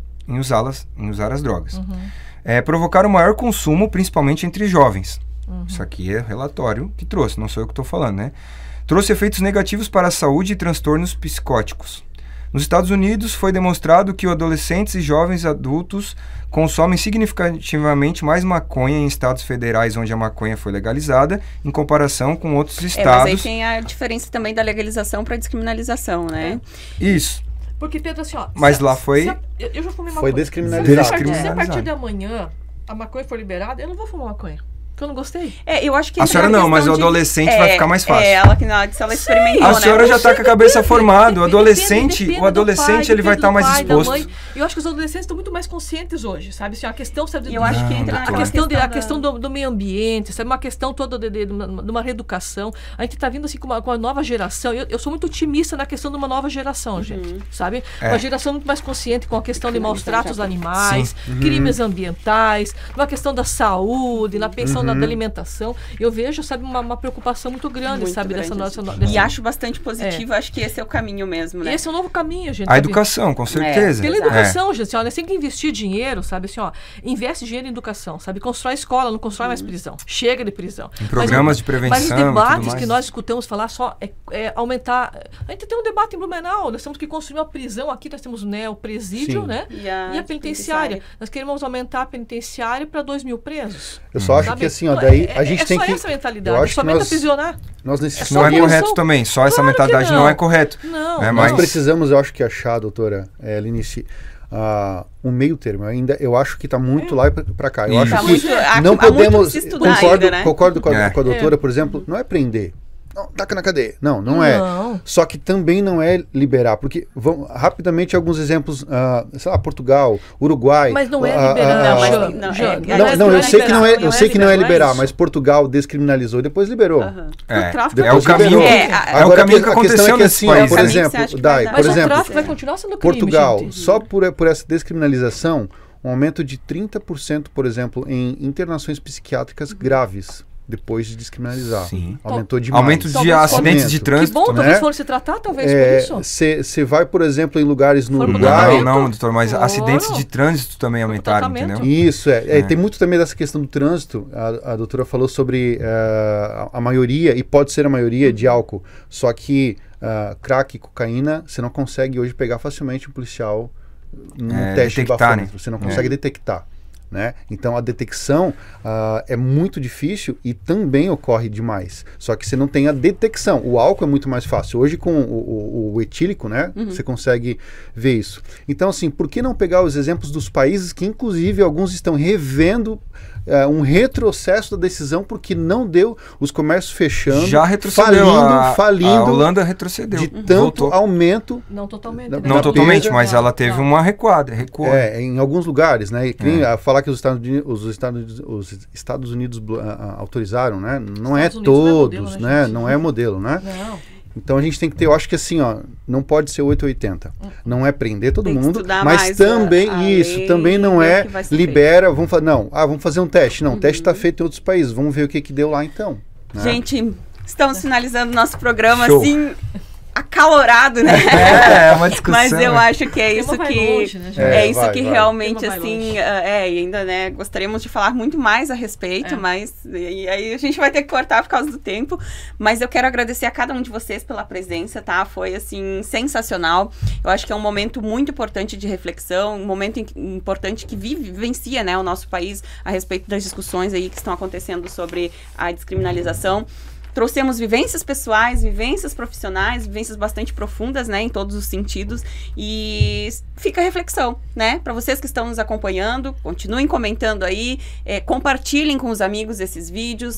as drogas. Provocaram maior consumo, principalmente entre jovens. Isso aqui é relatório que trouxe, não sou eu que estou falando, né? Trouxe efeitos negativos para a saúde e transtornos psicóticos. Nos Estados Unidos, foi demonstrado que adolescentes e jovens adultos consomem significativamente mais maconha em estados federais onde a maconha foi legalizada, em comparação com outros estados. Mas aí tem a diferença também da legalização para a descriminalização, né? Isso. Porque, Pedro, assim, ó... Mas lá foi... Eu já fumei maconha. Foi descriminalizado. Se a partir de amanhã a maconha for liberada, eu não vou fumar maconha. Que eu não gostei. Eu acho que... A senhora não, mas o adolescente vai ficar mais fácil. Ela que ela experimentou, a senhora já está com a cabeça formada. O adolescente ele vai estar mais disposto. Eu acho que os adolescentes estão muito mais conscientes hoje, sabe? Assim, a questão, sabe, eu acho que entra a questão do meio ambiente, sabe? Uma questão toda de uma reeducação. A gente está vindo assim com uma nova geração. Eu sou muito otimista na questão de uma nova geração, gente, sabe? Uma geração muito mais consciente com a questão de maus tratos animais, crimes ambientais, uma questão da saúde, na pensão da alimentação. Eu vejo, sabe, uma preocupação muito grande, muito sabe, grande, dessa nossa... E acho bastante positivo, acho que esse é o caminho mesmo, né? Esse é o novo caminho, gente. A educação, com certeza. Pela educação, gente, nós temos que investir dinheiro, sabe, assim, ó, investe dinheiro em educação, sabe, constrói escola, não constrói mais prisão. Chega de prisão. Em programas de prevenção. Mas os debates que nós escutamos falar só é aumentar. A gente tem um debate em Blumenau, nós temos que construir uma prisão aqui, nós temos, né, o presídio, né, e a penitenciária. Nós queremos aumentar a penitenciária para 2.000 presos. Eu só acho que assim, ó, daí a gente tem que... É só essa mentalidade, somente aprisionar. Nós não é correto também, só essa mentalidade não é correto. Não. Nós precisamos, eu acho que achar, doutora Linici, um meio termo. Eu acho que está muito lá para cá. Eu acho que não podemos... Concordo com a doutora, por exemplo, não é prender. Não, taca na cadeia. Não é. Só que também não é liberar, porque rapidamente alguns exemplos, sei lá, Portugal, Uruguai. Mas não é liberar. Eu sei que não é liberar, mas Portugal descriminalizou e depois liberou. É o caminho. É o caminho que aconteceu nesse país. Por exemplo, mas o tráfico vai continuar sendo crime, Portugal, gente. só por essa descriminalização, um aumento de 30%, por exemplo, em internações psiquiátricas graves. Depois de descriminalizar. Sim. Aumentou demais. Aumento de acidentes de trânsito. Que bom, talvez foram se tratar, talvez, por isso. Você vai, por exemplo, em lugares no Uruguai... Não, doutor, mas acidentes de trânsito também aumentaram, entendeu? Isso, tem muito também dessa questão do trânsito. A doutora falou sobre a maioria, e pode ser a maioria, de álcool. Só que crack e cocaína, você não consegue hoje pegar facilmente um policial num teste de bafômetro. Né? Você não consegue detectar. Né? Então a detecção é muito difícil e também ocorre demais. Só que você não tem a detecção. O álcool é muito mais fácil. Hoje com o etílico, né? Você consegue ver isso. Então assim, por que não pegar os exemplos dos países que inclusive alguns estão revendo um retrocesso da decisão porque não deu, os comércios fechando, já retrocedeu, falindo. A Holanda retrocedeu. De tanto aumento. Não totalmente. Não totalmente, mas ela teve uma recuada. Recuou. Em alguns lugares, né? Falar que os Estados Unidos autorizaram, né? Não é todos, né? Não é modelo, né? Não. Então a gente tem que ter, eu acho que assim, ó, não pode ser 880. Não é prender todo mundo, mas também isso, também não é libera, vamos fazer um teste. Não, o teste está feito em outros países, vamos ver o que deu lá então. Né? Gente, estamos finalizando nosso programa assim acalorado, né? É uma discussão. Mas eu acho que é isso longe, né, que realmente, assim, e ainda, né, gostaríamos de falar muito mais a respeito, mas e aí a gente vai ter que cortar por causa do tempo, mas eu quero agradecer a cada um de vocês pela presença, tá? Foi, assim, sensacional. Eu acho que é um momento muito importante de reflexão, um momento importante que vivencia, né, o nosso país a respeito das discussões aí que estão acontecendo sobre a descriminalização. Trouxemos vivências pessoais, vivências profissionais, vivências bastante profundas, né, em todos os sentidos, e fica a reflexão, né, para vocês que estão nos acompanhando, continuem comentando aí, compartilhem com os amigos esse vídeo,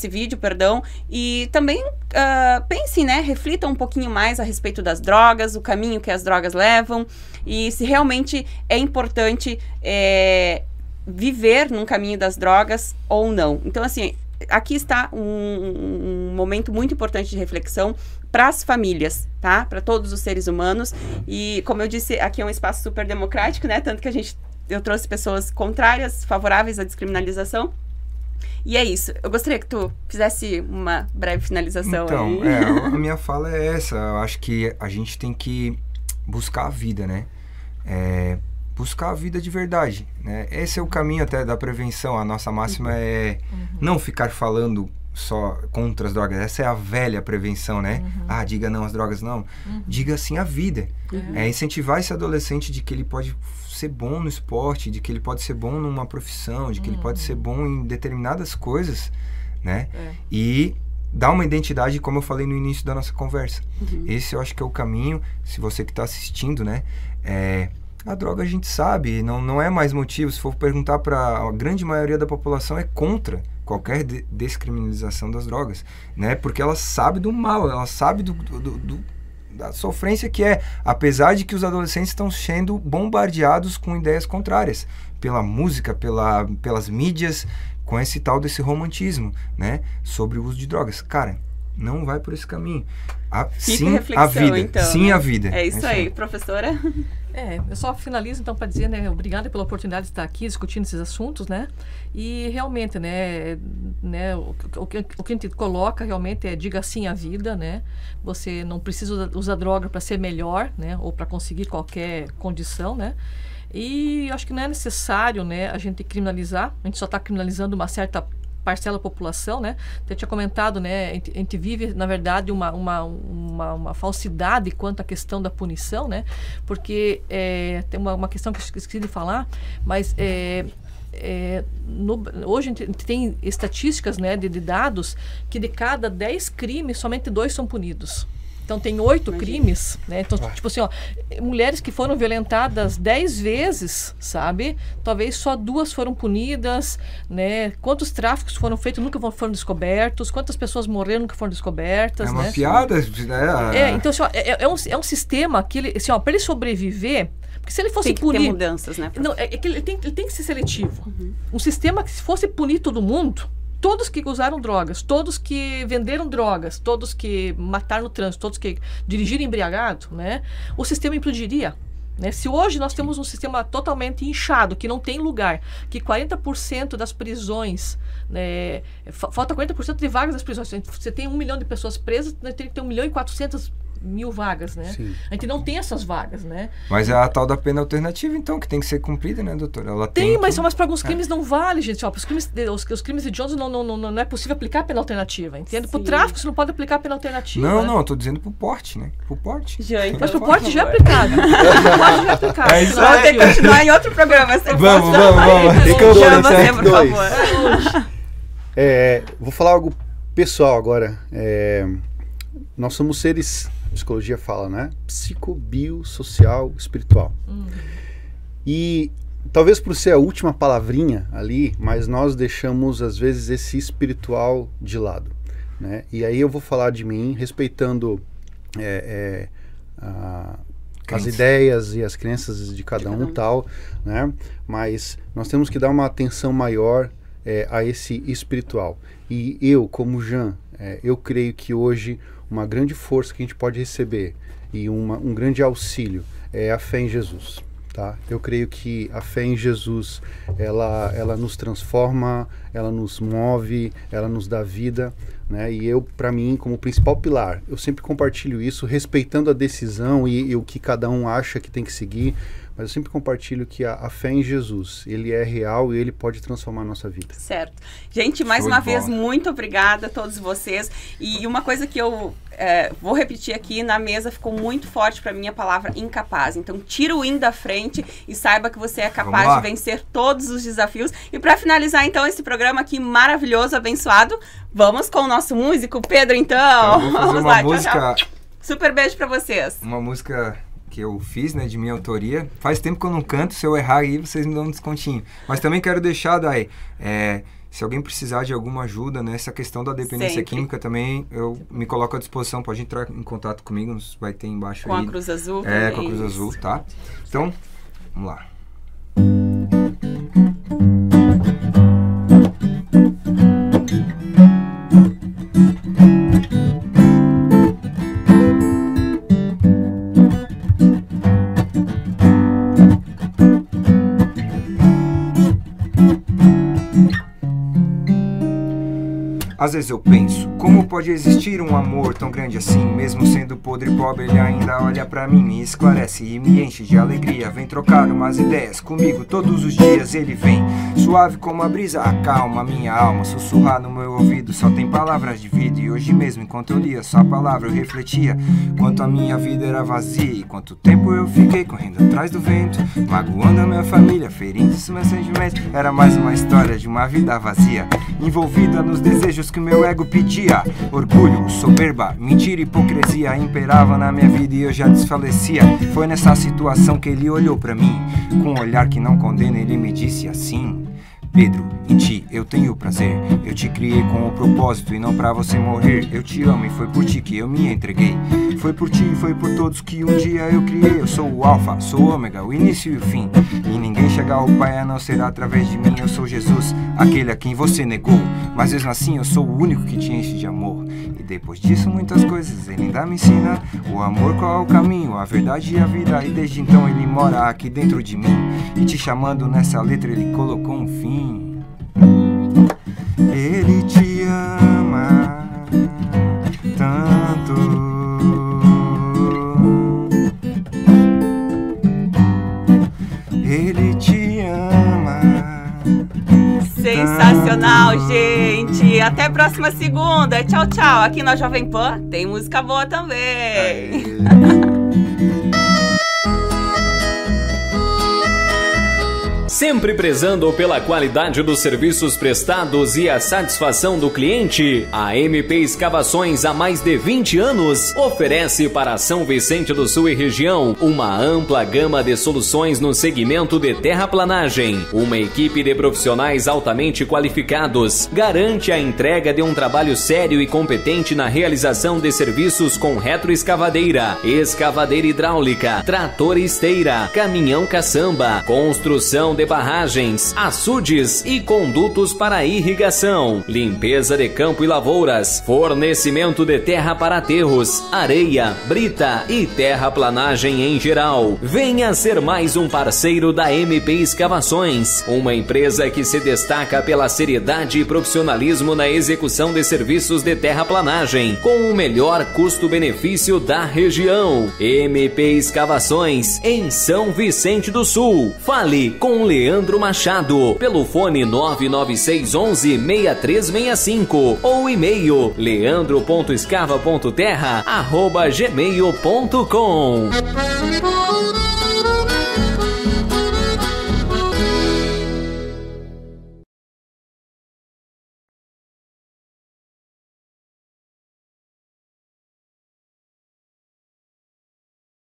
e também pensem, né, reflitam um pouquinho mais a respeito das drogas, o caminho que as drogas levam, e se realmente é importante viver num caminho das drogas ou não. Então, assim, aqui está um momento muito importante de reflexão para as famílias, tá? Para todos os seres humanos. E, como eu disse, aqui é um espaço super democrático, né? Tanto que eu trouxe pessoas contrárias, favoráveis à descriminalização. E é isso. Eu gostaria que tu fizesse uma breve finalização. Então, a minha fala é essa. Eu acho que a gente tem que buscar a vida, né? Buscar a vida de verdade, né? Esse é o caminho até da prevenção. A nossa máxima é não ficar falando só contra as drogas. Essa é a velha prevenção, né? Diga não às drogas, não. Diga sim à vida. É incentivar esse adolescente de que ele pode ser bom no esporte, de que ele pode ser bom numa profissão, de que ele pode ser bom em determinadas coisas, né? E dar uma identidade, como eu falei no início da nossa conversa. Esse eu acho que é o caminho. Se você que está assistindo, né? A droga a gente sabe, não é mais motivo. Se for perguntar para a grande maioria da população, é contra qualquer descriminalização das drogas, né? Porque ela sabe do mal, ela sabe da sofrência que é, apesar de que os adolescentes estão sendo bombardeados com ideias contrárias, pela música, pelas mídias, com esse tal desse romantismo, né? Sobre o uso de drogas. Cara, não vai por esse caminho. Sim, a vida. Então, sim, né? a vida. É isso aí, professora. Eu só finalizo então para dizer, né, obrigada pela oportunidade de estar aqui discutindo esses assuntos, né, e realmente, né, o que a gente coloca realmente é diga sim à vida, né, você não precisa usar droga para ser melhor, né, ou para conseguir qualquer condição, né, e eu acho que não é necessário, né, a gente criminalizar, a gente só está criminalizando uma certa parcela da população, né? Eu tinha comentado, né? A gente vive, na verdade, uma falsidade quanto à questão da punição, né? Porque tem uma questão que eu esqueci de falar, mas hoje a gente tem estatísticas, né, de dados que de cada 10 crimes, somente 2 são punidos. Então, tem 8 crimes, né? Então, tipo assim, ó, mulheres que foram violentadas 10 vezes, sabe? Talvez só 2 foram punidas, né? Quantos tráficos foram feitos, nunca foram descobertos. Quantas pessoas morreram, nunca foram descobertas, né? É uma né? piada, né? Então, assim, ó, é um sistema que, ele, assim, ó, para ele sobreviver... Porque se ele fosse tem que punir... ter mudanças, né? Não, que ele tem que ser seletivo. Um sistema que, se fosse punir todo mundo... Todos que usaram drogas, todos que venderam drogas, todos que mataram no trânsito, todos que dirigiram embriagado, né? O sistema implodiria. Né? Se hoje nós temos um sistema totalmente inchado, que não tem lugar, que 40% das prisões, né, falta 40% de vagas das prisões. Você tem 1 milhão de pessoas presas, né, tem que ter 1.400.000 vagas, né? Sim. A gente não tem essas vagas, né? Mas é a tal da pena alternativa, então, que tem que ser cumprida, né, doutora? Ela mas para alguns crimes não vale, gente. Ó, os crimes hediondos não é possível aplicar a pena alternativa, entende? Para o tráfico você não pode aplicar a pena alternativa. Não, eu tô dizendo pro porte, né? Pro porte. Mas pro porte já é aplicado. Pro porte já é aplicado. Vamos ter que continuar em outro programa. Vamos. Tem que você, por favor. Vou falar algo pessoal agora. Nós somos seres... A psicologia fala, né? Psico-bio-social espiritual. E talvez por ser a última palavrinha ali, mas nós deixamos às vezes esse espiritual de lado, né? E aí eu vou falar de mim respeitando as ideias e as crenças de cada um tal, né? Mas nós temos que dar uma atenção maior a esse espiritual. E eu, como Jean, eu creio que hoje uma grande força que a gente pode receber e um grande auxílio é a fé em Jesus, tá? Eu creio que a fé em Jesus, ela nos transforma, ela nos move, ela nos dá vida, né? E para mim, como principal pilar, eu sempre compartilho isso, respeitando a decisão e o que cada um acha que tem que seguir, mas eu sempre compartilho que a fé em Jesus, ele é real e ele pode transformar a nossa vida. Certo. Gente, mais uma vez, muito obrigada a todos vocês. E uma coisa que eu vou repetir aqui, na mesa ficou muito forte para mim a palavra incapaz. Então, tira o in da frente e saiba que você é capaz de vencer todos os desafios. E para finalizar, então, esse programa aqui maravilhoso, abençoado, vamos com o nosso músico, Pedro, então. Vou fazer uma música... Tchau. Super beijo para vocês. Uma música... que eu fiz, né, de minha autoria. Faz tempo que eu não canto, se eu errar aí, vocês me dão um descontinho. Mas também quero deixar, Dai, se alguém precisar de alguma ajuda nessa questão da dependência química também, eu me coloco à disposição, pode entrar em contato comigo, vai ter embaixo com aí. Com a Cruz Azul. Com a Cruz Azul, tá? Então, vamos lá. Às vezes eu penso, como pode existir um amor tão grande assim? Mesmo sendo podre e pobre, ele ainda olha pra mim, me esclarece e me enche de alegria. Vem trocar umas ideias comigo todos os dias, ele vem suave como a brisa, acalma minha alma, sussurrar no meu ouvido, só tem palavras de vida. E hoje mesmo, enquanto eu lia sua palavra, eu refletia quanto a minha vida era vazia e quanto tempo eu fiquei correndo atrás do vento, magoando a minha família, ferindo os meus sentimentos. Era mais uma história de uma vida vazia, envolvida nos desejos que o meu ego pedia. Orgulho, soberba, mentira e hipocrisia imperava na minha vida e eu já desfalecia. Foi nessa situação que ele olhou pra mim, com um olhar que não condena, ele me disse assim: Pedro, em ti eu tenho prazer, eu te criei com o propósito e não pra você morrer. Eu te amo e foi por ti que eu me entreguei, foi por ti e foi por todos que um dia eu criei. Eu sou o alfa, sou o ômega, o início e o fim, e ninguém chegar ao Pai não será através de mim. Eu sou Jesus, aquele a quem você negou, mas mesmo assim eu sou o único que te enche de amor. E depois disso muitas coisas ele ainda me ensina. O amor, qual é o caminho, a verdade e a vida. E desde então ele mora aqui dentro de mim. E te chamando nessa letra ele colocou um fim. Ele te ama tanto. Ele te ama. Sensacional, gente! Até a próxima segunda. Tchau, tchau. Aqui na Jovem Pan tem música boa também. Sempre prezando pela qualidade dos serviços prestados e a satisfação do cliente, a MP Escavações há mais de 20 anos oferece para São Vicente do Sul e região uma ampla gama de soluções no segmento de terraplanagem. Uma equipe de profissionais altamente qualificados garante a entrega de um trabalho sério e competente na realização de serviços com retroescavadeira, escavadeira hidráulica, trator esteira, caminhão caçamba, construção de barragens, açudes e condutos para irrigação, limpeza de campo e lavouras, fornecimento de terra para aterros, areia, brita e terraplanagem em geral. Venha ser mais um parceiro da MP Escavações, uma empresa que se destaca pela seriedade e profissionalismo na execução de serviços de terraplanagem, com o melhor custo-benefício da região. MP Escavações, em São Vicente do Sul. Fale com Leandro Machado pelo fone 99611-6365 ou e-mail leandro.escava.terra@gmail.com.